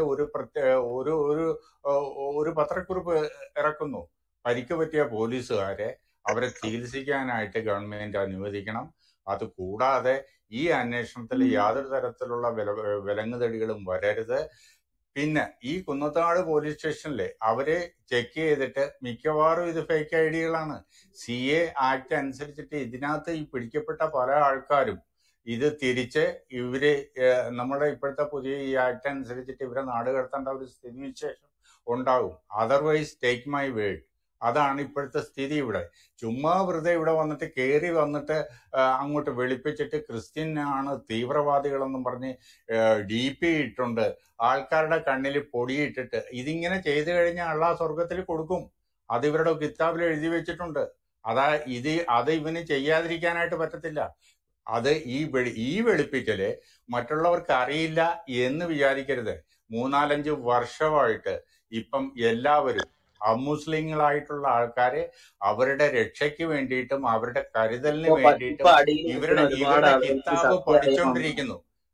ഒരു പത്രക്കുറിപ്പ് ഇറക്കുന്നു. പരിക്ക് പറ്റിയ പോലീസുകാരെ അവരെ ചികിത്സിക്കാനായിട്ട് ഗവൺമെന്റ് അനുവദിക്കണം. അത് കൂടാതെ ഈ അന്വേഷണത്തിൽ യാതൊരു തരത്തിലുള്ള വിലങ്ങുതടികളും വരരുത്. പിന്നെ ഈ കുന്നത്താട് പോലീസ് സ്റ്റേഷനിലെ അവരെ ചെക്ക് ചെയ്തിട്ട് മിക്കവാറും ഇത് ഫേക്ക് ഐഡികളാണ്. CA ആക്ട് അനുസരിച്ചിട്ട് ഇതിനകത്ത് ഈ പിടിക്കപ്പെട്ട പല ആൾക്കാരും ഇത് തിരിച്ച് നമ്മുടെ ഇപ്പോഴത്തെ പുതിയ ഈ ആക്ട് അനുസരിച്ചിട്ട് ഇവരെ നാട് കടത്തേണ്ട ഒരു സ്ഥിതിവിശേഷം ഉണ്ടാകും. അതർവൈസ് ടേക്ക് മൈ വേർഡ്, അതാണ് ഇപ്പോഴത്തെ സ്ഥിതി. ഇവിടെ ചുമ്മാ വെറുതെ ഇവിടെ വന്നിട്ട് കയറി വന്നിട്ട് അങ്ങോട്ട് വെളുപ്പിച്ചിട്ട് ക്രിസ്ത്യൻ ആണ് തീവ്രവാദികളെന്നും പറഞ്ഞ് DP ഇട്ടുണ്ട്, ആൾക്കാരുടെ കണ്ണിൽ പൊടിയിട്ടിട്ട് ഇതിങ്ങനെ ചെയ്തു കഴിഞ്ഞാൽ അള്ളാഹ് സ്വർഗത്തിൽ കൊടുക്കും. അത് ഇവരുടെ കിതാബിൽ എഴുതി വെച്ചിട്ടുണ്ട്. അത് ഇവന് ചെയ്യാതിരിക്കാനായിട്ട് പറ്റത്തില്ല. അത് ഈ വെളുപ്പിക്കല് മറ്റുള്ളവർക്ക് അറിയില്ല എന്ന് വിചാരിക്കരുത്. 3-4-5 വർഷമായിട്ട് ഇപ്പം എല്ലാവരും അമുസ്ലിങ്ങളായിട്ടുള്ള ആൾക്കാരെ അവരുടെ രക്ഷയ്ക്ക് വേണ്ടിയിട്ടും അവരുടെ കരുതലിന് വേണ്ടിയിട്ടും ഇവരുടെ കിതാബ് പഠിച്ചുകൊണ്ടിരിക്കുന്നു.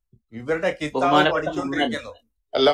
അല്ല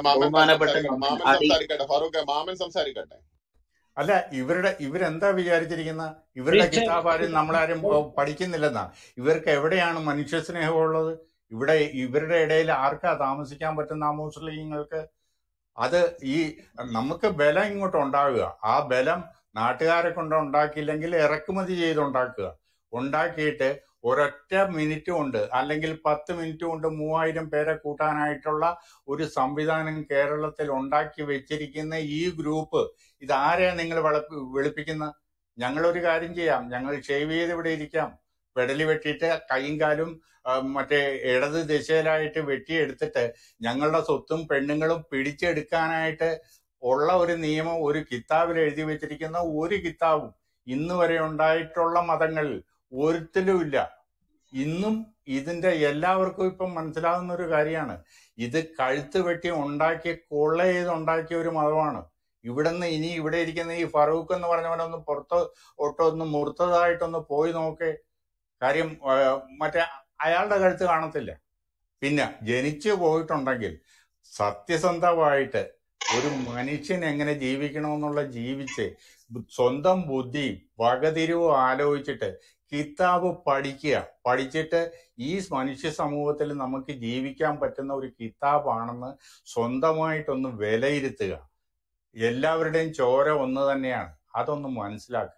മാമൻ സംസാരിക്കട്ടെ. അല്ല ഇവരെന്താ വിചാരിച്ചിരിക്കുന്ന, ഇവരുടെ കിതാബാരും നമ്മളാരും പഠിക്കുന്നില്ലെന്നാ. ഇവർക്ക് എവിടെയാണ് മനുഷ്യസ്നേഹമുള്ളത്? ഇവരുടെ ഇടയിൽ ആർക്കാ താമസിക്കാൻ പറ്റുന്ന മുസ്ലിങ്ങൾക്ക്? അത് നമുക്ക് ബലം ഇങ്ങോട്ട് ഉണ്ടാകുക, ആ ബലം നാട്ടുകാരെ കൊണ്ട് ഉണ്ടാക്കിയില്ലെങ്കിൽ ഇറക്കുമതി ചെയ്തുണ്ടാക്കുക. ഉണ്ടാക്കിയിട്ട് ഒരൊറ്റ മിനിറ്റ് കൊണ്ട് അല്ലെങ്കിൽ 10 മിനിറ്റ് കൊണ്ട് 3000 പേരെ കൂട്ടാനായിട്ടുള്ള ഒരു സംവിധാനം കേരളത്തിൽ ഉണ്ടാക്കി വെച്ചിരിക്കുന്ന ഈ ഗ്രൂപ്പ് ഇതാരെയാ നിങ്ങൾ വെളുപ്പിക്കുന്ന? ഞങ്ങളൊരു കാര്യം ചെയ്യാം, ഞങ്ങൾ ഷേവ് ചെയ്ത് ഇവിടെ ഇരിക്കാം, പെടലി വെട്ടിയിട്ട് കൈയും കാലും മറ്റേ ഇടത് ദിശയിലായിട്ട് വെട്ടിയെടുത്തിട്ട് ഞങ്ങളുടെ സ്വത്തും പെണ്ണുങ്ങളും പിടിച്ചെടുക്കാനായിട്ട് ഉള്ള ഒരു നിയമം ഒരു കിതാബിൽ എഴുതി വെച്ചിരിക്കുന്ന ഒരു കിതാബും ഇന്ന് വരെ ഉണ്ടായിട്ടുള്ള മതങ്ങളിൽ ഒരുത്തിലുമില്ല. ഇന്നും ഇതിന്റെ എല്ലാവർക്കും ഇപ്പം മനസ്സിലാകുന്ന ഒരു കാര്യമാണ്, ഇത് കഴുത്ത് വെട്ടി ഉണ്ടാക്കി കൊള്ള ചെയ്തുണ്ടാക്കിയ ഒരു മതമാണ്. ഇവിടെ ഇരിക്കുന്ന ഈ ഫറൂഖ് എന്ന് പറഞ്ഞവനൊന്ന് പുറത്തോട്ടൊന്ന് മുർത്തതായിട്ടൊന്ന് പോയി നോക്കേ. കാര്യം മറ്റേ അയാളുടെ കഴുത്ത് കാണത്തില്ല. പിന്നെ ജനിച്ചു പോയിട്ടുണ്ടെങ്കിൽ സത്യസന്ധമായിട്ട് ഒരു മനുഷ്യൻ എങ്ങനെ ജീവിക്കണമെന്നുള്ള ജീവിച്ച് സ്വന്തം ബുദ്ധി വകതിരിവ് ആലോചിച്ചിട്ട് കിതാബ് പഠിച്ചിട്ട് ഈ മനുഷ്യ സമൂഹത്തിൽ നമുക്ക് ജീവിക്കാൻ പറ്റുന്ന ഒരു കിതാബാണെന്ന് സ്വന്തമായിട്ടൊന്ന് വിലയിരുത്തുക. എല്ലാവരുടെയും ചോര ഒന്ന് തന്നെയാണ്, അതൊന്ന് മനസ്സിലാക്കുക.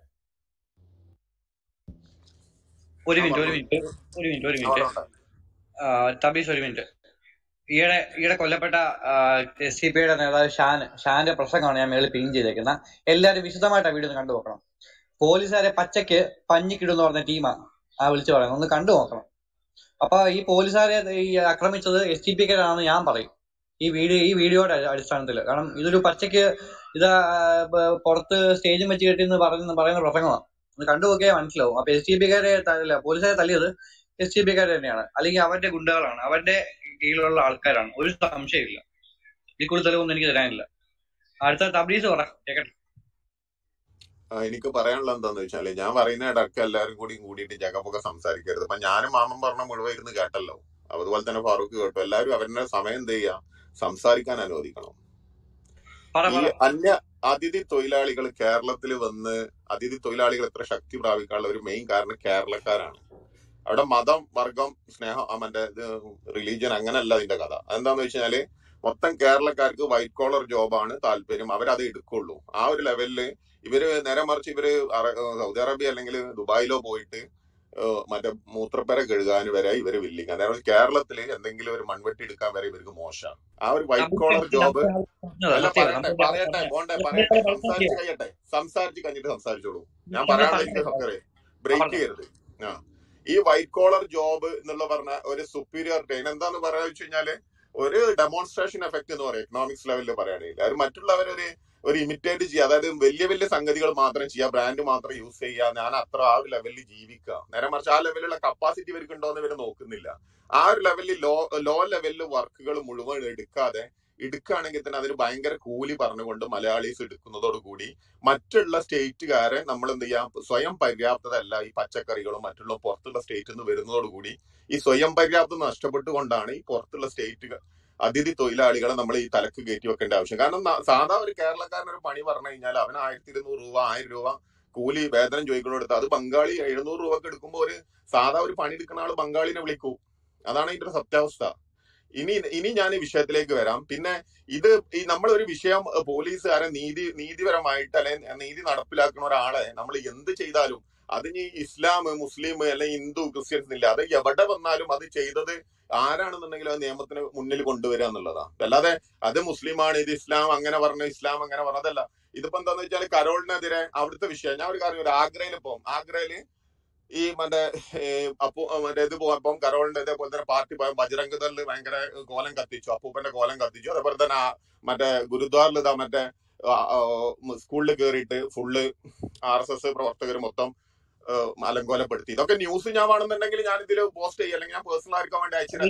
ഒരു ആ മിനിറ്റ് അവിടെ ഉണ്ട്. തബീസ്, ഒരു മിനിറ്റ്. ഈയിടെ കൊല്ലപ്പെട്ട SDPയുടെ നേതാവ് ഷാന്റെ പ്രസംഗമാണ് ഞാൻ മേളിൽ പിൻ ചെയ്തേക്കുന്നത്. എല്ലാവരും വിശദമായിട്ട് ആ വീഡിയോ ഒന്ന് കണ്ടു നോക്കണം. പോലീസുകാരെ പച്ചയ്ക്ക് പഞ്ഞിക്കിടുന്ന് പറഞ്ഞ ടീമാ വിളിച്ചു പറയുന്നത്, ഒന്ന് കണ്ടു നോക്കണം. അപ്പൊ ഈ പോലീസുകാരെ ഈ ആക്രമിച്ചത് SDPക്കാരാണെന്ന് ഞാൻ പറയും ഈ വീഡിയോയുടെ അടിസ്ഥാനത്തിൽ. കാരണം ഇതൊരു പച്ചയ്ക്ക് ഇത് പുറത്ത് സ്റ്റേജും വെച്ച് കെട്ടിന്ന് പറയുന്ന പ്രസംഗമാണ്. ഒന്ന് കണ്ടു നോക്കിയാൽ മനസ്സിലാവും. അപ്പൊ SDPക്കാരെ പോലീസുകാരെ തല്ലിയത് SDPക്കാർ തന്നെയാണ്, അല്ലെങ്കിൽ അവരുടെ ഗുണ്ടകളാണ്, അവരുടെ കീഴിലുള്ള ആൾക്കാരാണ്, ഒരു സംശയമില്ല. ഈ കൂടുതൽ തെളിവൊന്നും എനിക്ക് തരാനില്ല. അടുത്ത തബ്ലീസ് പറ കേക്കട്ടെ. എനിക്ക് പറയാനുള്ള എന്താന്ന് വെച്ചാല്, ഞാൻ പറയുന്ന ഇടയ്ക്ക് എല്ലാവരും കൂടിയിട്ട് ജഗപ്പൊക്കെ സംസാരിക്കരുത്. അപ്പൊ ഞാനും മാമൻ പറഞ്ഞ മുഴുവൻ ഇരുന്ന് കേട്ടല്ലോ, അതുപോലെ തന്നെ ഫാറൂഖ് കേട്ടു. എല്ലാവരും അവരുടെ സമയം എന്ത് ചെയ്യാ, സംസാരിക്കാൻ അനുവദിക്കണം. ഈ അതിഥി തൊഴിലാളികൾ കേരളത്തിൽ വന്ന് അതിഥി തൊഴിലാളികൾ എത്ര ശക്തി പ്രാപിക്കാനുള്ള ഒരു മെയിൻ കാരണം കേരളക്കാരാണ്. അവിടെ മതം, വർഗം, സ്നേഹം, മറ്റേ റിലീജിയൻ അങ്ങനെയല്ല അതിന്റെ കഥ. അതെന്താന്ന് വെച്ചാല് മൊത്തം കേരളക്കാർക്ക് വൈറ്റ് കോളർ ജോബാണ് താല്പര്യം, അവരത് എടുക്കുള്ളൂ. ആ ഒരു ലെവലില് ഇവര് നേരെ മറിച്ച് ഇവര് സൗദി അറേബ്യ അല്ലെങ്കിൽ ദുബായിലോ പോയിട്ട് മറ്റേ മൂത്രപ്പര കഴുകാൻ വരെ ഇവര് വില്ലിങ്. നേരെ കേരളത്തില് എന്തെങ്കിലും ഒരു മൺവെട്ടി എടുക്കാൻ വരെ ഇവർക്ക് മോശമാണ്. ആ ഒരു വൈറ്റ് കോളർ ജോബ് അല്ല. സംസാരിച്ച് കഴിഞ്ഞിട്ട് സംസാരിച്ചോളൂ. ഞാൻ പറയാനുള്ള ബ്രേക്ക് ചെയ്യരുത്. ഈ വൈറ്റ് കോളർ ജോബ് എന്നുള്ള പറഞ്ഞ ഒരു സുപ്പീരിയോറിറ്റി എന്താന്ന് പറയാ വെച്ച് കഴിഞ്ഞാല് ഒരു ഡെമോൺസ്ട്രേഷൻ എഫക്ട് എന്ന് പറയും എക്കണോമിക്സ് ലെവലിൽ പറയുകയാണെങ്കിൽ. അത് മറ്റുള്ളവരൊരു ഇമിറ്റേറ്റ് ചെയ്യുക, അതായത് വലിയ വലിയ സംഗതികൾ മാത്രം ചെയ്യുക, ബ്രാൻഡ് മാത്രം യൂസ് ചെയ്യുക, ഞാൻ അത്ര ആ ഒരു ലെവലിൽ ജീവിക്കുക. നേരെ മറിച്ച് ആ ലെവലിലുള്ള കപ്പാസിറ്റി ഇവർക്ക് ഉണ്ടോ എന്ന് ഇവർ നോക്കുന്നില്ല. ആ ഒരു ലെവലിൽ ലോ ലെവലിൽ വർക്കുകൾ മുഴുവൻ എടുക്കുകയാണെങ്കിൽ തന്നെ അതിന് ഭയങ്കര കൂലി പറഞ്ഞുകൊണ്ട് മലയാളീസ് എടുക്കുന്നതോടുകൂടി മറ്റുള്ള സ്റ്റേറ്റുകാരെ നമ്മൾ എന്ത് ചെയ്യാം, സ്വയം പര്യാപ്തതല്ല ഈ പച്ചക്കറികളും മറ്റുള്ള പുറത്തുള്ള സ്റ്റേറ്റിൽ നിന്ന് വരുന്നതോടുകൂടി ഈ സ്വയം പര്യാപ്തത നഷ്ടപ്പെട്ടുകൊണ്ടാണ് ഈ പുറത്തുള്ള സ്റ്റേറ്റുകൾ അതിഥി തൊഴിലാളികളെ നമ്മൾ ഈ തലക്ക് കയറ്റി വെക്കേണ്ട ആവശ്യം. കാരണം സാധാ ഒരു കേരളക്കാരൻ ഒരു പണി പറഞ്ഞു കഴിഞ്ഞാൽ അവന് 1200 രൂപ 1000 രൂപ കൂലി വേതനം ചോദിക്കണോടുത്ത് അത് ബംഗാളി 700 രൂപക്ക് എടുക്കുമ്പോൾ ഒരു സാധാ ഒരു പണി എടുക്കുന്ന ആള് ബംഗാളിനെ വിളിക്കൂ. അതാണ് ഇതിന്റെ ഒരു സത്യാവസ്ഥ. ഇനി ഞാൻ ഈ വിഷയത്തിലേക്ക് വരാം. പിന്നെ ഇത് നമ്മളൊരു വിഷയം പോലീസുകാരെ നീതിപരമായിട്ട് അല്ലെങ്കിൽ നീതി നടപ്പിലാക്കുന്ന ഒരാളെ നമ്മൾ എന്ത് ചെയ്താലും അതിന് ഇസ്ലാം, മുസ്ലിം അല്ലെങ്കിൽ ഹിന്ദു, ക്രിസ്ത്യൻസ് ഇല്ല, അത് എവിടെ വന്നാലും അത് ചെയ്തത് ആരാണെന്നുണ്ടെങ്കിൽ അത് നിയമത്തിന് മുന്നിൽ കൊണ്ടുവരിക എന്നുള്ളതാണ്. അല്ലാതെ അത് മുസ്ലിമാണ്, ഇത് ഇസ്ലാം അങ്ങനെ പറഞ്ഞു, ഇസ്ലാം അങ്ങനെ പറഞ്ഞതല്ല. ഇതിപ്പോ എന്താന്ന് വെച്ചാൽ കരോളിനെതിരെ അവിടുത്തെ വിഷയം ഞാൻ ഒരു കാര്യം, ആഗ്രയില് ഈ മറ്റേ ഇത് പോയപ്പം കരോളിന്റെ ഇതേപോലെ തന്നെ പാർട്ടി പോയ ബജറംഗ് ദൾ ഭയങ്കര കോലം കത്തിച്ചു, അപ്പൂപ്പന്റെ കോലം കത്തിച്ചു. അതേപോലെ തന്നെ മറ്റേ ഗുരുദ്വാറിൽ ഇതാ മറ്റേ സ്കൂളിൽ കയറിയിട്ട് ഫുള്ള് RSS പ്രവർത്തകർ മൊത്തം അലങ്കോലപ്പെടുത്തി. ഇതൊക്കെ ന്യൂസ് ഞാൻ വേണമെന്നുണ്ടെങ്കിൽ ഞാൻ ഇതിൽ പോസ്റ്റ് ചെയ്യും, അല്ലെങ്കിൽ ഞാൻ പേഴ്സണൽ ആർക്കാൻ വേണ്ടി അയച്ചിട്ട്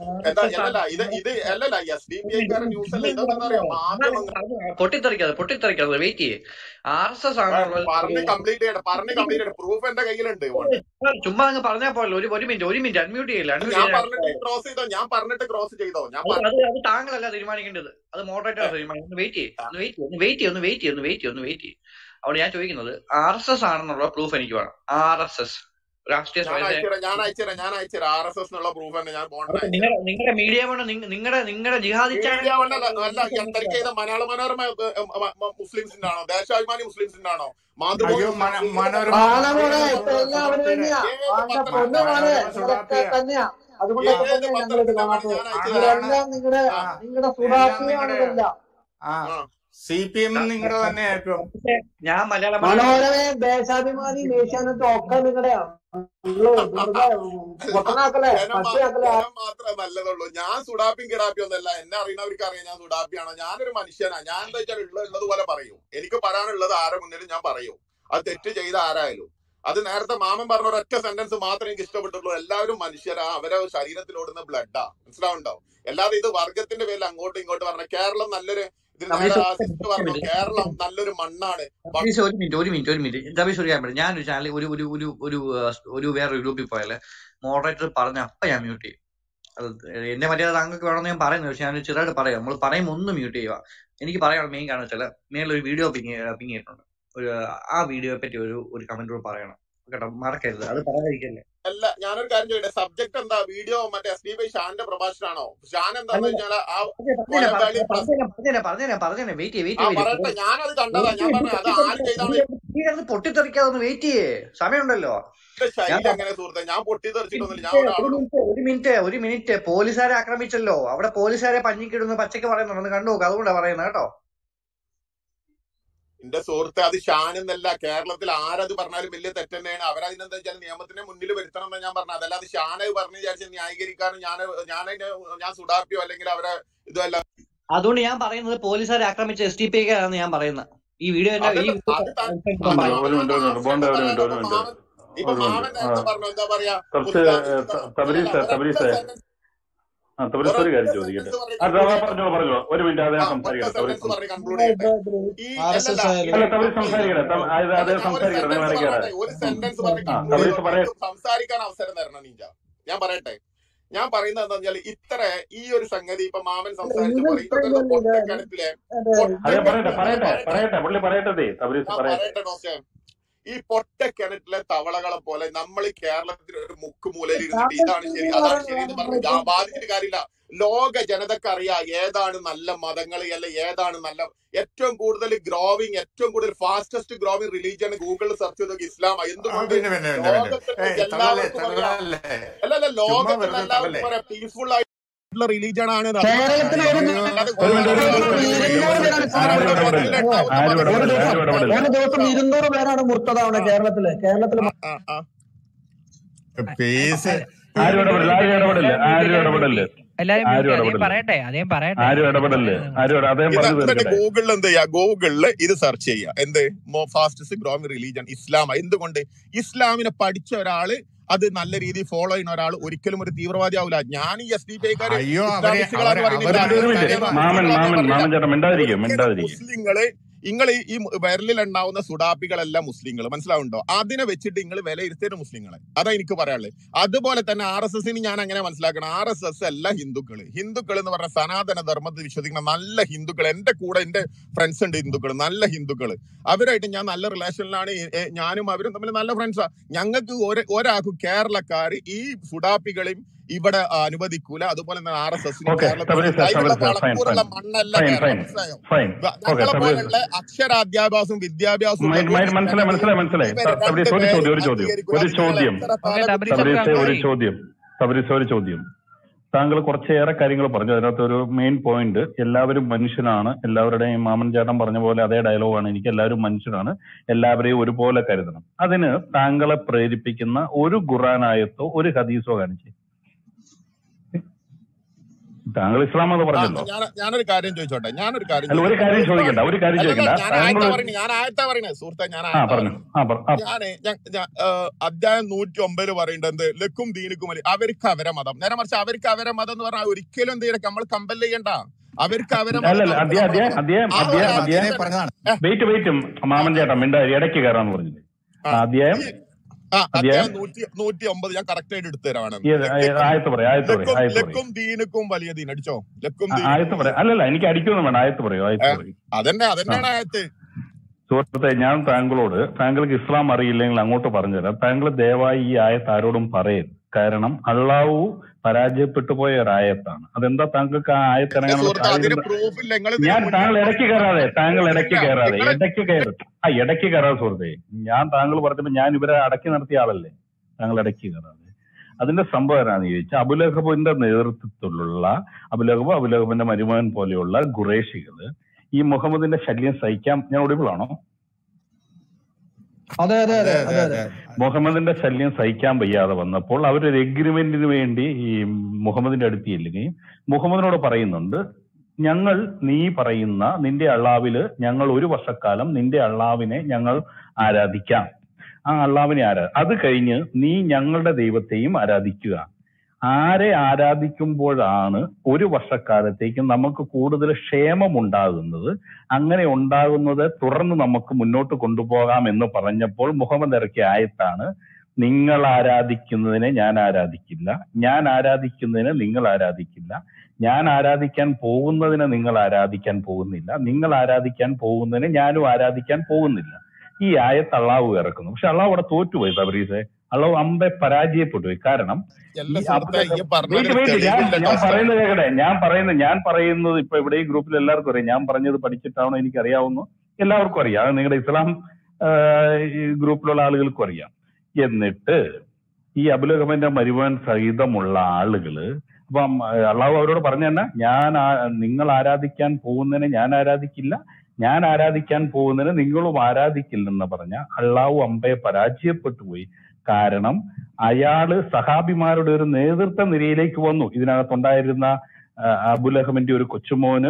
ഇത് അല്ലല്ല SDPIക്കാരുടെ ന്യൂസ് അല്ല. ഇതൊക്കെ എന്താ പറയാ, പൊട്ടിത്തെറിക്കാതെ വെയിറ്റ് ചെയ്യേ. RSS പറഞ്ഞ് കംപ്ലീറ്റ് ചെയ്യട്ടെ. പ്രൂഫ് എന്റെ കയ്യിലുണ്ട്. ചുമ്മാ അങ്ങ് പറഞ്ഞാൽ പോലല്ലോ. ഒരു മിനിറ്റ് അൺമ്യൂട്ട് ചെയ്യില്ല. ഞാൻ പറഞ്ഞിട്ട് ക്രോസ് ചെയ്തോ? അത് താങ്കളല്ല തീരുമാനിക്കേണ്ടത്, അത് മോഡറേറ്റർ തീരുമാനിക്കുന്നത്. വെയിറ്റ് ചെയ്യേ. അവിടെ ഞാൻ ചോദിക്കുന്നത് RSS ആണെന്നുള്ള പ്രൂഫ് എനിക്ക് വേണം. RSS രാഷ്ട്രീയ ഞാൻ അയച്ചുതരാം. RSS എന്നുള്ള പ്രൂഫ് തന്നെ ഞാൻ നിങ്ങളുടെ മീഡിയ വേണം, നിങ്ങളുടെ ജിഹാദി മലയാള മനോരമ മുസ്ലിംസിന്റെ ആണോ, ദേശാഭിമാനി മുസ്ലിംസിന്റെ ആണോ, CPM നിങ്ങളുടെ തന്നെ ആയിരിക്കും. ഞാൻ മനോരമയും ദേശാഭിമാനിയും ഏഷ്യാനെറ്റും ഒക്കെ നിങ്ങളുടെയാണ്. മാത്രമേ നല്ലതുള്ളൂ. ഞാൻ സുഡാപ്പിയും കിടാപ്പിയും ഒന്നല്ല. എന്നെ അറിയുന്നവർക്ക് അറിയാം ഞാൻ സുഡാപ്പിയാണ്. ഞാനൊരു മനുഷ്യനാണ്. ഞാൻ എന്താ വെച്ചാൽ ഉള്ളതുപോലെ പറയും. എനിക്ക് പറയാനുള്ളത് ആരെ മുന്നിലും ഞാൻ പറയും. അത് തെറ്റ് ചെയ്ത ആരായാലും. അത് നേരത്തെ മാമൻ പറഞ്ഞ ഒരൊറ്റ സെന്റൻസ് മാത്രമേ എനിക്ക് ഇഷ്ടപ്പെട്ടുള്ളൂ. എല്ലാവരും മനുഷ്യരാ, അവരെ ശരീരത്തിലോടുന്ന ബ്ലഡാ. മനസ്സിലാവുണ്ടോ? അല്ലാതെ ഇത് വർഗത്തിന്റെ പേരിൽ അങ്ങോട്ടും ഇങ്ങോട്ടും പറഞ്ഞ കേരളം നല്ലൊരു പറഞ്ഞു, കേരളം നല്ലൊരു മണ്ണാണ്. ഒരു മിനിറ്റ് ഞാനൊരു ചാനൽ ഒരു വേറൊരു ഗ്രൂപ്പിൽ പോയാല് മോഡറേറ്റർ പറഞ്ഞ അപ്പൊ ഞാൻ മ്യൂട്ട് ചെയ്യും. അത് എന്റെ മര്യാദ താങ്കൾക്ക് വേണമെന്ന് ഞാൻ പറയുന്നത്, പക്ഷെ ഞാൻ ചെറുതായിട്ട് പറയാം. നമ്മൾ പറയുമ്പോൾ ഒന്ന് മ്യൂട്ട് ചെയ്യുക. എനിക്ക് പറയാനുള്ള മെയിൻ കാരണം വെച്ചാൽ മേലൊരു വീഡിയോ പിങ് ചെയ്തിട്ടുണ്ട്. ആ വീഡിയോയെ പറ്റി ഒരു കമന്റ് പറയണം കേട്ടോ, മറക്കരുത്, അത് പറയാതിരിക്കല്ലേ. അല്ല, ഞാനൊരു കാര്യം ചോദിക്കട്ടെ, സബ്ജക്ട് എന്താ? വീഡിയോ മറ്റേ SDB ഷാന്റെ പ്രഭാഷണമാണോ? ഷാൻ എന്താന്ന് വെച്ചാൽ ആ കൊലപാളി പറഞ്ഞേ വെയിറ്റ് പറയട്ടെ, ഞാനത് കണ്ടതാ. ഞാൻ പറഞ്ഞത് അത് ആര് ചെയ്താണ് പൊട്ടിത്തെറിക്കാതെ വെയിറ്റ് ചെയ്യേ, സമയമുണ്ടല്ലോ. ശൈലി എങ്ങനെ സുഹൃത്തെ? ഞാൻ പൊട്ടിത്തെറിച്ചിട്ടൊന്നുമില്ല. ഞാൻ ഒരാളോട് ഒരു മിനിറ്റ് പോലീസുകാരെ ആക്രമിച്ചല്ലോ, അവിടെ പോലീസുകാരെ പഞ്ഞിക്കിടുന്ന പച്ചക്ക് പറയുന്നുണ്ടെന്ന് കണ്ടു നോക്ക്, അതുകൊണ്ടാണ് പറയുന്നത് കേട്ടോ. എന്റെ സുഹൃത്തെ, അത് ഷാൻ എന്നല്ല, കേരളത്തിൽ ആരത് പറഞ്ഞാലും വലിയ തെറ്റ് തന്നെയാണ്. അവരതിനെന്താ വെച്ചാൽ നിയമത്തിന് മുന്നിൽ വരുത്തണം എന്ന് ഞാൻ പറഞ്ഞത്. അതല്ലാതെ ഷാനെ പറഞ്ഞു വിചാരിച്ച് ന്യായീകരിക്കാനും ഞാൻ സുഡാപ്പിയോ അല്ലെങ്കിൽ അവരെ ഇതല്ല. അതുകൊണ്ട് ഞാൻ പറയുന്നത് പോലീസുകാരെ ആക്രമിച്ച SDPI ക്കാരാണ് ഞാൻ പറയുന്നത്. ഈ വീഡിയോ ഇപ്പൊ മാമൻ നേരത്തെ പറഞ്ഞു, എന്താ പറയാ, ഒരു കാര്യം ചോദിക്കട്ടെ. ഒരു മിനിറ്റ് അത് ഞാൻ സംസാരിക്കട്ടെ. ഒരു സെന്റൻസ് സംസാരിക്കാൻ അവസരം തരണം നീഞ്ച. ഞാൻ പറയട്ടെ, ഞാൻ പറയുന്നത് എന്താ വെച്ചാൽ ഇത്ര ഈ ഒരു സംഗതി ഇപ്പൊ മാമൻ സംസാരിച്ച പോലെ ഈ പൊട്ടക്കിണറ്റിലെ തവളകളെ പോലെ നമ്മൾ ഈ കേരളത്തിൽ ഒരു മുക്കുമൂലയിൽ ഇരുന്നിട്ട് ഇതാണ് ശരി അതാണ് ശരി എന്ന് പറഞ്ഞ് ബാധിച്ചിട്ട് കാര്യമില്ല. ലോക ജനതക്കറിയാം ഏതാണ് നല്ല മതങ്ങൾ, അല്ല ഏതാണ് നല്ല ഏറ്റവും കൂടുതൽ ഗ്രോവിങ്, ഏറ്റവും കൂടുതൽ ഫാസ്റ്റസ്റ്റ് ഗ്രോവിങ് റിലീജിയൻ ഗൂഗിളിൽ സെർച്ച് ചെയ്ത് ഇസ്ലാം. എന്തുകൊണ്ട് ലോകത്തിൽ എല്ലാവർക്കും അറിയാം, അല്ലല്ല ലോകത്തിൽ എല്ലാവർക്കും പറയാം പീസ്ഫുൾ ആയി റിലീജിയൻ ആണ്. ഒരു ദിവസം 200 പേരാണ് മുർത്തതാവണേ കേരളത്തില്. ഗൂഗിളിൽ എന്ത് ചെയ്യാ, ഗൂഗിളില് ഇത് സെർച്ച് ചെയ്യാ, എന്ത് ഫാസ്റ്റസ്റ്റ് ഗ്രോവിങ് റിലീജിയൻ ഇസ്ലാം. എന്തുകൊണ്ട്? ഇസ്ലാമിനെ പഠിച്ച ഒരാള് അത് നല്ല രീതിയിൽ ഫോളോ ചെയ്യുന്ന ഒരാൾ ഒരിക്കലും ഒരു തീവ്രവാദി ആവില്ല. ഞാൻ ഈ SDPIക്കാര് മുസ്ലിങ്ങള് നിങ്ങൾ ഈ വിരലിൽ ഉണ്ടാവുന്ന സുഡാപ്പികളെല്ലാം മുസ്ലിങ്ങൾ, മനസ്സിലാവുണ്ടോ? അതിനെ വെച്ചിട്ട് നിങ്ങൾ വിലയിരുത്തിയ മുസ്ലിങ്ങളെ, അതാ എനിക്ക് പറയാനുള്ളത്. അതുപോലെ തന്നെ RSS ഞാൻ അങ്ങനെ മനസ്സിലാക്കണം, RSS അല്ല ഹിന്ദുക്കള്. ഹിന്ദുക്കൾ എന്ന് പറഞ്ഞ സനാതന ധർമ്മത്തിൽ വിശ്വസിക്കുന്ന നല്ല ഹിന്ദുക്കൾ, എന്റെ കൂടെ എന്റെ ഫ്രണ്ട്സ് ഉണ്ട് ഹിന്ദുക്കൾ, നല്ല ഹിന്ദുക്കള്. അവരായിട്ട് ഞാൻ നല്ല റിലേഷനിലാണ്, ഞാനും അവരും തമ്മിൽ നല്ല ഫ്രണ്ട്സാ. ഞങ്ങൾക്ക് ഒരാൾക്കും കേരളക്കാര് ഈ സുഡാപ്പികളെയും ഇവിടെ അനുവദിക്കൂല. അതുപോലെ തന്നെ RSS വളക്കൂറുള്ള മണ്ണല്ല കേരളം, മനസ്സിലായോ? ഞങ്ങളെ പോലുള്ള അക്ഷരാദ്യാഭ്യാസം വിദ്യാഭ്യാസം താങ്കൾ കുറച്ചേറെ കാര്യങ്ങൾ പറഞ്ഞു. അതിനകത്ത് ഒരു മെയിൻ പോയിന്റ്, എല്ലാവരും മനുഷ്യനാണ്. എല്ലാവരുടെയും മാമൻ ചേട്ടൻ പറഞ്ഞ പോലെ അതേ ഡയലോഗാണ് എനിക്ക്, എല്ലാവരും മനുഷ്യനാണ്, എല്ലാവരെയും ഒരുപോലെ കരുതണം. അതിന് താങ്കളെ പ്രേരിപ്പിക്കുന്ന ഒരു ഖുർആനായത്തോ ഒരു ഹദീസോ കാണിച്ചേ. താങ്കൾ ഇസ്ലാം എന്ന് പറഞ്ഞല്ലോ. ഞാനൊരു കാര്യം ചോദിച്ചോട്ടെ, ഒരു കാര്യം ചോദിക്കണ്ട, ഒരു കാര്യം ചോദിക്കണ്ട. ഞാൻ ആയത്താ പറയുന്നത് സുഹൃത്തെ, അധ്യായം 109 പറയുന്നത് എന്ത്? ലക്കും ദീനുക്കും അലി, അവർക്ക് അവരെ മതം. നേരെ മറിച്ച് അവർക്ക് അവരെ മതം എന്ന് പറഞ്ഞാൽ ഒരിക്കലും എന്ത് ചെയ്യണം, നമ്മൾ കമ്പൽ ചെയ്യണ്ട. അവർക്ക് അവരെ മാമൻ ചേട്ടൻ മിണ്ടായി ഇടയ്ക്ക് കയറാന്ന് പറഞ്ഞില്ലേ അധ്യായം 109 ഞാൻ കറക്റ്റ് ആയിട്ട് എടുത്തു തരാണ്. ലക്കും ദീനുക്കും വലിയ ദീൻ അടിച്ചോ, ലക്കും അല്ലല്ല എനിക്ക് അടിക്കൊന്നും വേണ്ട, ആയത്ത് പറയൂ. അതന്നെയാണ് ആയത്ത്. സുഹൃത്തെ, ഞാൻ താങ്കൾക്ക് ഇസ്ലാം അറിയില്ലെങ്കിൽ അങ്ങോട്ട് പറഞ്ഞുതരാം. താങ്കൾ ദയവായി ഈ ആയത്ത് ആരോടും പറയരുത്. കാരണം അള്ളാഹു പരാജയപ്പെട്ടു പോയ ഒരു ആയത്താണ്. അതെന്താ താങ്കൾക്ക് ആ ആയത്ത് ഞാൻ താങ്കൾ ഇടയ്ക്ക് കയറാതെ സുഹൃത്തെ. ഞാൻ താങ്കൾ പറഞ്ഞപ്പോ ഞാൻ ഇവരെ അടക്കി നിർത്തിയ ആളല്ലേ, താങ്കൾ ഇടയ്ക്ക് കയറാതെ. അതിന്റെ സംഭവം എന്നാന്ന് ചോദിച്ചാൽ അബുലഹബിന്റെ നേതൃത്വത്തിലുള്ള അബുലഹബിന്റെ മരുമകൻ പോലെയുള്ള ഖുറൈശികള് ഈ മുഹമ്മദിന്റെ ശല്യം സഹിക്കാൻ, ഞാൻ ഒടിവിളാണോ? മുഹമ്മദിന്റെ ശല്യം സഹിക്കാൻ വയ്യാതെ വന്നപ്പോൾ അവരൊരു എഗ്രിമെന്റിന് വേണ്ടി ഈ മുഹമ്മദിന്റെ അടുത്ത് ചെല്ലുകയും മുഹമ്മദിനോട് പറയുന്നുണ്ട്, നീ പറയുന്ന നിന്റെ അള്ളാവില് ഞങ്ങൾ 1 വർഷക്കാലം നിന്റെ അള്ളാവിനെ ഞങ്ങൾ ആരാധിക്കാം. ആ അള്ളാവിനെ അത് കഴിഞ്ഞ് നീ ഞങ്ങളുടെ ദൈവത്തെയും ആരാധിക്കുക. ആരെ ആരാധിക്കുമ്പോഴാണ് 1 വർഷക്കാലത്തേക്ക് നമുക്ക് കൂടുതൽ ക്ഷേമമുണ്ടാകുന്നത്, അങ്ങനെ ഉണ്ടാകുന്നത് തുടർന്ന് നമുക്ക് മുന്നോട്ട് കൊണ്ടുപോകാം എന്ന് പറഞ്ഞപ്പോൾ മുഹമ്മദ് ഇറക്കിയ ആയത്താണ് നിങ്ങൾ ആരാധിക്കുന്നതിനെ ഞാൻ ആരാധിക്കില്ല, ഞാൻ ആരാധിക്കുന്നതിനെ നിങ്ങൾ ആരാധിക്കില്ല, ഞാൻ ആരാധിക്കാൻ പോകുന്നതിനെ നിങ്ങൾ ആരാധിക്കാൻ പോകുന്നില്ല, നിങ്ങൾ ആരാധിക്കാൻ പോകുന്നതിനെ ഞാനും ആരാധിക്കാൻ പോകുന്നില്ല. ഈ ആയത്ത് അള്ളാഹു ഇറക്കുന്നു. പക്ഷെ അള്ളാഹു അവിടെ തോറ്റുപോയി തബരീസെ. അള്ളാഹു അമ്പെ പരാജയപ്പെട്ടു പോയി. കാരണം എല്ലാ ഈ സുഹൃത്തെ ഈ വെയിറ്റ് പറഞ്ഞതിന് വെയിറ്റ് ഞാൻ തെളിവില്ല ഞാൻ ടോസ്റ്റർ. പറയുന്നത് കേൾക്കട്ടെ. ഞാൻ പറയുന്നത് ഇപ്പൊ ഇവിടെ ഈ ഗ്രൂപ്പിൽ എല്ലാവർക്കും അറിയാം. ഞാൻ പറഞ്ഞത് പഠിച്ചിട്ടാണോ എനിക്ക് അറിയാവുന്നു, എല്ലാവർക്കും അറിയാം. അത് നിങ്ങളുടെ ഇസ്ലാം ഈ ഗ്രൂപ്പിലുള്ള ആളുകൾക്കും അറിയാം. എന്നിട്ട് ഈ അബുലഹബന്റെ മരുമകൻ സഹിതമുള്ള ആളുകള് അപ്പം അള്ളാഹു അവരോട് പറഞ്ഞു തന്നെ, നിങ്ങൾ ആരാധിക്കാൻ പോകുന്നതിനെ ഞാൻ ആരാധിക്കില്ല, ഞാൻ ആരാധിക്കാൻ പോകുന്നതിന് നിങ്ങളും ആരാധിക്കില്ലെന്ന് പറഞ്ഞ അള്ളാഹു അമ്പയെ പരാജയപ്പെട്ടു പോയി. കാരണം അയാള് സഹാബിമാരുടെ ഒരു നേതൃത്വ നിരയിലേക്ക് വന്നു. ഇതിനകത്തുണ്ടായിരുന്ന അബുലഹബിന്റെ ഒരു കൊച്ചുമോന്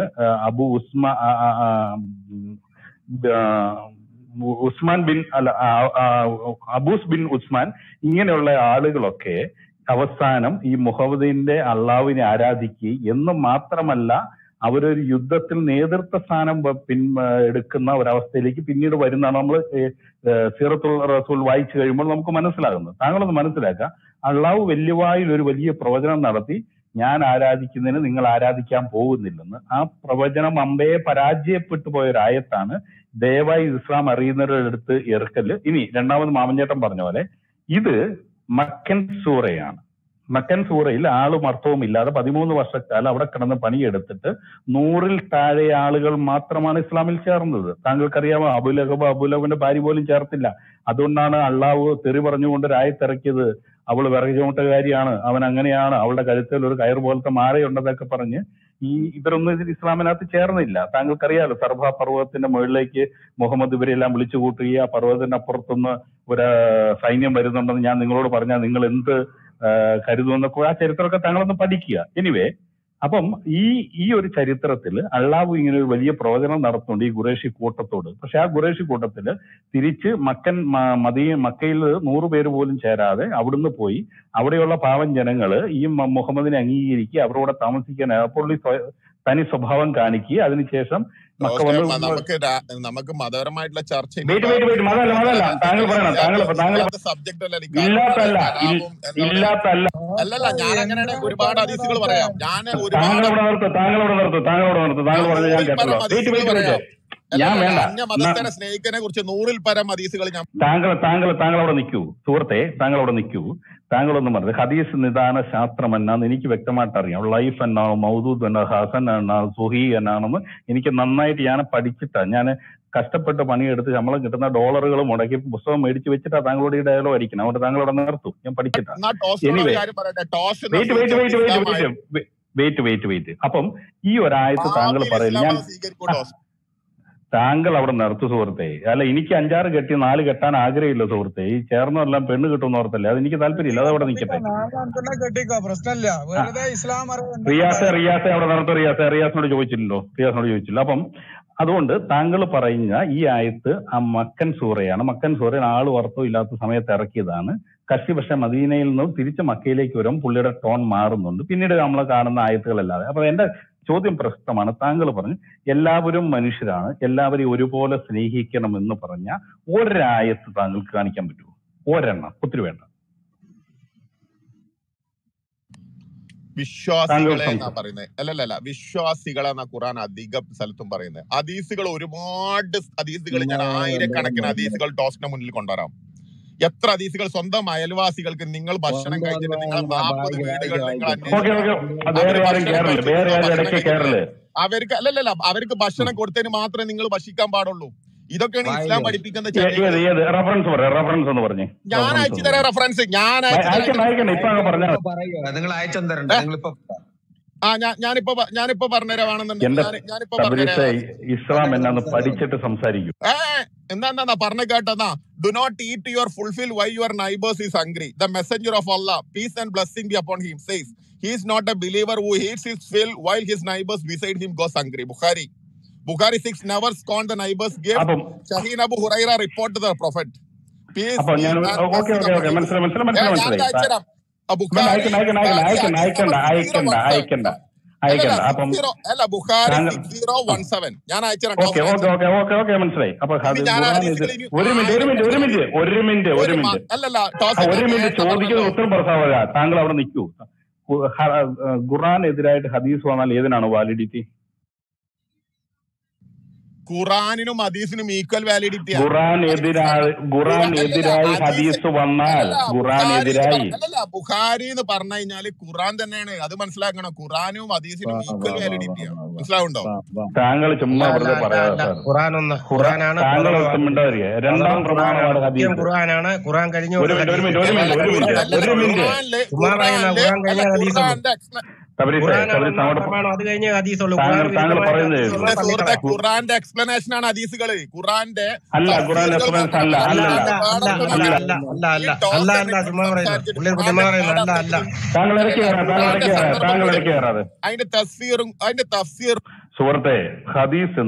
ഉസ്മാൻ ബിൻ അബൂസ് ബിൻ ഉസ്മാൻ, ഇങ്ങനെയുള്ള ആളുകളൊക്കെ അവസാനം ഈ മുഹമ്മദിന്റെ അള്ളാഹുവിനെ ആരാധിക്കുക എന്ന് മാത്രമല്ല, അവരൊരു യുദ്ധത്തിൽ നേതൃത്വ സ്ഥാനം എടുക്കുന്ന ഒരവസ്ഥയിലേക്ക് പിന്നീട് വരുന്നതാണ് നമ്മൾ സീറത്തുൽ റസൂൽ വായിച്ചു കഴിയുമ്പോൾ നമുക്ക് മനസ്സിലാകുന്നത്. താങ്കളൊന്ന് മനസ്സിലാക്കുക, അള്ളാഹു വെല്ലുവായിൽ ഒരു വലിയ പ്രവചനം നടത്തി, ഞാൻ ആരാധിക്കുന്നതിന് നിങ്ങൾ ആരാധിക്കാൻ പോകുന്നില്ലെന്ന്. ആ പ്രവചനം അമ്പയെ പരാജയപ്പെട്ടു പോയ ഒരു ആയത്താണ്. ദയവായി ഇസ്ലാം അറിയുന്നവരുടെ അടുത്ത് ഇറക്കല്. ഇനി രണ്ടാമത് മാമഞ്ചേട്ടൻ പറഞ്ഞ പോലെ ഇത് മക്കൻ സൂറയാണ്. മക്കൻ സൂറയിൽ ആളും അർത്ഥവും ഇല്ലാതെ 13 വർഷക്കാലം അവിടെ കിടന്ന് പണിയെടുത്തിട്ട് 100-ൽ താഴെ ആളുകൾ മാത്രമാണ് ഇസ്ലാമിൽ ചേർന്നത്. താങ്കൾക്കറിയാമോ, അബുലഹബിന്റെ ഭാര്യ പോലും ചേർത്തില്ല. അതുകൊണ്ടാണ് അള്ളാഹു തെറി പറഞ്ഞുകൊണ്ട് ഒരായത്തിറക്കിയത്, അവൾ വിറക് ചുമട്ടുകാരിയാണ്, അവൻ അങ്ങനെയാണ്, അവളുടെ കഴുത്തിൽ ഒരു കയർ പോലത്തെ മാലയുണ്ടെന്നൊക്കെ പറഞ്ഞ് ഇവരൊന്നും ഇതിൽ ഇസ്ലാമിനകത്ത് ചേർന്നില്ല. താങ്കൾക്കറിയാലോ, സർഭ പർവ്വതത്തിന്റെ മുകളിലേക്ക് മുഹമ്മദ് ഇവരെല്ലാം വിളിച്ചു കൂട്ടുകയും ആ പർവ്വതത്തിന്റെ അപ്പുറത്തുനിന്ന് ഒരു സൈന്യം വരുന്നുണ്ടെന്ന് ഞാൻ നിങ്ങളോട് പറഞ്ഞാൽ നിങ്ങൾ എന്ത് കരുതുമെന്നൊക്കെ ആ ചരിത്രമൊക്കെ താങ്കളൊന്ന് പഠിക്കുക. എനിവേ, അപ്പം ഈ ഒരു ചരിത്രത്തിൽ അള്ളാഹു ഇങ്ങനെ ഒരു വലിയ പ്രവചനം നടത്തുന്നുണ്ട് ഈ ഖുറൈശി കൂട്ടത്തോട്. പക്ഷെ ആ ഖുറൈശി കൂട്ടത്തില് തിരിച്ച് മക്കയിൽ 100 പേര് പോലും ചേരാതെ അവിടുന്ന് പോയി അവിടെയുള്ള പാവം ജനങ്ങള് ഈ മുഹമ്മദിനെ അംഗീകരിക്കുക, അവരോടെ താമസിക്കാൻ അപ്പോൾ തനി സ്വഭാവം കാണിക്കുക. അതിനുശേഷം മക്ക വന്ന് നമുക്ക് മതപരമായിട്ടുള്ള ചർച്ച മതല്ല താങ്കൾ പറയണം. ഇല്ലാത്തല്ല അല്ലല്ല, ഞാൻ അങ്ങനെയാണ് ഒരുപാട് ഹദീസുകൾ പറയാം. ഞാൻ താങ്കളവിടെ നിർത്തും. താങ്കൾ പറഞ്ഞ ഞാൻ കേട്ടല്ലോ. ഞാൻ വേണ്ട, അന്യ മതസ്ഥരെ സ്നേഹിക്കുന്നതിനെ കുറിച്ച് 100-ൽ പരം ഹദീസുകൾ ഞാൻ താങ്കൾ അവിടെ നിൽക്കൂ സുഹൃത്തെ, താങ്കൾ അവിടെ നിൽക്കൂ. താങ്കളൊന്നും പറഞ്ഞത് ഹദീസ് നിദാന ശാസ്ത്രം എന്നാന്ന് എനിക്ക് വ്യക്തമായിട്ട് അറിയാം. ലൈഫ് എന്നാണോ, മൗദൂദ് എന്നാ, ഹസൻ എന്നാണ്, സുഹി എന്നാണെന്ന് എനിക്ക് നന്നായിട്ട് ഞാൻ പഠിച്ചിട്ടാണ്. ഞാൻ കഷ്ടപ്പെട്ട് പണിയെടുത്ത് ശമ്പളം കിട്ടുന്ന ഡോളറുകൾ മുടക്കി പുസ്തകം മേടിച്ച് വെച്ചിട്ടാ താങ്കളോട് ഈ ഡയലോഗ് അടിക്കണം. അതുകൊണ്ട് താങ്കളോട് നിർത്തും, ഞാൻ പഠിച്ചിട്ടാണ്. Anyway, wait. അപ്പം ഈ ഒരായത്ത് താങ്കൾ പറയില്ല, ഞാൻ താങ്കൾ അവിടെ നിർത്തു സുഹൃത്തെ. അല്ല, എനിക്ക് 5-6 കെട്ടി 4 കെട്ടാൻ ആഗ്രഹമില്ല സുഹൃത്തെ. ഈ ചേർന്നെല്ലാം പെണ്ണ് കിട്ടുന്ന ഓർത്തല്ലേ, അത് എനിക്ക് താല്പര്യമില്ല. അത് അവിടെ നിൽക്കട്ടെ. റിയാസെ അവിടെ നിർത്തും. റിയാസിനോട് ചോദിച്ചില്ല. അപ്പം അതുകൊണ്ട് താങ്കൾ പറയുന്ന ഈ ആയത്ത് ആ മക്കൻ സൂറയാണ്. മക്കൻ സൂറയിൽ ആളും അർത്ഥവും ഇല്ലാത്ത സമയത്ത് ഇറക്കിയതാണ്. കക്ഷി പക്ഷെ മദീനയിൽ നിന്ന് തിരിച്ച് മക്കയിലേക്ക് വരും, പുള്ളിയുടെ ടോൺ മാറുന്നുണ്ട് പിന്നീട് നമ്മൾ കാണുന്ന ആയത്തുകളല്ലാതെ. അപ്പൊ എന്റെ ചോദ്യം പ്രസക്തമാണ്. താങ്കൾ പറഞ്ഞു എല്ലാവരും മനുഷ്യരാണ്, എല്ലാവരെയും ഒരുപോലെ സ്നേഹിക്കണം എന്ന് പറഞ്ഞ ഒരായത്ത് താങ്കൾക്ക് കാണിക്കാൻ പറ്റുമോ? ഒരെണ്ണം, ഒത്തിരി വേണ്ട. വിശ്വാസികളെ എന്നാ പറയുന്നത്. അല്ലല്ല, വിശ്വാസികളെന്നാ ഖുർആൻ അധികം സ്ഥലത്തും പറയുന്നത്. ഹദീസുകൾ ഒരുപാട് ഹദീസുകൾ, ഞാൻ 1000-കണക്കിന് ഹദീസുകൾ ടോസ്റ്റിന് മുന്നിൽ കൊണ്ടുവരാം. എത്ര ഹദീസുകൾ സ്വന്തം അയൽവാസികൾക്ക് നിങ്ങൾ ഭക്ഷണം കഴിച്ചിട്ട് നിങ്ങൾ 40 വീടുകൾ അവർക്ക് ഭക്ഷണം കൊടുത്തതിന് മാത്രമേ നിങ്ങൾ ഭക്ഷിക്കാൻ പാടുള്ളൂ. ഇതൊക്കെയാണ് ഇസ്ലാം പഠിപ്പിക്കുന്ന. ഞാൻ അയച്ചു തരാം റെഫറൻസ്. ഞാനിപ്പോ പറഞ്ഞുതരാണെന്നുണ്ടെങ്കിൽ ഇസ്ലാം എന്നാന്ന് പഠിച്ചിട്ട് സംസാരിക്കും. എന്താ പറഞ്ഞ കേട്ടെന്നാ, do not eat your fulfil why your neighbours is hungry. The messenger of Allah, peace and blessing be upon him, says he is not a believer who eats his fill while his neighbors beside him goes hungry. Bukhari 6, never scorn the neighbor's gift. Shaheen Abu Huraira report to the prophet. Peace. അയക്കണ്ട. അപ്പം 60 അല്ല Bukhari താങ്കൾ 6017 ഞാൻ അയച്ചുതരാം. Okay ടോസിന് okay അയച്ചുതരാം. Okay okay okay മനസ്സിലായി. അപ്പൊ ഇനി ഞാൻ ആ ഖുറാൻ ഹദീസുകൾ ഇനി ഒരു മിനിറ്റ് ആയിരം ഒരു വട്ടം മിനിറ്റ് ഒരു മിനിറ്റ് ഒരു ഒരു മിനിറ്റ് അല്ലല്ല ആ ടോസ് ഒരു ഞാൻ മിനിറ്റ് നേരത്തെ ചോദിക്കുന്ന പറഞ്ഞല്ലോ. ഉത്തരം പ്രസ്താവന. താങ്കൾ അവിടെ നിൽക്കൂ. ഖുറാനെതിരായിട്ട് ഹദീസ് വന്നാൽ ഏതിനാണ് വാലിഡിറ്റി? ഖുറാനിനും ഹദീസിനും ഈക്വൽ വാലിഡിറ്റിയാ. ഖുറാനെതിരായി ഹദീസ് വന്നാൽ ബുഖാരി എന്ന് പറഞ്ഞു കഴിഞ്ഞാല് ഖുറാൻ തന്നെയാണ്. അത് മനസ്സിലാക്കണം. ഖുറാനും ഹദീസിനും ഈക്വൽ വാലിഡിറ്റിയാ. മനസ്സിലാവുണ്ടോ? താങ്കൾ ചുമ്മാ വെറുതെ പറയാതെ സാർ. താങ്കൾ ഒത്തുമിണ്ടാതിരിക്കുക. രണ്ടാം പ്രമാണമാണ് ഹദീസ്. ഖുറാൻ കഴിഞ്ഞ ഒരു മിനിറ്റ് ഒരു മിനിറ്റ് ഒരു മിനിറ്റ് ഒരു മിനിറ്റ് ഒരു മിനിറ്റ് താങ്കൾ പറയുന്നത് ഖുറാന്റെ എക്സ്പ്ലനേഷൻ ആണ് ഹദീസുകള്. ഖുറാന്റെ അല്ല ഖുറാൻ എക്സ്പ്ലനേഷൻ അല്ല അല്ല താങ്കൾ ഇടയ്ക്ക് കയറാതെ അതിന്റെ തഫ്സീറും സുഹൃത്തെ ഹദീസ്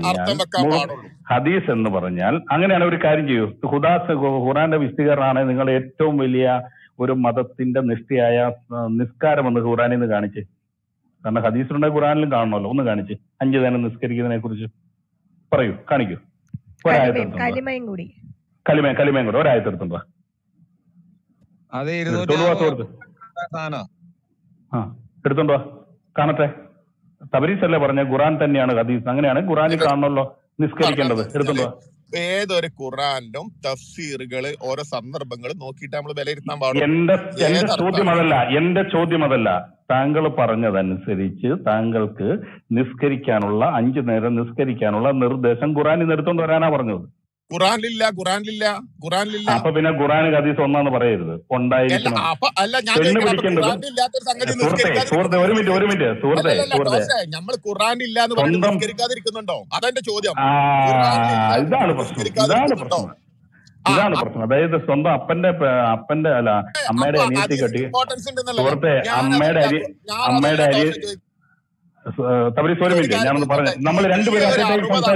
എന്ന് പറഞ്ഞാൽ അങ്ങനെയാണ്. ഒരു കാര്യം ചെയ്യൂ. ഖുറാന്റെ വിശദീകരണമാണ് നിങ്ങൾ ഏറ്റവും വലിയ ഒരു മതത്തിന്റെ നിഷ്ഠയായ നിസ്കാരം എന്ന് ഖുറാനിൽ നിന്ന് കാണിച്ച്. കാരണം ഹദീസിലുണ്ടെങ്കിൽ ഖുറാനിലും കാണണമല്ലോ. ഒന്ന് കാണിച്ച് 5 നേരം നിസ്കരിക്കുന്നതിനെ കുറിച്ച് പറയൂ, കാണിക്കൂ. കലിമയും കൂടി ഒരായത്തെടുത്തുണ്ടോ? എടുത്തുണ്ടോ? കാണട്ടെ. തബരീസ് അല്ലേ പറഞ്ഞ ഖുറാൻ തന്നെയാണ് ഹദീസ്. അങ്ങനെയാണ് ഖുറാനിൽ കാണണമല്ലോ നിസ്കരിക്കേണ്ടത്. എടുത്തുണ്ടോ? ഏതൊരു ഖുറാനിലും തഫ്സീറുകള് ഓരോ സന്ദർഭങ്ങൾ നോക്കിയിട്ട് നമ്മൾ വിലയിരുത്താൻ പാടുള്ളൂ. എന്റെ ചോദ്യം അതല്ല. താങ്കൾ പറഞ്ഞതനുസരിച്ച് താങ്കൾക്ക് നിസ്കരിക്കാനുള്ള 5 നേരം നിസ്കരിക്കാനുള്ള നിർദ്ദേശം ഖുറാനിൽ നിന്ന് എടുത്തോണ്ട് വരാനാ പറഞ്ഞത്. ഖുറാനിലില്ല. അപ്പൊ പിന്നെ ഖുറാൻ ഹദീസ് ഒന്നാന്ന് പറയരുത്. ഉണ്ടായിരിക്കണം. പെണ്ണ് പിടിക്കേണ്ടത് സുഹൃത്തെ ഒരു മിനിറ്റ് സുഹൃത്തെ നമ്മൾ ഖുറാനില്ല എന്ന് പറഞ്ഞ് നിസ്കരിക്കാതിരിക്കുന്നുണ്ടോ? അതെന്റെ ചോദ്യം. ഇതാണ് പ്രശ്നം. അതായത് സ്വന്തം അപ്പന്റെ അല്ല അമ്മയുടെ അനിയത്തി കെട്ടി സുഹൃത്തെ അമ്മയുടെ തബരീസ് ഒരു മിനിറ്റ് ഞാനൊന്ന് പറഞ്ഞു. നമ്മൾ രണ്ടുപേരും അറ്റ്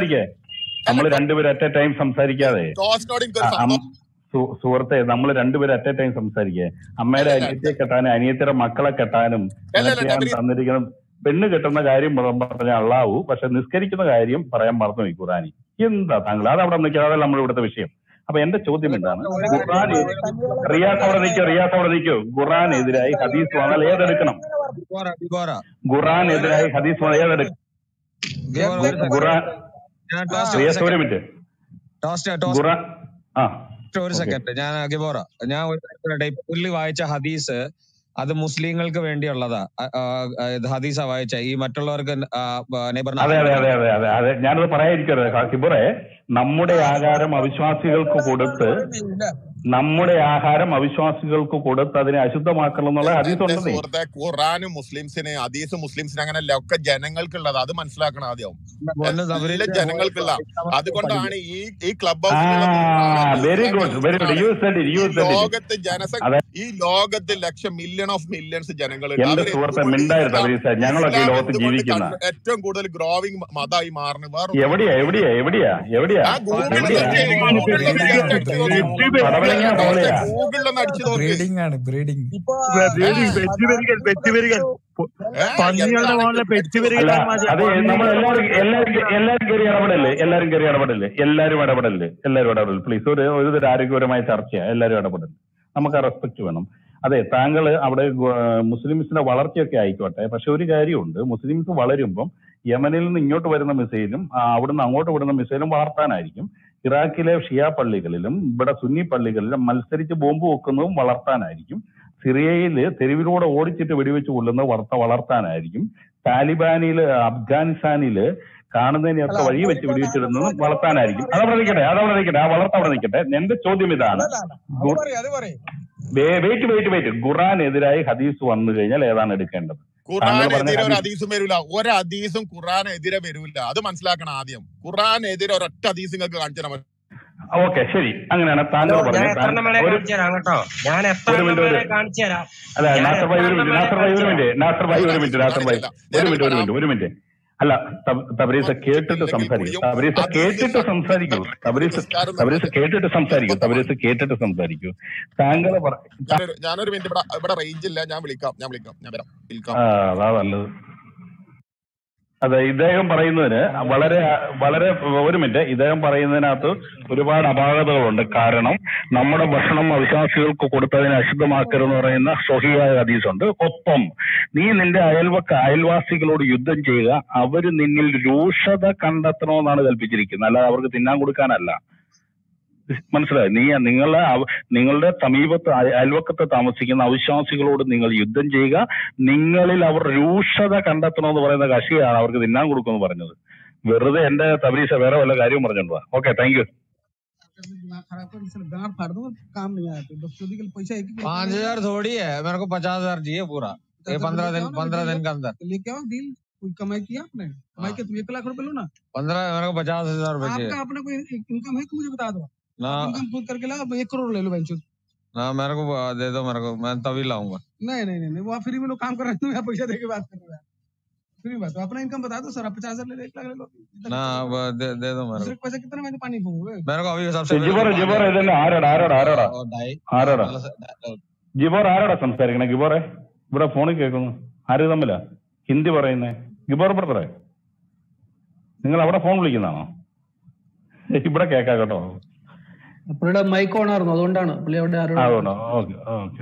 എ ടൈം സംസാരിക്കാതെ സുഹൃത്തെ നമ്മൾ രണ്ടുപേരും അറ്റ് എ ടൈം സംസാരിക്കുക. അമ്മയുടെ അനിയത്തിയെ കെട്ടാനും അനിയത്തിയുടെ മക്കളെ കെട്ടാനും തന്നിരിക്കുന്ന പെണ്ണ് കെട്ടുന്ന കാര്യം പറഞ്ഞ അള്ളാവു, പക്ഷെ നിസ്കരിക്കുന്ന കാര്യം പറയാൻ മറന്നുപോയി ഖുറാനി. എന്താ താങ്കൾ അതവിടെ നിൽക്കുക? അതല്ല നമ്മൾ ഇവിടുത്തെ വിഷയം. അപ്പൊ എന്റെ ചോദ്യം എന്താണ്? റിയാസ് അവിടെ നിൽക്കൂ. ഖുറാനെതിരായി ഹദീസ് വന്നാൽ ഏതെടുക്കണം? ഖുറാനെതിരായി ഹദീസ് വന്നാൽ ഏതെടുക്കണം? റിയാസ് ഒരു മിനിറ്റ്. ഒരു സെക്കൻഡ്. ഞാൻ പുള്ളി വായിച്ച ഹദീസ് അത് മുസ്ലിങ്ങൾക്ക് വേണ്ടിയുള്ളതാ. ഹദീസ വായിച്ച ഈ മറ്റുള്ളവർക്ക് അതെ ഞാനത് പറയാതിരിക്കരുത് ഹിബറെ. നമ്മുടെ ആഹാരം അവിശ്വാസികൾക്ക് കൊടുത്ത് അതിനെ അശുദ്ധമാക്കണം എന്നുള്ള ഹദീസ് ഉണ്ട്. ഖുറാനും മുസ്ലിംസിന് ഹദീസ് മുസ്ലിംസിന് അങ്ങനല്ല, ഒക്കെ ജനങ്ങൾക്കുള്ളത്. അത് മനസ്സിലാക്കണം ആദ്യം. ജനങ്ങൾക്കുള്ള. അതുകൊണ്ടാണ് ഈ ക്ലബ് ലോകത്ത് ഈ ലോകത്ത് മില്യൺ ഓഫ് മില്യൺസ് ജനങ്ങളുണ്ട്. ഏറ്റവും കൂടുതൽ ഗ്രോവിംഗ് മതമായി മാറുന്നത് ഗൂഗിളിലൊന്ന് അടിച്ചു നോക്കി. എല്ലാരും ഇടപെടല്ലേ പ്ലീസ്. ഒരു ആരോഗ്യപരമായ ചർച്ചയാ. എല്ലാരും ഇടപെടല്ലേ. നമുക്ക് ആ റെസ്പെക്ട് വേണം. അതെ താങ്കൾ അവിടെ മുസ്ലിംസിന്റെ വളർച്ചയൊക്കെ ആയിക്കോട്ടെ, പക്ഷെ ഒരു കാര്യമുണ്ട്. മുസ്ലിംസ് വളരുമ്പം യമനിൽ നിന്ന് ഇങ്ങോട്ട് വരുന്ന മിസൈലും അവിടുന്ന് അങ്ങോട്ട് വിടുന്ന മിസൈലും വളർത്താനായിരിക്കും. ഇറാഖിലെ ഷിയ പള്ളികളിലും ഇവിടെ സുന്നി പള്ളികളിലും മത്സരിച്ച് ബോംബ് വെക്കുന്നതും വളർത്താനായിരിക്കും. സിറിയയില് തെരുവിലൂടെ ഓടിച്ചിട്ട് വെടിവെച്ച് കൊല്ലുന്നത് വളർത്താനായിരിക്കും. താലിബാനില് അഫ്ഗാനിസ്ഥാനില് കാണുന്നതിനൊക്കെ വഴി വെച്ച് വെടിവെച്ചിടുന്നതും വളർത്താനായിരിക്കും. അതവിടെ നിൽക്കട്ടെ. ആ വളർത്തവിടെ നിൽക്കട്ടെ. എന്റെ ചോദ്യം ഇതാണ്. വെയിറ്റ് ഖുറാനെതിരായി ഹദീസ് വന്നു കഴിഞ്ഞാൽ ഏതാണ് എടുക്കേണ്ടത്? ഖുറാനെതിരെ ഒരു ഹദീസും വരില്ല. ഒരു ഹദീസും ഖുറാനെതിരെ വരില്ല. അത് മനസ്സിലാക്കണം ആദ്യം. ഖുറാനെതിരെ ഒരൊറ്റ ഹദീസ് നിങ്ങൾക്ക് കാണിച്ചു തരാൻ പറ്റും. ഓക്കെ ശരി. അങ്ങനെയാണ് താങ്കൾ പറഞ്ഞത്. ഒരു മിനിറ്റ് അല്ല തബരീസ കേട്ടിട്ട് സംസാരിക്കൂ. താങ്കൾ ഞാനൊരു മിനിറ്റ് ഇവിടെ റേഞ്ച് ഇല്ല. ഞാൻ വിളിക്കാം. അതാ നല്ലത്. അതെ, ഇദ്ദേഹം പറയുന്നതിന് വളരെ വളരെ ഒരു മിനിറ്റ്, ഇദ്ദേഹം പറയുന്നതിനകത്ത് ഒരുപാട് അപാകതകളുണ്ട്. കാരണം നമ്മുടെ ഭക്ഷണം അവിശ്വാസികൾക്ക് കൊടുത്തതിനെ അശുദ്ധമാക്കരുതെന്ന് പറയുന്ന സ്വഹിയായ ഹദീസുണ്ട്. ഒപ്പം നീ നിന്റെ അയൽവാസികളോട് യുദ്ധം ചെയ്യുക, അവര് നിന്നിൽ രൂക്ഷത കണ്ടെത്തണമെന്നാണ് കൽപ്പിച്ചിരിക്കുന്നത്, അല്ലാതെ അവർക്ക് തിന്നാൻ കൊടുക്കാനല്ല. മനസ്സിലായി? നിങ്ങളുടെ സമീപത്ത് അയൽവക്കത്ത് താമസിക്കുന്ന അവിശ്വാസികളോട് നിങ്ങൾ യുദ്ധം ചെയ്യുക, നിങ്ങളിൽ അവർ രൂക്ഷത കണ്ടെത്തണമെന്ന് പറയുന്ന കക്ഷിയാണ് അവർക്ക് തിന്നാൻ കൊടുക്കുമെന്ന് പറഞ്ഞത്. വെറുതെ എന്റെ തബരീസ വേറെ വല്ല കാര്യവും പറഞ്ഞോണ്ടാ. Okay, thank you. 5,000 थोड़ी है, मेरे को 50,000 चाहिए पूरा, ये 15 दिन के अंदर। 15 मेरे को 50,000 रुपए चाहिए ना। ना मेरे को दे दो, मेरे को, मैं तभी लाऊंगा। ना दे दो मेरे को, मेरे को अभी सबसे ജിബോർ ഇതന്നെ ആരോടാ ജിബോർ ആരോടാ സംസാരിക്കണേ? ഗിബോറെ, ഇവിടെ ഫോണിൽ കേൾക്കുന്നു. ആര് തമ്മിലാ ഹിന്ദി പറയുന്നേ? ഗിബോർ ബ്രദറെ, നിങ്ങൾ അവിടെ ഫോൺ വിളിക്കുന്നതാണോ? ഇവിടെ കേൾക്കാം കേട്ടോ. പുള്ളിയുടെ മൈക്ക് ഓൺ ആയിരുന്നു, അതുകൊണ്ടാണ് പുള്ളി അവിടെ അതുകൊണ്ടോ? Okay okay.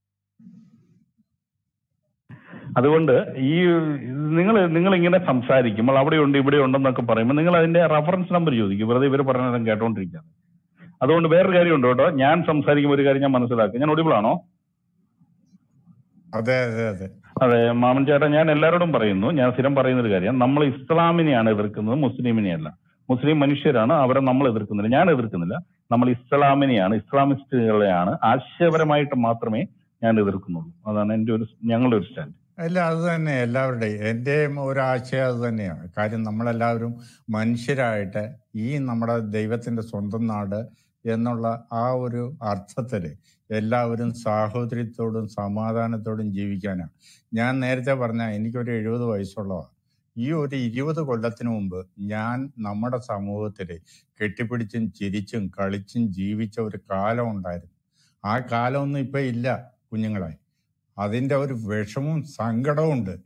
അതുകൊണ്ട് ഈ നിങ്ങൾ ഇങ്ങനെ സംസാരിക്കുമ്പോൾ അവിടെയുണ്ട് ഇവിടെ ഉണ്ടെന്നൊക്കെ പറയുമ്പോൾ നിങ്ങൾ അതിന്റെ റഫറൻസ് നമ്പർ ചോദിക്കും, വെറുതെ ഇവർ പറഞ്ഞാലും കേട്ടോണ്ടിരിക്കാം. അതുകൊണ്ട് വേറൊരു കാര്യമുണ്ട് കേട്ടോ, ഞാൻ സംസാരിക്കുമ്പോൾ ഒരു കാര്യം ഞാൻ മനസ്സിലാക്കും. ഞാൻ ഒടിവിളാണോ? അതെ അതെ അതെ അതെ മാമൻ ചേട്ടാ, ഞാൻ എല്ലാവരോടും പറയുന്നു, ഞാൻ സ്ഥിരം പറയുന്ന ഒരു കാര്യം, നമ്മൾ ഇസ്ലാമിനെയാണ് എതിർക്കുന്നത്, മുസ്ലിമിനെയല്ല. മുസ്ലിം മനുഷ്യരാണ്, അവരെ നമ്മൾ എതിർക്കുന്നില്ല, ഞാൻ എതിർക്കുന്നില്ല. നമ്മൾ ഇസ്ലാമിനെയാണ്, ഇസ്ലാമിസ്റ്റുകളെയാണ് ആശയപരമായിട്ട് മാത്രമേ ഞാൻ എതിർക്കുന്നുള്ളൂ. അതാണ് ഞങ്ങളുടെ ഒരു സ്റ്റാൻഡ്. അല്ല, അത് തന്നെ എല്ലാവരുടെയും, എൻ്റെയും ഒരു ആശയം അത് തന്നെയാണ്. കാര്യം നമ്മളെല്ലാവരും മനുഷ്യരായിട്ട് ഈ നമ്മുടെ ദൈവത്തിൻ്റെ സ്വന്തം നാട് എന്നുള്ള ആ ഒരു അർത്ഥത്തിൽ എല്ലാവരും സാഹോദര്യത്തോടും സമാധാനത്തോടും ജീവിക്കാനാണ്. ഞാൻ നേരത്തെ പറഞ്ഞ എനിക്കൊരു 70 വയസ്സുള്ളതാണ്. ഈ ഒരു 20 കൊല്ലത്തിന് മുമ്പ് ഞാൻ നമ്മുടെ സമൂഹത്തിൽ കെട്ടിപ്പിടിച്ചും ചിരിച്ചും കളിച്ചും ജീവിച്ച ഒരു കാലം ഉണ്ടായിരുന്നു. ആ കാലമൊന്നും ഇപ്പം ഇല്ല കുഞ്ഞുങ്ങളെ. അതിൻ്റെ ഒരു വിഷമവും സങ്കടവും ഉണ്ട്.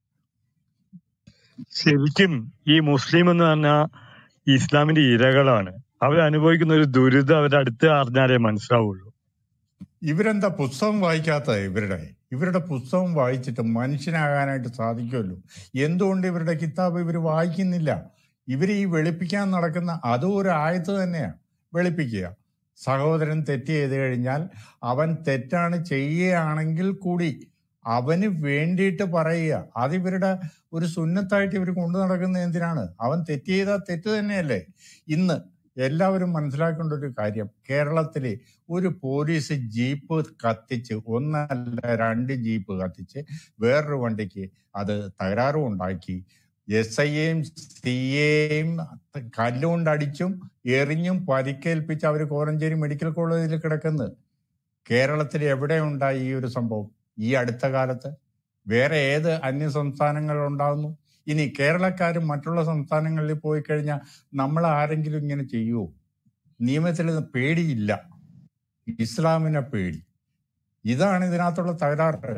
ശരിക്കും ഈ മുസ്ലിം എന്ന് പറഞ്ഞാൽ ഇസ്ലാമിന്റെ ഇരകളാണ്. അവരനുഭവിക്കുന്ന ഒരു ദുരിതം അവരുടെ അടുത്ത് അറിഞ്ഞാലേ മനസ്സിലാവുള്ളൂ. ഇവരെന്താ പുസ്തകം വായിക്കാത്തത്? ഇവരുടെ പുസ്തകം വായിച്ചിട്ട് മനുഷ്യനാകാനായിട്ട് സാധിക്കുമല്ലോ. എന്തുകൊണ്ട് ഇവരുടെ കിതാബ് ഇവർ വായിക്കുന്നില്ല? ഇവർ ഈ വെളുപ്പിക്കാൻ നടക്കുന്ന അതും ഒരു ആയത്ത് തന്നെയാണ്, വെളുപ്പിക്കുക. സഹോദരൻ തെറ്റ് ചെയ്ത് കഴിഞ്ഞാൽ അവൻ തെറ്റാണ് ചെയ്യുകയാണെങ്കിൽ കൂടി അവന് വേണ്ടിയിട്ട് പറയുക. അതിവരുടെ ഒരു സുന്നത്തായിട്ട് ഇവർ കൊണ്ടു നടക്കുന്നത് എന്തിനാണ്? അവൻ തെറ്റ് ചെയ്താൽ തെറ്റ് തന്നെയല്ലേ? ഇന്ന് എല്ലാവരും മനസ്സിലാക്കേണ്ട ഒരു കാര്യം, കേരളത്തിലെ ഒരു പോലീസ് ജീപ്പ് കത്തിച്ച്, ഒന്നല്ല 2 ജീപ്പ് കത്തിച്ച് വേറൊരു വണ്ടിക്ക് അത് തകരാറും ഉണ്ടാക്കി. SIയെയും CAയെയും കല്ലുകൊണ്ടടിച്ചും എറിഞ്ഞും പരിക്കേൽപ്പിച്ച് അവർ കോരഞ്ചേരി മെഡിക്കൽ കോളേജിൽ കിടക്കുന്നത്. കേരളത്തിൽ എവിടെ ഉണ്ടായി ഈ ഒരു സംഭവം? ഈ അടുത്ത കാലത്ത് വേറെ ഏത് അന്യ സംസ്ഥാനങ്ങൾ ഉണ്ടാകുന്നു? ഇനി കേരളക്കാരും മറ്റുള്ള സംസ്ഥാനങ്ങളിൽ പോയി കഴിഞ്ഞാൽ നമ്മൾ ആരെങ്കിലും ഇങ്ങനെ ചെയ്യുമോ? നിയമത്തിൽ പേടിയില്ല, ഇസ്ലാമിനെ പേടി. ഇതാണ് ഇതിനകത്തുള്ള തകരാറ്.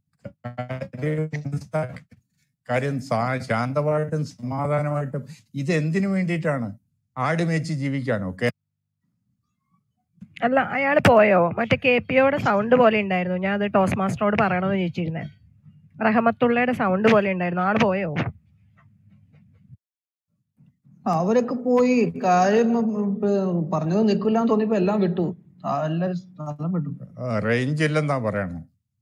കാര്യം ശാന്തമായിട്ടും സമാധാനമായിട്ടും ഇത് എന്തിനു വേണ്ടിയിട്ടാണ്? ആട് മേച്ച് ജീവിക്കാനോ? അല്ല, അയാൾ പോയോ? മറ്റേ KPOയുടെ സൗണ്ട് പോലെ ഉണ്ടായിരുന്നു. ഞാൻ അത് ടോസ് മാസ്റ്ററോട് പറയണമെന്ന് ചോദിച്ചിരുന്നേ. റഹമത്തുള്ളയുടെ സൗണ്ട് പോലെ ഉണ്ടായിരുന്നു. ആള് പോയോ? അവരൊക്കെ പോയി. കാര്യം പറഞ്ഞത് നിൽക്കില്ലാന്ന് തോന്നിയപ്പോ എല്ലാം വിട്ടു. എല്ലാരും വിട്ടു. റേഞ്ച് ഇല്ലെന്നാ പറയണോ?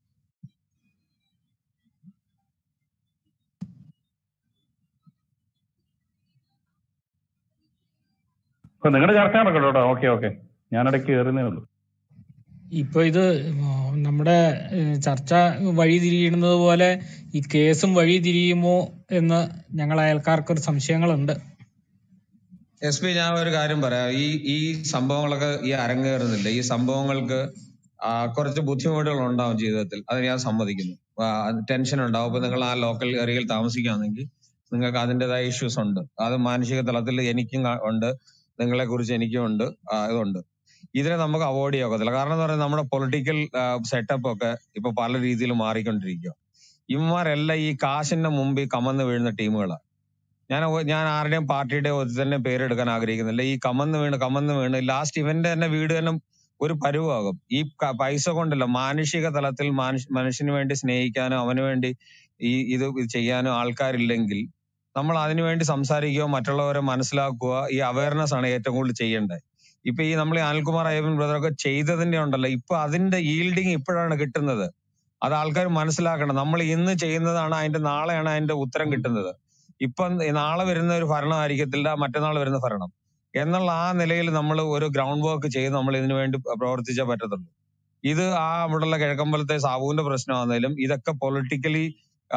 നിങ്ങളുടെ ചർച്ച നടക്കട്ടോ കേട്ടോ. ഓക്കെ, ഞാനിടയ്ക്ക് കയറുന്നേ ഉള്ളൂ. ഇപ്പൊ ഇത് നമ്മുടെ ചർച്ച വഴി തിരിയുന്നത് പോലെ ഈ കേസും വഴി തിരിയുമോ എന്ന് ഞങ്ങൾ അയൽക്കാർക്കൊരു സംശയങ്ങളുണ്ട്. SP, ഞാൻ ഒരു കാര്യം പറയാം. ഈ സംഭവങ്ങളൊക്കെ ഈ അരങ്ങേറുന്നില്ല. ഈ സംഭവങ്ങൾക്ക് കുറച്ച് ബുദ്ധിമുട്ടുകൾ ഉണ്ടാവും ജീവിതത്തിൽ, അത് ഞാൻ സമ്മതിക്കുന്നു. ടെൻഷൻ ഉണ്ടാവും. ഇപ്പൊ നിങ്ങൾ ആ ലോക്കൽ ഏരിയയിൽ താമസിക്കുകയാണെങ്കിൽ നിങ്ങൾക്ക് അതിൻ്റെതായ ഇഷ്യൂസ് ഉണ്ട്. അത് മാനസിക തലത്തിൽ എനിക്കും ഉണ്ട്, നിങ്ങളെ കുറിച്ച് എനിക്കും ഉണ്ട്, ഇതുണ്ട്. ഇതിനെ നമുക്ക് അവോയ്ഡ് ചെയ്യാൻ ഒക്കത്തില്ല. കാരണം എന്ന് പറയുന്നത് നമ്മുടെ പൊളിറ്റിക്കൽ സെറ്റപ്പ് ഒക്കെ ഇപ്പൊ പല രീതിയിൽ മാറിക്കൊണ്ടിരിക്കുക. ഇവന്മാരെല്ലാം ഈ കാശിന്റെ മുമ്പിൽ കമന്ന് വീഴുന്ന ടീമുകളാണ്. ഞാൻ ആരുടെയും പാർട്ടിയുടെ തന്നെ പേരെടുക്കാൻ ആഗ്രഹിക്കുന്നില്ല. ഈ കമന്ന് വീണ് ലാസ്റ്റ് ഇവന്റെ തന്നെ വീട് തന്നെ ഒരു പരുവാകും. ഈ പൈസ കൊണ്ടല്ല, മാനുഷിക തലത്തിൽ മനുഷ്യന് വേണ്ടി സ്നേഹിക്കാനോ അവന് വേണ്ടി ഇത് ചെയ്യാനോ ആൾക്കാരില്ലെങ്കിൽ നമ്മൾ അതിനുവേണ്ടി സംസാരിക്കുകയോ മറ്റുള്ളവരെ മനസ്സിലാക്കുക, ഈ അവയർനെസ് ആണ് ഏറ്റവും കൂടുതൽ ചെയ്യേണ്ടത്. ഇപ്പൊ ഈ നമ്മൾ ഈ അനിൽകുമാർ അയ്യപ്പൻ ബ്രദറൊക്കെ ചെയ്തതിന്റെ ഉണ്ടല്ലോ, ഇപ്പൊ അതിന്റെ ഈൽഡിങ് ഇപ്പോഴാണ് കിട്ടുന്നത്. അത് ആൾക്കാർ മനസ്സിലാക്കണം. നമ്മൾ ഇന്ന് ചെയ്യുന്നതാണ് അതിന്റെ നാളെയാണ് അതിന്റെ ഉത്തരം കിട്ടുന്നത്. ഇപ്പം നാളെ വരുന്ന ഒരു ഭരണം ആയിരിക്കത്തില്ല മറ്റന്നാൾ വരുന്ന ഭരണം എന്നുള്ള ആ നിലയിൽ നമ്മൾ ഒരു ഗ്രൗണ്ട് വർക്ക് ചെയ്ത് നമ്മൾ ഇതിനു വേണ്ടി പ്രവർത്തിച്ചേ പറ്റത്തുള്ളൂ. ഇത് അവിടെയുള്ള കിഴക്കമ്പലത്തെ സാബുവിന്റെ പ്രശ്നമാണെങ്കിലും ഇതൊക്കെ പൊളിറ്റിക്കലി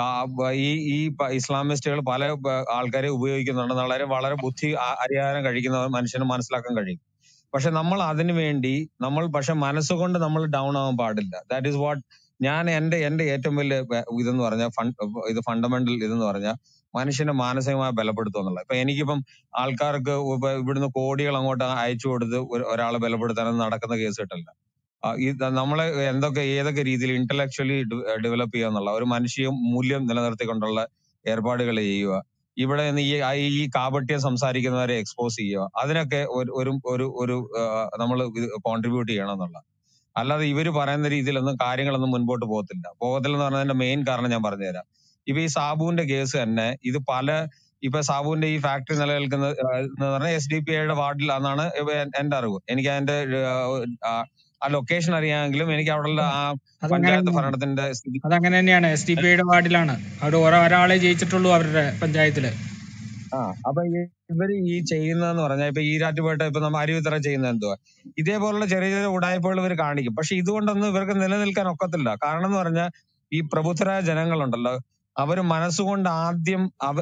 ഈ ഇസ്ലാമിസ്റ്റുകൾ പല ആൾക്കാരെ ഉപയോഗിക്കുന്നുണ്ട്. വളരെ ബുദ്ധി അരിഹാരം കഴിക്കുന്ന മനുഷ്യന് മനസ്സിലാക്കാൻ കഴിയും. പക്ഷെ നമ്മൾ അതിനു വേണ്ടി പക്ഷെ മനസ്സുകൊണ്ട് നമ്മൾ ഡൗൺ ആവാൻ പാടില്ല. ദാറ്റ് ഈസ് വാട്ട് ഞാൻ എന്റെ ഏറ്റവും വലിയ ഇതെന്ന് പറഞ്ഞാൽ ഇത് ഫണ്ടമെന്റൽ ഇതെന്ന് പറഞ്ഞാൽ മനുഷ്യനെ മാനസികമായി ബലപ്പെടുത്തുക എന്നുള്ളത്. ഇപ്പൊ എനിക്കിപ്പം ആൾക്കാർക്ക് ഇവിടുന്ന് കോടികൾ അങ്ങോട്ട് അയച്ചു കൊടുത്ത് ഒരാളെ ബലപ്പെടുത്താനൊന്നും നടക്കുന്ന കേസ് കിട്ടില്ല. നമ്മളെ ഏതൊക്കെ രീതിയിൽ ഇന്റലക്ച്വലി ഡെവലപ്പ് ചെയ്യുക എന്നുള്ള ഒരു മനുഷ്യ മൂല്യം നിലനിർത്തിക്കൊണ്ടുള്ള ഏർപ്പാടുകൾ ചെയ്യുക. ഇവിടെ നിന്ന് ഈ കാപട്യം സംസാരിക്കുന്നവരെ എക്സ്പോസ് ചെയ്യുക. അതിനൊക്കെ ഒരു നമ്മൾ കോൺട്രിബ്യൂട്ട് ചെയ്യണം എന്നുള്ള. അല്ലാതെ ഇവര് പറയുന്ന രീതിയിലൊന്നും കാര്യങ്ങളൊന്നും മുൻപോട്ട് പോകത്തില്ലെന്ന് പറഞ്ഞതിന്റെ മെയിൻ കാരണം ഞാൻ പറഞ്ഞുതരാം. ഇപ്പൊ ഈ സാബുവിന്റെ കേസ് തന്നെ ഇത് ഇപ്പൊ സാബുവിന്റെ ഈ ഫാക്ടറി നിലനിൽക്കുന്ന എന്ന് പറഞ്ഞാൽ SDPIയുടെ വാർഡിലാണെന്നാണ് എന്റെ അറിവ്. എനിക്ക് അതിന്റെ ആ ലൊക്കേഷൻ അറിയാമെങ്കിലും എനിക്ക് അവിടെയുള്ള ആ പഞ്ചായത്ത് ഭരണത്തിന്റെ സ്ഥിതി അതങ്ങനെ തന്നെയാണ്. SDPIയുടെ വാർഡിലാണ്. അവിടെ ഒരാളെ ജയിച്ചിട്ടുള്ളൂ അവരുടെ പഞ്ചായത്തില്. അപ്പൊ ഇവര് ഈ ചെയ്യുന്നതെന്ന് പറഞ്ഞാൽ ഇപ്പൊ ഈരാറ്റുപേട്ട ഇപ്പൊ നമ്മൾ അരുവിത്തറ ചെയ്യുന്നത് എന്തുവാ, ഇതേപോലുള്ള ചെറിയ ചെറിയ ഉടായ്പകൾ ഇവർ കാണിക്കും. പക്ഷെ ഇതുകൊണ്ടൊന്നും ഇവർക്ക് നിലനിൽക്കാൻ ഒക്കത്തില്ല. കാരണം എന്ന് പറഞ്ഞാൽ ഈ പ്രബുദ്ധരായ ജനങ്ങളുണ്ടല്ലോ, അവര് മനസ്സുകൊണ്ട് ആദ്യം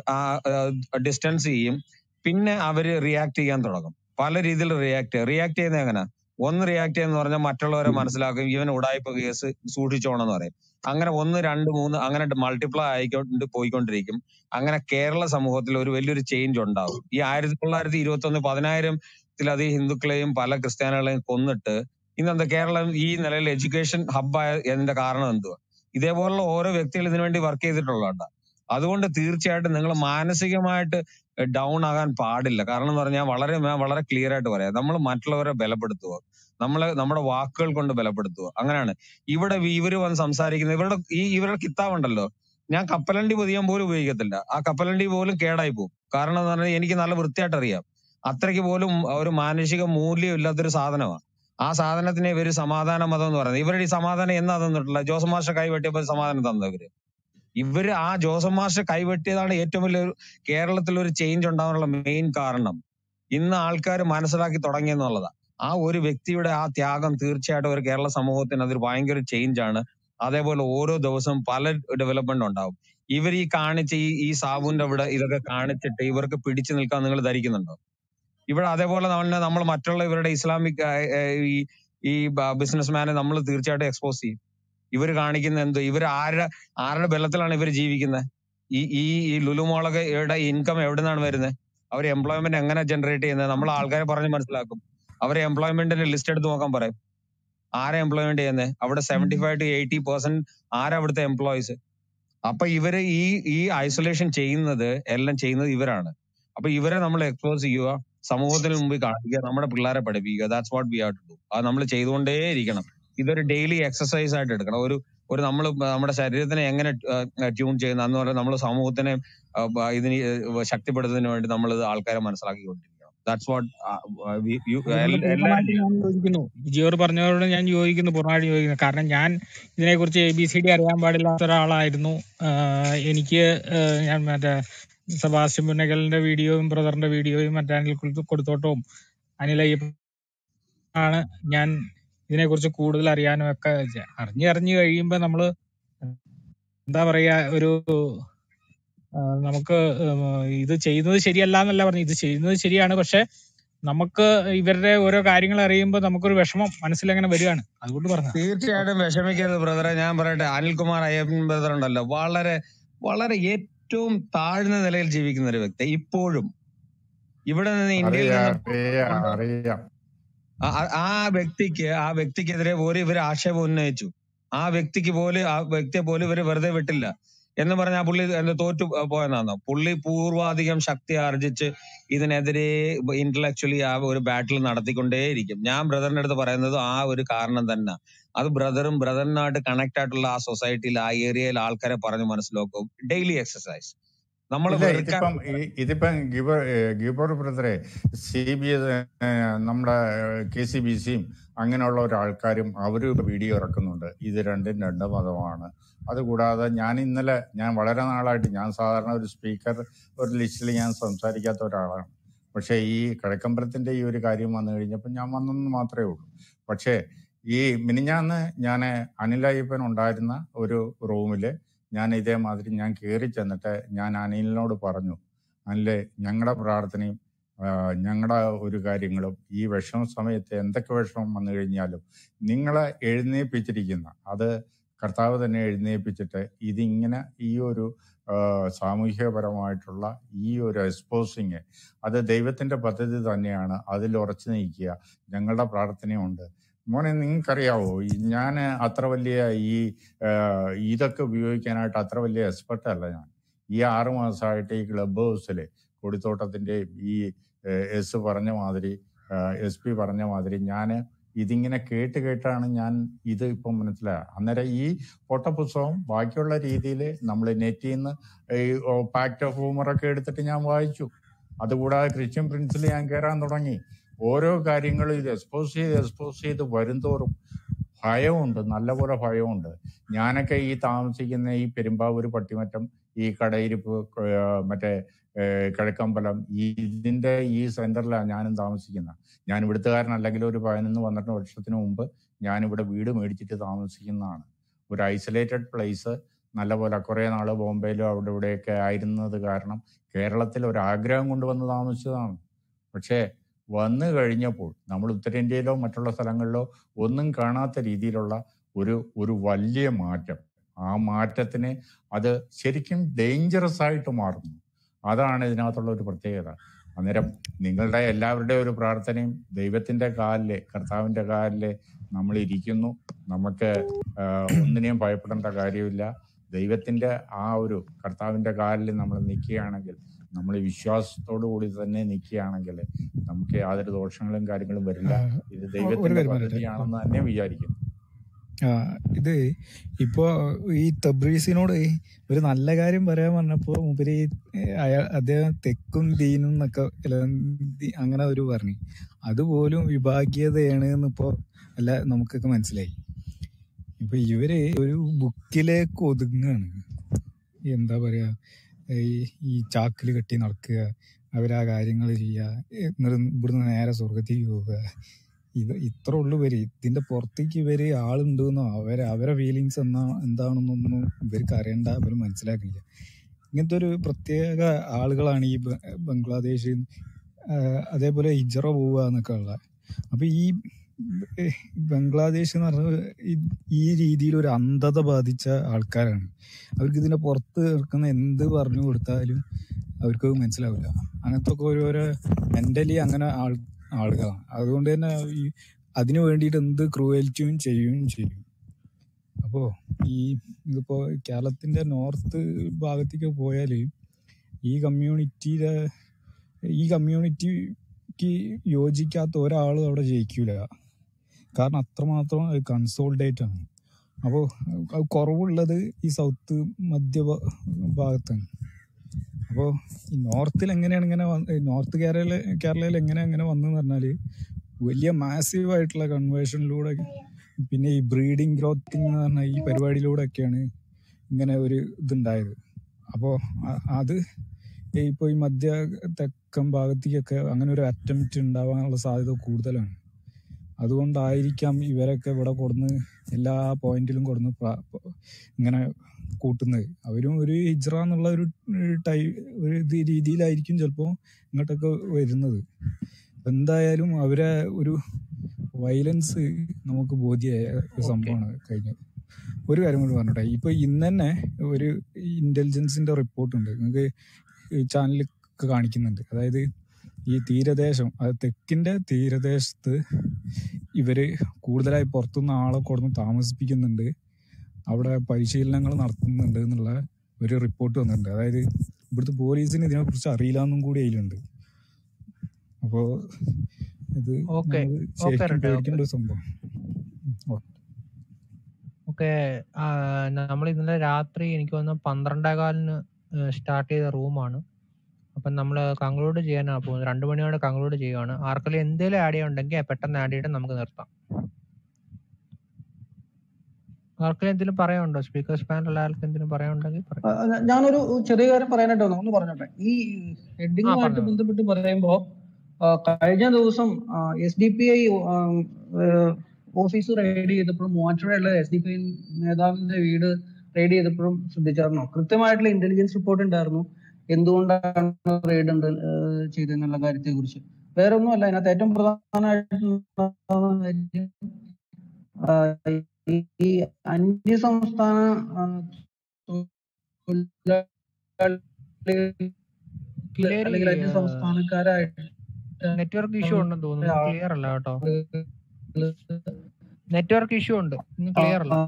ഡിസ്റ്റൻസ് ചെയ്യും, പിന്നെ അവര് റിയാക്ട് ചെയ്യാൻ തുടങ്ങും. പല രീതിയിൽ റിയാക്ട് ചെയ്യുന്നത് എങ്ങനെ? ഒന്ന് റിയാക്ട് ചെയ്യുന്ന പറഞ്ഞാൽ മറ്റുള്ളവരെ മനസ്സിലാക്കും, ഇവൻ ഉടായ്പ കേസ് സൂക്ഷിച്ചോണെന്ന് പറയും. അങ്ങനെ 1, 2, 3 അങ്ങനെ മൾട്ടിപ്ലൈ പോയിക്കൊണ്ടിരിക്കും. അങ്ങനെ കേരള സമൂഹത്തിൽ ഒരു വലിയൊരു ചേഞ്ച് ഉണ്ടാവും. ഈ 1921 10,000-ത്തിലധികം ഹിന്ദുക്കളെയും പല ക്രിസ്ത്യാനികളെയും കൊന്നിട്ട് ഇന്നെന്താ കേരളം ഈ നിലയിൽ എഡ്യൂക്കേഷൻ ഹബ്ബായ ഇതിന്റെ കാരണം എന്തുവാ? ഇതേപോലുള്ള ഓരോ വ്യക്തികൾ ഇതിനുവേണ്ടി വർക്ക് ചെയ്തിട്ടുള്ളതാണ്. അതുകൊണ്ട് തീർച്ചയായിട്ടും നിങ്ങൾ മാനസികമായിട്ട് ഡൗൺ ആകാൻ പാടില്ല. കാരണം എന്ന് പറഞ്ഞാൽ വളരെ ക്ലിയർ ആയിട്ട് പറയാം, നമ്മൾ മറ്റുള്ളവരെ ബലപ്പെടുത്തുക, നമ്മുടെ വാക്കുകൾ കൊണ്ട് ബലപ്പെടുത്തുക. അങ്ങനെയാണ് ഇവിടെ ഇവര് വന്ന് സംസാരിക്കുന്നത്. ഇവരുടെ കിതാബുണ്ടല്ലോ, ഞാൻ കപ്പലണ്ടി പൊതിയാൻ പോലും ഉപയോഗിക്കത്തില്ല. ആ കപ്പലണ്ടി പോലും കേടായി പോകും. കാരണം എന്ന് പറഞ്ഞാൽ എനിക്ക് നല്ല വൃത്തിയായിട്ട് അറിയാം, അത്രയ്ക്ക് പോലും ഒരു മാനുഷിക മൂല്യം ഇല്ലാത്തൊരു സാധനമാണ്. ആ സാധനത്തിനെ ഇവര് സമാധാന മതം എന്ന് പറയുന്നത്. ഇവരുടെ ഈ സമാധാനം എന്നാ തന്നിട്ടുള്ള ജോസഫ് മാസ്റ്റർ കൈവെട്ടിയപ്പോൾ സമാധാനം തന്നവര്. ഇവര് ആ ജോസഫ് മാസ്റ്റർ കൈവെട്ടിയതാണ് ഏറ്റവും വലിയ കേരളത്തിൽ ഒരു ചേഞ്ച് ഉണ്ടാവാനുള്ള മെയിൻ കാരണം. ഇന്ന് ആൾക്കാർ മനസ്സിലാക്കി തുടങ്ങിയെന്നുള്ളതാ. ആ ഒരു വ്യക്തിയുടെ ആ ത്യാഗം തീർച്ചയായിട്ടും ഒരു കേരള സമൂഹത്തിന് അതൊരു ഭയങ്കര ചേഞ്ച് ആണ്. അതേപോലെ ഓരോ ദിവസവും പല ഡെവലപ്മെന്റ് ഉണ്ടാവും. ഇവർ ഈ കാണിച്ച ഈ സാബുവിന്റെ അവിടെ ഇതൊക്കെ കാണിച്ചിട്ട് ഇവർക്ക് പിടിച്ചു നിൽക്കാൻ നിങ്ങൾ ധരിക്കുന്നുണ്ടോ? ഇവിടെ അതേപോലെ നമ്മൾ മറ്റുള്ള ഇവരുടെ ഇസ്ലാമിക് ഈ ബിസിനസ്മാനെ നമ്മൾ തീർച്ചയായിട്ടും എക്സ്പോസ് ചെയ്യും. ഇവർ കാണിക്കുന്ന എന്തോ, ആരുടെ ബലത്തിലാണ് ഇവർ ജീവിക്കുന്നത്? ഈ ലുലുമോളയുടെ ഇൻകം എവിടെ നിന്നാണ് വരുന്നത്? അവർ എംപ്ലോയ്മെന്റ് എങ്ങനെ ജനറേറ്റ് ചെയ്യുന്നത്? നമ്മൾ ആൾക്കാരെ പറഞ്ഞ് മനസ്സിലാക്കും. അവരെ എംപ്ലോയ്മെന്റിന്റെ ലിസ്റ്റ് എടുത്ത് നോക്കാൻ പറയും. ആരെ എംപ്ലോയ്മെന്റ് ചെയ്യുന്നത്? അവിടെ 75 to 80% ആരാ അവിടുത്തെ എംപ്ലോയീസ്? അപ്പൊ ഇവര് ഈ ഐസൊലേഷൻ എല്ലാം ചെയ്യുന്നത് ഇവരാണ്. അപ്പൊ ഇവരെ നമ്മൾ എക്സ്പോസ് ചെയ്യുക, സമൂഹത്തിന് മുമ്പിൽ കാണിക്കുക, നമ്മുടെ പിള്ളേരെ പഠിപ്പിക്കുക. That's what we have to do. അത് നമ്മൾ ചെയ്തുകൊണ്ടേയിരിക്കണം. ഇതൊരു ഡെയിലി എക്സസൈസ് ആയിട്ട് എടുക്കണം. ഒരു നമ്മൾ നമ്മുടെ ശരീരത്തിനെ എങ്ങനെ ട്യൂൺ ചെയ്യുന്ന എന്ന് പറഞ്ഞാൽ നമ്മൾ സമൂഹത്തിനെ ഇതിന് ശക്തിപ്പെടുത്തുന്നതിന് വേണ്ടി നമ്മൾ ആൾക്കാരെ മനസ്സിലാക്കിക്കൊണ്ടിരിക്കണം. ദാറ്റ്സ് വാട്ട് ഞാൻ യോജിക്കുന്നു. ജിയോർ പറഞ്ഞവരോട് ഞാൻ യോജിക്കുന്നു, പൂർണ്ണമായിട്ട് യോജിക്കുന്നു. കാരണം ഞാൻ ഇതിനെക്കുറിച്ച് ABCD അറിയാൻ പാടില്ലാത്ത ഒരാളായിരുന്നു. എനിക്ക് ഞാൻ മറ്റേ സെബാസ്റ്റ്യൻ പുന്നക്കലിന്റെ വീഡിയോയും ബ്രദറിന്റെ വീഡിയോയും മറ്റേ അനിൽ കൊടുത്തോട്ടവും ആണ് ഞാൻ ഇതിനെക്കുറിച്ച് കൂടുതൽ അറിയാനും ഒക്കെ അറിഞ്ഞു കഴിയുമ്പോ നമ്മള് എന്താ പറയാ, നമുക്ക് ഇത് ചെയ്യുന്നത് ശരിയല്ല എന്നല്ല പറഞ്ഞു, ഇത് ചെയ്യുന്നത് ശരിയാണ്. പക്ഷെ നമുക്ക് ഇവരുടെ ഓരോ കാര്യങ്ങൾ അറിയുമ്പോൾ നമുക്കൊരു വിഷമം മനസ്സിലങ്ങനെ വരികയാണ്. അതുകൊണ്ട് പറഞ്ഞു. തീർച്ചയായിട്ടും വിഷമിക്കരുത് ബ്രദറെ. ഞാൻ പറയട്ടെ, അനിൽകുമാർ അയ്യപ്പൻ ബ്രദർ ഉണ്ടല്ലോ, വളരെ ഏറ്റവും താഴ്ന്ന നിലയിൽ ജീവിക്കുന്ന ഒരു വ്യക്തി. ഇപ്പോഴും ഇവിടെ നിന്ന് ഇന്ത്യയിൽ നിന്ന് ആ വ്യക്തിക്കെതിരെ പോലും ഇവർ ആക്ഷേപം ഉന്നയിച്ചു. ആ വ്യക്തിയെ പോലും ഇവര് വെറുതെ വിട്ടില്ല. എന്ന് പറഞ്ഞാൽ പുള്ളി എന്താ തോറ്റു പോയെന്നാണോ? പുള്ളി പൂർവാധികം ശക്തി ആർജിച്ച് ഇതിനെതിരെ ഇന്റലക്ച്വലി ആ ഒരു ബാറ്റിൽ നടത്തിക്കൊണ്ടേയിരിക്കും. ഞാൻ ബ്രദറിന്റെ അടുത്ത് പറയുന്നത് ആ ഒരു കാരണം തന്നെ. അത് ബ്രദറിനായിട്ട് കണക്ട് ആയിട്ടുള്ള ആ സൊസൈറ്റിയിൽ ആ ഏരിയയിൽ ആൾക്കാരെ പറഞ്ഞ് മനസ്സിലാക്കും. ഡെയിലി എക്സസൈസ് നമ്മൾ ഇല്ല, വെറുക്കാൻ ഇതിപ്പം ഗിബോർ ബ്രദറെ നമ്മുടെ KCBCയും അങ്ങനെയുള്ള ഒരാൾക്കാരും അവരും വീഡിയോ ഇറക്കുന്നുണ്ട്. ഇത് രണ്ടും രണ്ട് മതമാണ്. അതുകൂടാതെ ഞാൻ വളരെ നാളായിട്ട് ഞാൻ സാധാരണ ഒരു സ്പീക്കർ ഒരു ലിസ്റ്റിൽ ഞാൻ സംസാരിക്കാത്ത ഒരാളാണ്. പക്ഷേ ഈ കിഴക്കമ്പലത്തിന്റെ ഈ ഒരു കാര്യം വന്നു കഴിഞ്ഞപ്പോൾ ഞാൻ വന്നെന്ന് മാത്രമേ ഉള്ളൂ. പക്ഷേ ഈ മിനിഞ്ഞാന്ന് ഞാൻ അനിലയ്യപ്പൻ ഉണ്ടായിരുന്ന ഒരു റൂമില് ഞാൻ ഇതേമാതിരി ഞാൻ കയറി ചെന്നിട്ട് ഞാൻ അനിലിനോട് പറഞ്ഞു, അനിലെ ഞങ്ങളുടെ പ്രാർത്ഥനയും ഞങ്ങളുടെ ഒരു കാര്യങ്ങളും ഈ വിഷമ സമയത്ത് എന്തൊക്കെ വിഷമം വന്നു കഴിഞ്ഞാലും നിങ്ങളെ എഴുന്നേൽപ്പിച്ചിരിക്കുന്ന അത് കർത്താവ് തന്നെ എഴുന്നേൽപ്പിച്ചിട്ട് ഇതിങ്ങനെ ഈ ഒരു സാമൂഹികപരമായിട്ടുള്ള ഈ ഒരു എക്സ്പോസിങ് അത് ദൈവത്തിന്റെ പദ്ധതി തന്നെയാണ്. അതിൽ ഉറച്ചു നിൽക്കുക. ഞങ്ങളുടെ പ്രാർത്ഥനയുണ്ട്. മോനെ, നിങ്ങൾക്കറിയാവോ, ഞാൻ അത്ര വലിയ ഇതൊക്കെ ഉപയോഗിക്കാനായിട്ട് അത്ര വലിയ എക്സ്പെർട്ട് അല്ല. ഞാൻ ഈ 6 മാസമായിട്ട് ഈ ക്ലബ് ഹൗസിൽ കൊടിത്തോട്ടത്തിന്റെ ഈ SP പറഞ്ഞ മാതിരി ഞാൻ ഇതിങ്ങനെ കേട്ടാണ് ഞാൻ ഇത് ഇപ്പം മനസ്സിലായത്. അന്നേരം ഈ പൊട്ടപ്പുസ്തകം ബാക്കിയുള്ള രീതിയിൽ നമ്മൾ നെറ്റിൽ നിന്ന് ഈ പാക്ട് ഓഫ് ഹ്യൂമറൊക്കെ എടുത്തിട്ട് ഞാൻ വായിച്ചു. അതുകൂടാതെ ക്രിസ്ത്യൻ പ്രിൻസിൽ ഞാൻ കയറാൻ തുടങ്ങി. ഓരോ കാര്യങ്ങളും ഇത് എക്സ്പോസ് ചെയ്ത് വരുംതോറും ഭയമുണ്ട്, നല്ലപോലെ ഭയമുണ്ട്. ഞാനൊക്കെ ഈ താമസിക്കുന്ന ഈ പെരുമ്പാവൂർ പട്ടിമറ്റം ഈ കടയിരിപ്പ് മറ്റേ കിഴക്കമ്പലം ഇതിന്റെ ഈ സെന്ററിലാണ് ഞാനും താമസിക്കുന്നത്. ഞാൻ ഇവിടുത്തുകാരനല്ലെങ്കിൽ ഒരു 11-12 വർഷത്തിന് മുമ്പ് ഞാനിവിടെ വീട് മേടിച്ചിട്ട് താമസിക്കുന്നതാണ്. ഒരു ഐസൊലേറ്റഡ് പ്ലേസ്, നല്ലപോലെ കുറെ നാള് ബോംബെയിലും അവിടെ ഇവിടെയൊക്കെ ആയിരുന്നത് കാരണം കേരളത്തിൽ ഒരു ആഗ്രഹം കൊണ്ടുവന്ന് താമസിച്ചതാണ്. പക്ഷേ വന്നു കഴിഞ്ഞപ്പോൾ നമ്മൾ ഉത്തരേന്ത്യയിലോ മറ്റുള്ള സ്ഥലങ്ങളിലോ ഒന്നും കാണാത്ത രീതിയിലുള്ള ഒരു വലിയ മാറ്റം. ആ മാറ്റത്തിന് അത് ശരിക്കും ഡേഞ്ചറസ് ആയിട്ട് മാറുന്നു. അതാണ് ഇതിനകത്തുള്ള ഒരു പ്രത്യേകത. അന്നേരം നിങ്ങളുടെ എല്ലാവരുടെയും ഒരു പ്രാർത്ഥനയും ദൈവത്തിന്റെ കാലില്, കർത്താവിന്റെ കാലില് നമ്മൾ ഇരിക്കുന്നു. നമുക്ക് ഒന്നിനെയും ഭയപ്പെടേണ്ട കാര്യമില്ല. ദൈവത്തിന്റെ ആ ഒരു കർത്താവിന്റെ കാലിൽ നമ്മൾ നിൽക്കുകയാണെങ്കിൽ, നമ്മൾ വിശ്വാസത്തോടു കൂടി തന്നെ നിൽക്കുകയാണെങ്കിൽ നമുക്ക് യാതൊരു ദോഷങ്ങളും കാര്യങ്ങളും വരില്ല. ഇത് ഒരു ദൈവത്തിന്റെ കാര്യം പറയട്ടെ. പദ്ധതിയാണെന്ന് തന്നെ വിചാരിക്കുന്നു. ഇത് ഇപ്പോ ഈ തബ്രീസിനോട് ഒരു നല്ല കാര്യം പറയാൻ പറഞ്ഞപ്പോ മൂപ്പര് അദ്ദേഹം തെക്കും ദീനും എന്നൊക്കെ അങ്ങനെ ഒരു പറഞ്ഞു. അതുപോലും വിഭാഗീയതയാണ് എന്നിപ്പോ നമുക്കൊക്കെ മനസ്സിലായി. ഇപ്പൊ ഇവര് ഒരു ബുക്കിലേക്ക് ഒതുങ്ങാണ്. എന്താ പറയാ, ഈ ചാക്കിൽ കെട്ടി നടക്കുക, അവരാ കാര്യങ്ങൾ ചെയ്യുക, ഇവിടുന്ന് നേരെ സ്വർഗത്തിൽ പോവുക. ഇത്ര ഉള്ളു ഇവര്. ഇതിന്റെ പുറത്തേക്ക് ഇവര് ആളുണ്ടെന്നോ അവരെ ഫീലിങ്സ് എന്താണെന്നൊന്നും ഇവർക്ക് അറിയണ്ട, ഇവർ മനസ്സിലാക്കില്ല. ഇങ്ങനത്തെ ഒരു പ്രത്യേക ആളുകളാണ് ഈ ബംഗ്ലാദേശ്, അതേപോലെ ഹിജറ പോവുക എന്നൊക്കെ ഉള്ള. അപ്പൊ ഈ ബംഗ്ലാദേശ് എന്ന് പറഞ്ഞത് ഈ രീതിയിൽ ഒരു അന്ധത ബാധിച്ച ആൾക്കാരാണ്. അവർക്ക് ഇതിന്റെ പുറത്ത് നിൽക്കുന്ന എന്ത് പറഞ്ഞു കൊടുത്താലും അവർക്ക് മനസ്സിലാവില്ല. അങ്ങനത്തെ ഒക്കെ ഓരോരോ മെന്റലി അങ്ങനെ ആളുകളാണ്. അതുകൊണ്ട് തന്നെ ഈ അതിനു വേണ്ടിയിട്ട് എന്ത് ക്രൂവൽറ്റിയും ചെയ്യും. അപ്പോ ഇതിപ്പോ കേരളത്തിന്റെ നോർത്ത് ഭാഗത്തേക്ക് പോയാല് ഈ കമ്മ്യൂണിറ്റിക്ക് യോജിക്കാത്ത ഒരാളും അവിടെ ജയിക്കൂല. കാരണം അത്രമാത്രം കൺസോൾഡേറ്റ് ആണ്. അപ്പോൾ അത് കുറവുള്ളത് ഈ സൗത്ത് മധ്യ ഭാഗത്താണ്. അപ്പോൾ ഈ നോർത്തിൽ എങ്ങനെയാണ് നോർത്ത് കേരളയിൽ എങ്ങനെ വന്നെന്ന് പറഞ്ഞാല് വലിയ മാസീവ് ആയിട്ടുള്ള കൺവേർഷനിലൂടെ, പിന്നെ ഈ ബ്രീഡിങ് ഗ്രോത്തിങ് എന്ന് പറഞ്ഞ ഈ പരിപാടിയിലൂടെ ഒക്കെയാണ് ഇങ്ങനെ ഒരു ഇതുണ്ടായത്. അപ്പോൾ അത് ഇപ്പോൾ ഈ മധ്യ തെക്കൻ ഭാഗത്തേക്കൊക്കെ അങ്ങനെ ഒരു അറ്റംപ്റ്റ് ഉണ്ടാവാനുള്ള സാധ്യത കൂടുതലാണ്. അതുകൊണ്ടായിരിക്കാം ഇവരൊക്കെ ഇവിടെ കൊടുന്ന് എല്ലാ പോയിന്റിലും കൊടുന്ന് ഇങ്ങനെ കൂട്ടുന്നത്. അവരും ഒരു ഹിജ്റ എന്നുള്ള ഒരു രീതിയിലായിരിക്കും ചിലപ്പോൾ ഇങ്ങോട്ടൊക്കെ വരുന്നത്. എന്തായാലും അവരെ ഒരു വയലൻസ് നമുക്ക് ബോധ്യമായ ഒരു സംഭവമാണ് കഴിഞ്ഞത്. ഒരു കാര്യം കൂടി പറഞ്ഞോട്ടെ. ഇപ്പൊ ഇന്ന് തന്നെ ഒരു ഇന്റലിജൻസിന്റെ റിപ്പോർട്ടുണ്ട്, നിങ്ങൾക്ക് ചാനലിൽ കാണിക്കുന്നുണ്ട്. അതായത് ഈ തീരദേശം, തെക്കിന്റെ തീരദേശത്ത് ഇവര് കൂടുതലായി പുറത്തുനിന്ന് ആളെ കൊടുന്ന് താമസിപ്പിക്കുന്നുണ്ട്, അവിടെ പരിശീലനങ്ങൾ നടത്തുന്നുണ്ട് എന്നുള്ള ഒരു റിപ്പോർട്ട് വന്നിട്ടുണ്ട്. അതായത് ഇവിടുത്തെ പോലീസിന് ഇതിനെക്കുറിച്ച് അറിയില്ല എന്നും കൂടി അതിലുണ്ട്. അപ്പോൾ ഇത് ഓക്കെ നമ്മൾ ഓക്കെ ശരിക്കും റെഡ്ഡ, ഓക്കെ പേടിക്കേണ്ട ഒരു സംഭവം. ഓക്കെ. നമ്മൾ ഇന്നലെ രാത്രി എനിക്ക് തോന്നുന്നു 12:15 സ്റ്റാർട്ട് ചെയ്ത റൂമാണ്. അപ്പം നമ്മൾ കൺക്ലൂഡ് ചെയ്യാനാണ് പോകുന്നത്. 2 മണിയോടെ കൺക്ലൂഡ് ചെയ്യുകയാണ്. ആർക്കെങ്കിലും എന്തെങ്കിലും ആഡ് ചെയ്യാനുണ്ടെങ്കിൽ പെട്ടെന്ന് ആഡ് ചെയ്തിട്ട് നമുക്ക് നിർത്താം. ആർക്കെങ്കിലും എന്തെങ്കിലും പറയാനുണ്ടോ? സ്പീക്കേഴ്സ് പാനൽ ആർക്ക് എന്തെങ്കിലും പറയാനുണ്ടെങ്കിൽ പറയാം. ഞാനൊരു ചെറിയ കാര്യം പറയാനായിട്ട് വന്നു, ഒന്ന് പറഞ്ഞോട്ടെ. ഈ ഹെഡിങ്ങുമായിട്ട് പറഞ്ഞു ബന്ധപ്പെട്ട് പറയുമ്പോൾ കഴിഞ്ഞ ദിവസം SDPI ഓഫീസ് റെയ്ഡ് ചെയ്തപ്പോഴും മൂവാറ്റുപുഴയുള്ള SDPI നേതാവിന്റെ വീട് റെയ്ഡ് ചെയ്തപ്പോഴും ശ്രദ്ധിച്ചായിരുന്നോ? കൃത്യമായിട്ടുള്ള ഇന്റലിജൻസ് റിപ്പോർട്ട് ഉണ്ടായിരുന്നു എന്തുകൊണ്ടാണ് റെയ്ഡ് ചെയ്തെന്നുള്ള കാര്യത്തെ കുറിച്ച്. വേറെ ഒന്നുമല്ല, അതിനകത്ത് ഏറ്റവും പ്രധാനമായിട്ടുള്ള ഈ അന്യസംസ്ഥാന കിലേരി അല്ലെങ്കിൽ അന്യസംസ്ഥാനക്കാരായിട്ട് നെറ്റ്വർക്ക് ഇഷ്യൂ ഉണ്ടെന്ന് തോന്നുന്നു. ക്ലിയർ അല്ല കേട്ടോ. നെറ്റ്വർക്ക് ഇഷ്യൂ ഉണ്ട്, ക്ലിയർ അല്ല.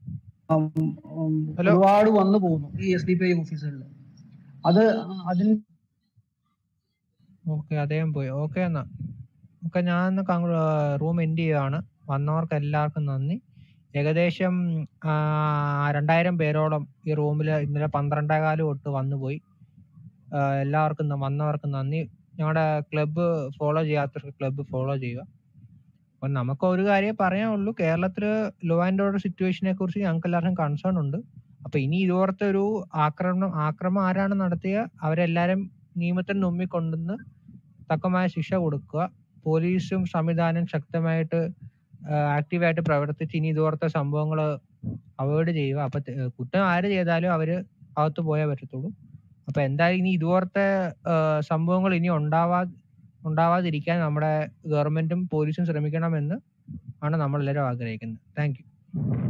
ഹലോ, ഒരുപാട് വന്നു പോകുന്നു ഈ SDPI ഓഫീസുകളിൽ. അതിന് ഓക്കെ, അദ്ദേഹം പോയി. ഓക്കെ എന്നാ ഓക്കെ, ഞാൻ റൂം എൻഡ് ചെയ്യുകയാണ്. വന്നവർക്ക് എല്ലാവർക്കും നന്ദി. ഏകദേശം 2000 പേരോളം ഈ റൂമിൽ ഇന്നലെ 12:15 തൊട്ട് വന്നുപോയി. എല്ലാവർക്കും വന്നവർക്ക് നന്ദി. ഞങ്ങളുടെ ക്ലബ്ബ് ഫോളോ ചെയ്യാത്തവർക്ക് ക്ലബ്ബ് ഫോളോ ചെയ്യുക. അപ്പം നമുക്ക് ഒരു കാര്യം പറയാനുള്ളൂ, കേരളത്തിൽ ലോ ആൻഡ് ഓർഡർ സിറ്റുവേഷനെ കുറിച്ച് ഞങ്ങൾക്ക് എല്ലാവർക്കും കൺസേൺ ഉണ്ട്. അപ്പം ഇനി ഇതുപോലത്തെ ഒരു ആക്രമണം ആരാണ് നടത്തിയ അവരെല്ലാവരും നിയമത്തിന് മുമ്പിൽ കൊണ്ടുവന്ന് തക്കമായ ശിക്ഷ കൊടുക്കുക. പോലീസും സംവിധാനം ശക്തമായിട്ട് ആക്റ്റീവായിട്ട് പ്രവർത്തിച്ച് ഇനി ഇതുപോലത്തെ സംഭവങ്ങൾ അവോയ്ഡ് ചെയ്യുക. അപ്പം കുറ്റം ആര് ചെയ്താലും അവർ അകത്ത് പോയേ പറ്റത്തുള്ളൂ. അപ്പം എന്തായാലും ഇനി ഇതുപോലത്തെ സംഭവങ്ങൾ ഇനി ഉണ്ടാവാതിരിക്കാൻ നമ്മുടെ ഗവൺമെന്റും പോലീസും ശ്രമിക്കണമെന്ന് ആണ് നമ്മളെല്ലാവരും ആഗ്രഹിക്കുന്നത്. Thank U.